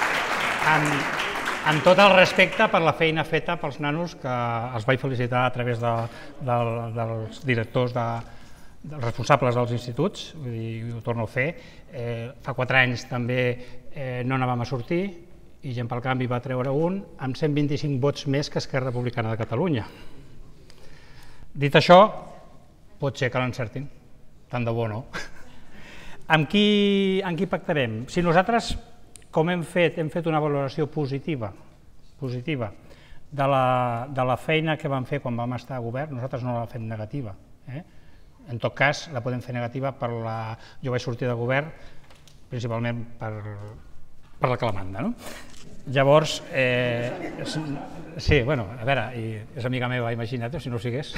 En tot el respecte per la feina feta pels nanos, que els vaig felicitar a través dels directors, dels responsables dels instituts, ho torno a fer. Fa quatre anys també no anàvem a sortir i Gent pel Canvi va treure un amb cent vint-i-cinc vots més que Esquerra Republicana de Catalunya. Dit això, pot ser que l'encertin, tant de bo no. Amb qui pactarem? Si nosaltres... Com hem fet, hem fet una valoració positiva de la feina que vam fer quan vam estar a govern, nosaltres no la fem negativa. En tot cas, la podem fer negativa per la... Jo vaig sortir de govern principalment per la Calamanda, no? Llavors, sí, bueno, a veure, és amiga meva, imagina't, si no ho sigués.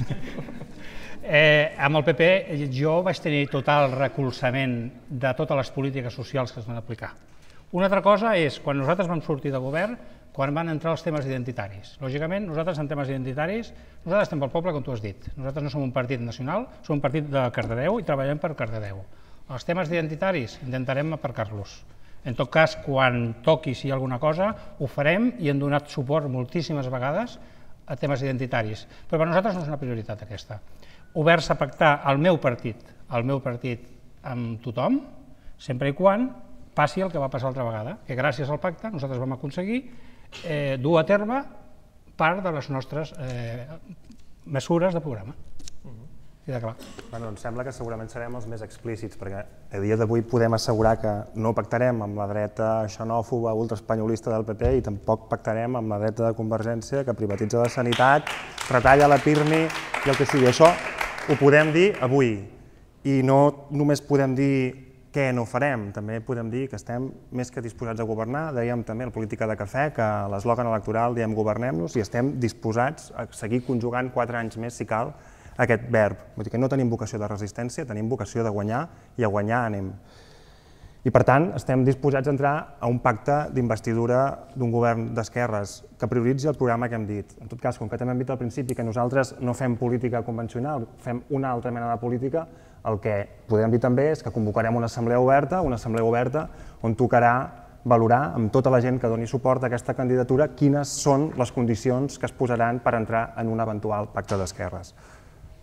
Amb el P P jo vaig tenir total recolzament de totes les polítiques socials que es van aplicar. Una altra cosa és, quan nosaltres vam sortir de govern, quan van entrar els temes identitaris. Lògicament, nosaltres en temes identitaris, nosaltres estem pel poble, com tu has dit. Nosaltres no som un partit nacional, som un partit de Cardedeu i treballem per Cardedeu. Els temes identitaris intentarem aparcar-los. En tot cas, quan toqui si hi ha alguna cosa, ho farem i hem donat suport moltíssimes vegades a temes identitaris. Però per nosaltres no és una prioritat aquesta. Oberts a pactar el meu partit, el meu partit amb tothom, sempre i quan passi el que va passar l'altra vegada, que gràcies al pacte nosaltres vam aconseguir dur a terme part de les nostres mesures de programa. Queda clar. Em sembla que segurament serem els més explícits, perquè a dia d'avui podem assegurar que no pactarem amb la dreta xenòfoba, ultraespanyolista del P P i tampoc pactarem amb la dreta de Convergència que privatitza la sanitat, retalla la Pirmi i el que sigui. Això ho podem dir avui i no només podem dir què no farem, també podem dir que estem més que disposats a governar. Dèiem també a la política de cafè que a l'eslògan electoral diem governem-nos i estem disposats a seguir conjugant quatre anys més, si cal, aquest verb. Vull dir que no tenim vocació de resistència, tenim vocació de guanyar i a guanyar anem. I per tant, estem disposats a entrar a un pacte d'investidura d'un govern d'esquerres que prioritzi el programa que hem dit. En tot cas, com que també hem dit al principi que nosaltres no fem política convencional, fem una altra mena de política, el que podem dir també és que convocarem una assemblea oberta, una assemblea oberta on tocarà valorar amb tota la gent que doni suport a aquesta candidatura quines són les condicions que es posaran per entrar en un eventual pacte d'esquerres.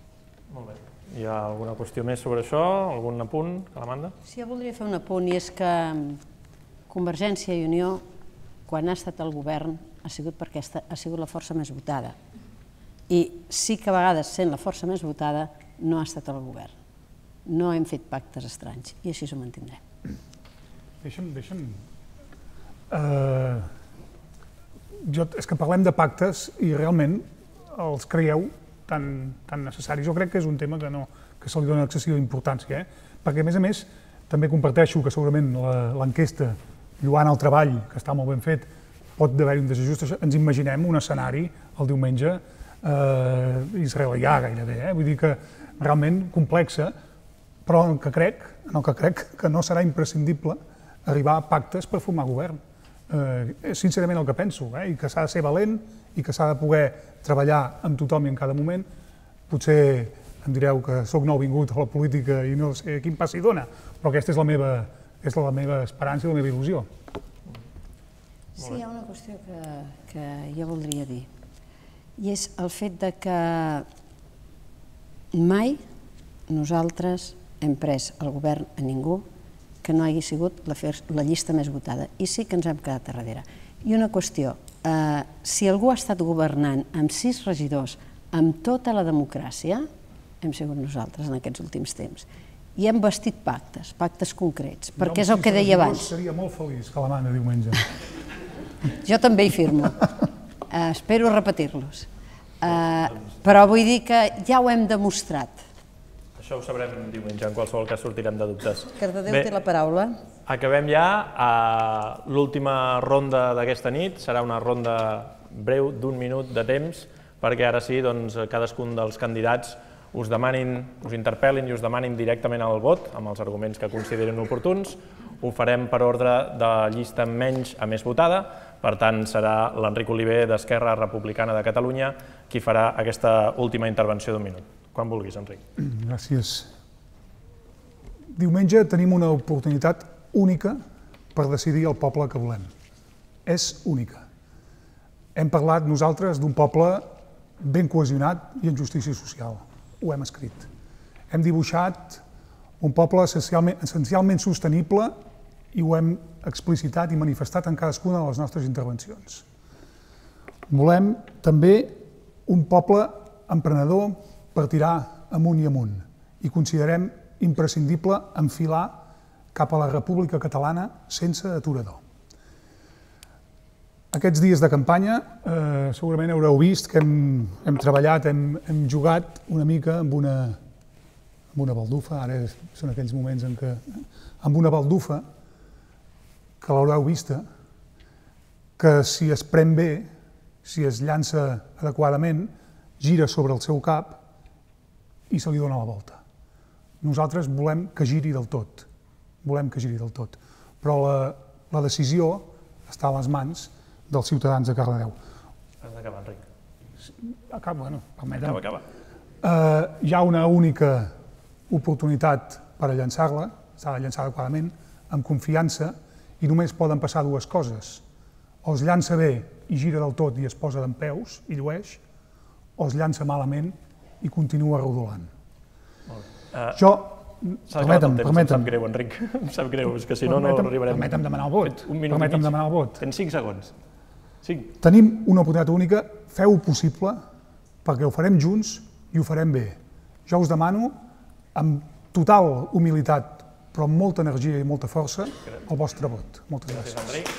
Molt bé. Hi ha alguna qüestió més sobre això? Algun apunt, Calamanda? Sí, jo voldria fer un apunt, i és que Convergència i Unió, quan ha estat al govern, ha sigut perquè ha sigut la força més votada. I sí que a vegades, sent la força més votada, no ha estat al govern. No hem fet pactes estranys, i així ho mantindrem. Deixa'm... deixa'm... És que parlem de pactes i realment els creieu tan necessaris. Jo crec que és un tema que se li dona excessiva importància, perquè, a més a més, també comparteixo que segurament l'enquesta, lloant el treball, que està molt ben fet, pot haver-hi un desajust. Ens imaginem un escenari el diumenge israelià gairebé, vull dir que realment complexa, però en el que crec que no serà imprescindible arribar a pactes per formar govern. És sincerament el que penso, i que s'ha de ser valent i que s'ha de poder treballar amb tothom i en cada moment. Potser em direu que sóc nouvingut a la política i no sé quin pas s'hi dona, però aquesta és la meva esperança i la meva il·lusió. Sí, hi ha una qüestió que jo voldria dir, i és el fet que mai nosaltres hem pres el govern a ningú que no hagi sigut la llista més votada, i sí que ens hem quedat a darrere. I una qüestió, si algú ha estat governant amb sis regidors, amb tota la democràcia, hem sigut nosaltres en aquests últims temps. I hem vestit pactes, pactes concrets, perquè és el que deia abans. Jo seria molt feliç, Calamanda, diumenge. Jo també hi firmo. Espero repetir-los. Però vull dir que ja ho hem demostrat. Això ho sabrem diumenge, en qualsevol cas sortirem de dubtes. Cardedeu té la paraula. Acabem ja l'última ronda d'aquesta nit. Serà una ronda breu d'un minut de temps, perquè ara sí, cadascun dels candidats us demanin, us interpel·lin i us demanin directament el vot, amb els arguments que considerin oportuns. Ho farem per ordre de llista menys a més votada, per tant serà l'Enric Oliver d'Esquerra Republicana de Catalunya qui farà aquesta última intervenció d'un minut. Quan vulguis, Enric. Gràcies. Diumenge tenim una oportunitat única per decidir el poble que volem. És única. Hem parlat nosaltres d'un poble ben cohesionat i en justícia social. Ho hem escrit. Hem dibuixat un poble essencialment sostenible i ho hem explicitat i manifestat en cadascuna de les nostres intervencions. Volem també un poble emprenedor per tirar amunt i amunt i considerem imprescindible enfilar cap a la República Catalana sense aturador. Aquests dies de campanya segurament haureu vist que hem treballat, hem jugat una mica amb una baldufa, ara són aquells moments en què... amb una baldufa que l'haureu vista, que si es pren bé, si es llança adequadament, gira sobre el seu cap i se li dona la volta. Nosaltres volem que giri del tot, volem que giri del tot, però la decisió està a les mans dels ciutadans de Cardedeu. Has d'acabar, Enric. Acaba, bueno, permetem. Acaba, acaba. Hi ha una única oportunitat per a llançar-la, s'ha de llançar adequadament, amb confiança, i només poden passar dues coses. O es llança bé i gira del tot i es posa dempeus i llueix, o es llança malament i continua rodolant. Jo, permetem, permetem. Em sap greu, Enric, em sap greu, és que si no no arribarem... Permetem demanar el vot. Permetem demanar el vot. Tens cinc segons. Tenim una oportunitat única, feu-ho possible, perquè ho farem junts i ho farem bé. Jo us demano, amb total humilitat, però amb molta energia i molta força, el vostre vot. Moltes gràcies. Gràcies, Enric.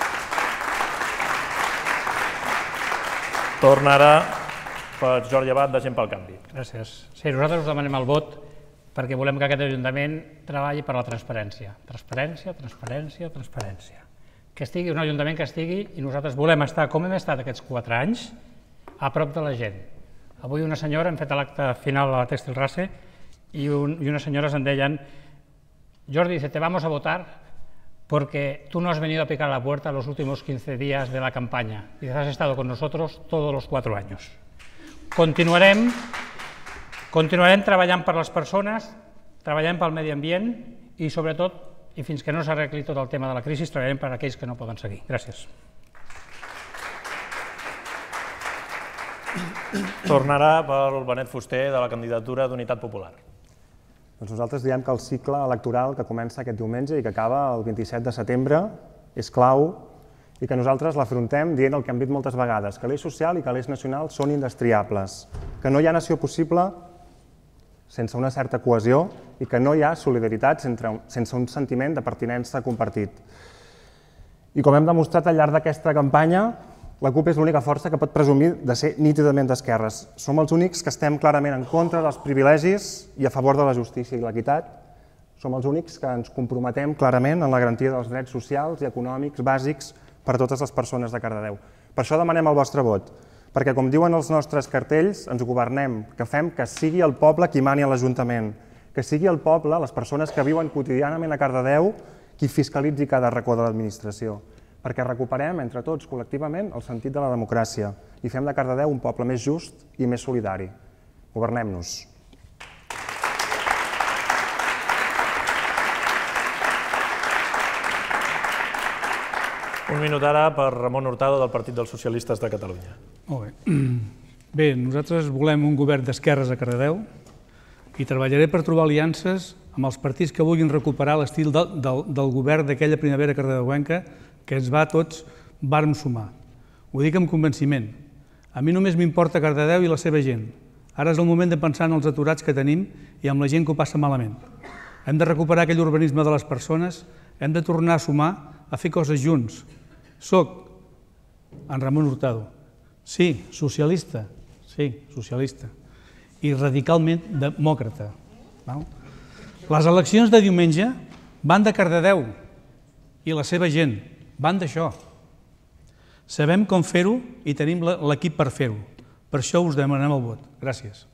Torna ara per Jordi Abad, de Gent pel Canvi. Gràcies. Sí, nosaltres us demanem el vot perquè volem que aquest Ajuntament treballi per la transparència. Transparència, transparència, transparència. Que estigui un Ajuntament que estigui, i nosaltres volem estar, com hem estat aquests quatre anys, a prop de la gent. Avui una senyora, hem fet l'acte final a la Tèxtil Race, i unes senyores em deien: Jordi, dice, te vamos a votar porque tú no has venido a picar la puerta los últimos quince días de la campaña y has estado con nosotros todos los cuatro años. Continuarem, continuarem treballant per les persones, treballant pel medi ambient i, sobretot, i fins que no s'arregli tot el tema de la crisi, treballarem per aquells que no poden seguir. Gràcies. Tornarà pel Benet Fuster de la candidatura d'Unitat Popular. Doncs nosaltres diem que el cicle electoral que comença aquest diumenge i que acaba el vint-i-set de setembre és clau i que nosaltres l'afrontem dient el que hem dit moltes vegades, que l'eix social i que l'eix nacional són indestriables, que no hi ha nació possible sense una certa cohesió i que no hi ha solidaritat sense un sentiment de pertinença compartit. I com hem demostrat al llarg d'aquesta campanya, la CUP és l'única força que pot presumir de ser nítidament d'esquerres. Som els únics que estem clarament en contra dels privilegis i a favor de la justícia i l'equitat. Som els únics que ens comprometem clarament en la garantia dels drets socials i econòmics bàsics per a totes les persones de Cardedeu. Per això demanem el vostre vot, perquè com diuen els nostres cartells, ens governem, que fem que sigui el poble qui mani a l'Ajuntament, que sigui el poble, les persones que viuen quotidianament a Cardedeu, qui fiscalitzi cada racó de l'administració, perquè recuperem entre tots col·lectivament el sentit de la democràcia i fem de Cardedeu un poble més just i més solidari. Governem-nos. Un minut ara per Ramon Hurtado del Partit dels Socialistes de Catalunya. Molt bé. Bé, nosaltres volem un govern d'esquerres a Cardedeu i treballaré per trobar aliances amb els partits que vulguin recuperar l'estil del govern d'aquella primavera cardedeuenca que ens va a tots vàrem sumar. Ho dic amb convenciment. A mi només m'importa Cardedeu i la seva gent. Ara és el moment de pensar en els aturats que tenim i en la gent que ho passa malament. Hem de recuperar aquell urbanisme de les persones, hem de tornar a sumar, a fer coses junts. Soc en Ramon Hurtado. Sí, socialista. Sí, socialista. I radicalment demòcrata. Les eleccions de diumenge van de Cardedeu i la seva gent. Van d'això. Sabem com fer-ho i tenim l'equip per fer-ho. Per això us demanem el vot. Gràcies.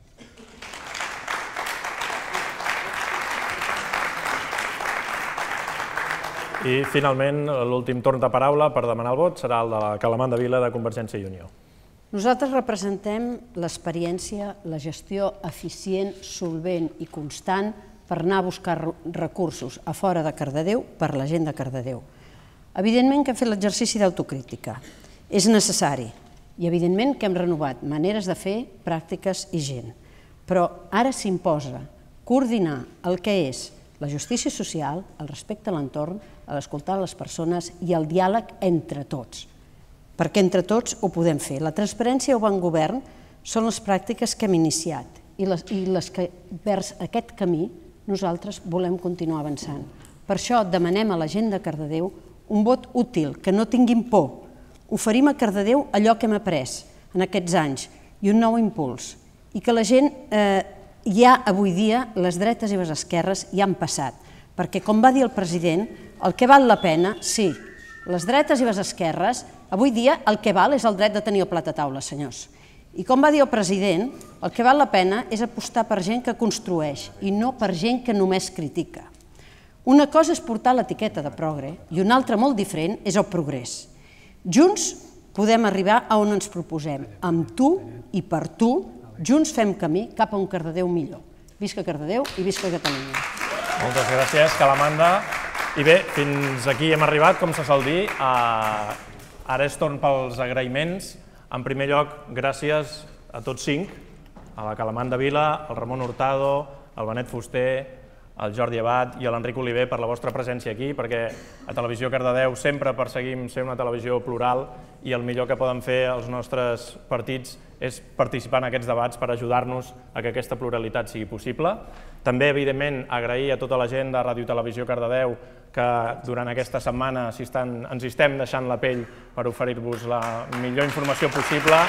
I finalment l'últim torn de paraula per demanar el vot serà el de la Calamanda Vila de Convergència i Unió. Nosaltres representem l'experiència, la gestió eficient, solvent i constant per anar a buscar recursos a fora de Cardedeu per la gent de Cardedeu. Evidentment que hem fet l'exercici d'autocrítica. És necessari. I evidentment que hem renovat maneres de fer, pràctiques i gent. Però ara s'imposa coordinar el que és la justícia social, el respecte a l'entorn, l'escoltar les persones i el diàleg entre tots. Perquè entre tots ho podem fer. La transparència i el bon govern són les pràctiques que hem iniciat i les que vers aquest camí nosaltres volem continuar avançant. Per això demanem a la gent de Cardedeu un vot útil, que no tinguin por. Oferim a Cardedeu allò que hem après en aquests anys i un nou impuls. I que la gent, ja avui dia, les dretes i les esquerres ja han passat. Perquè, com va dir el president, el que val la pena, sí, les dretes i les esquerres, avui dia el que val és el dret de tenir el plat a taula, senyors. I com va dir el president, el que val la pena és apostar per gent que construeix i no per gent que només critica. Una cosa és portar l'etiqueta de progre i una altra molt diferent és el progrés. Junts podem arribar a on ens proposem. Amb tu i per tu, junts fem camí cap a un Cardedeu millor. Visca Cardedeu i visca Catalunya. Moltes gràcies, Calamanda. I bé, fins aquí hem arribat, com se sol dir. Ara és torn pels agraïments. En primer lloc, gràcies a tots cinc, a la Calamanda Vila, al Ramon Hurtado, al Benet Fuster, al Jordi Abad i a l'Enric Oliver per la vostra presència aquí, perquè a Televisió Cardedeu sempre perseguim ser una televisió plural i el millor que poden fer els nostres partits és participar en aquests debats per ajudar-nos a que aquesta pluralitat sigui possible. També, evidentment, agrair a tota la gent de Ràdio Televisió Cardedeu que durant aquesta setmana ens hi estem deixant la pell per oferir-vos la millor informació possible.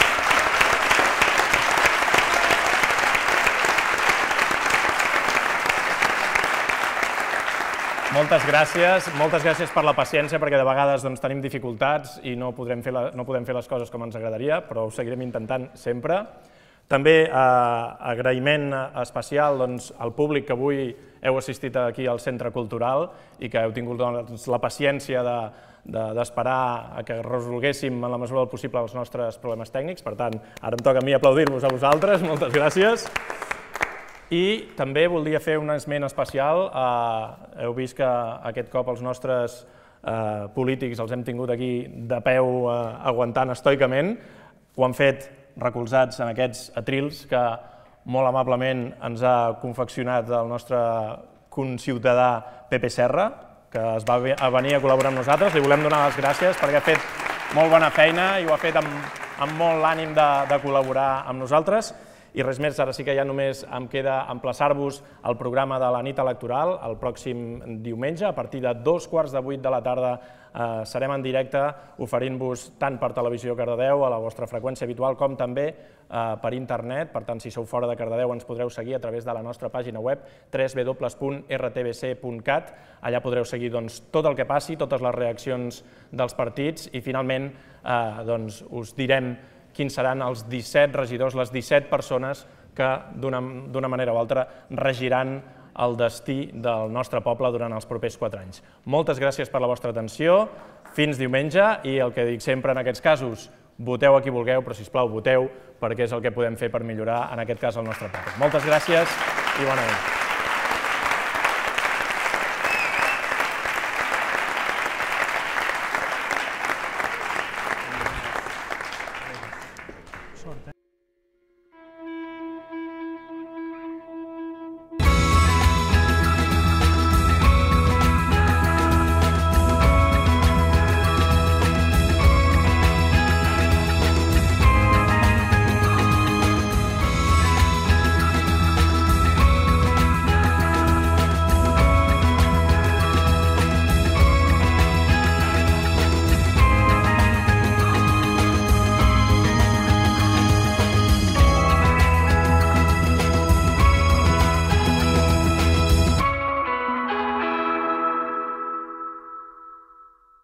Moltes gràcies, moltes gràcies per la paciència, perquè de vegades tenim dificultats i no podem fer les coses com ens agradaria, però ho seguirem intentant sempre. També agraïment especial al públic que avui heu assistit aquí al Centre Cultural i que heu tingut la paciència d'esperar que resolguéssim en la mesura del possible els nostres problemes tècnics. Per tant, ara em toca a mi aplaudir-vos a vosaltres. Moltes gràcies. I també voldria fer un esment especial. Heu vist que aquest cop els nostres polítics els hem tingut aquí de peu aguantant estoicament. Ho han fet recolzats en aquests atrils que molt amablement ens ha confeccionat el nostre conciutadà Pepe Serra, que es va venir a col·laborar amb nosaltres. Li volem donar les gràcies perquè ha fet molt bona feina i ho ha fet amb molt l'ànim de col·laborar amb nosaltres. I res més, ara sí que ja només em queda emplaçar-vos al programa de la nit electoral el pròxim diumenge. A partir de dos quarts de vuit de la tarda serem en directe oferint-vos tant per Televisió Cardedeu a la vostra freqüència habitual com també per internet. Per tant, si sou fora de Cardedeu ens podreu seguir a través de la nostra pàgina web w w w punt r t b c punt cat. Allà podreu seguir tot el que passi, totes les reaccions dels partits i finalment us direm quins seran els disset regidors, les disset persones que d'una manera o altra regiran el destí del nostre poble durant els propers quatre anys. Moltes gràcies per la vostra atenció, fins diumenge i el que dic sempre en aquests casos, voteu a qui vulgueu, però sisplau voteu perquè és el que podem fer per millorar en aquest cas el nostre poble. Moltes gràcies i bona nit.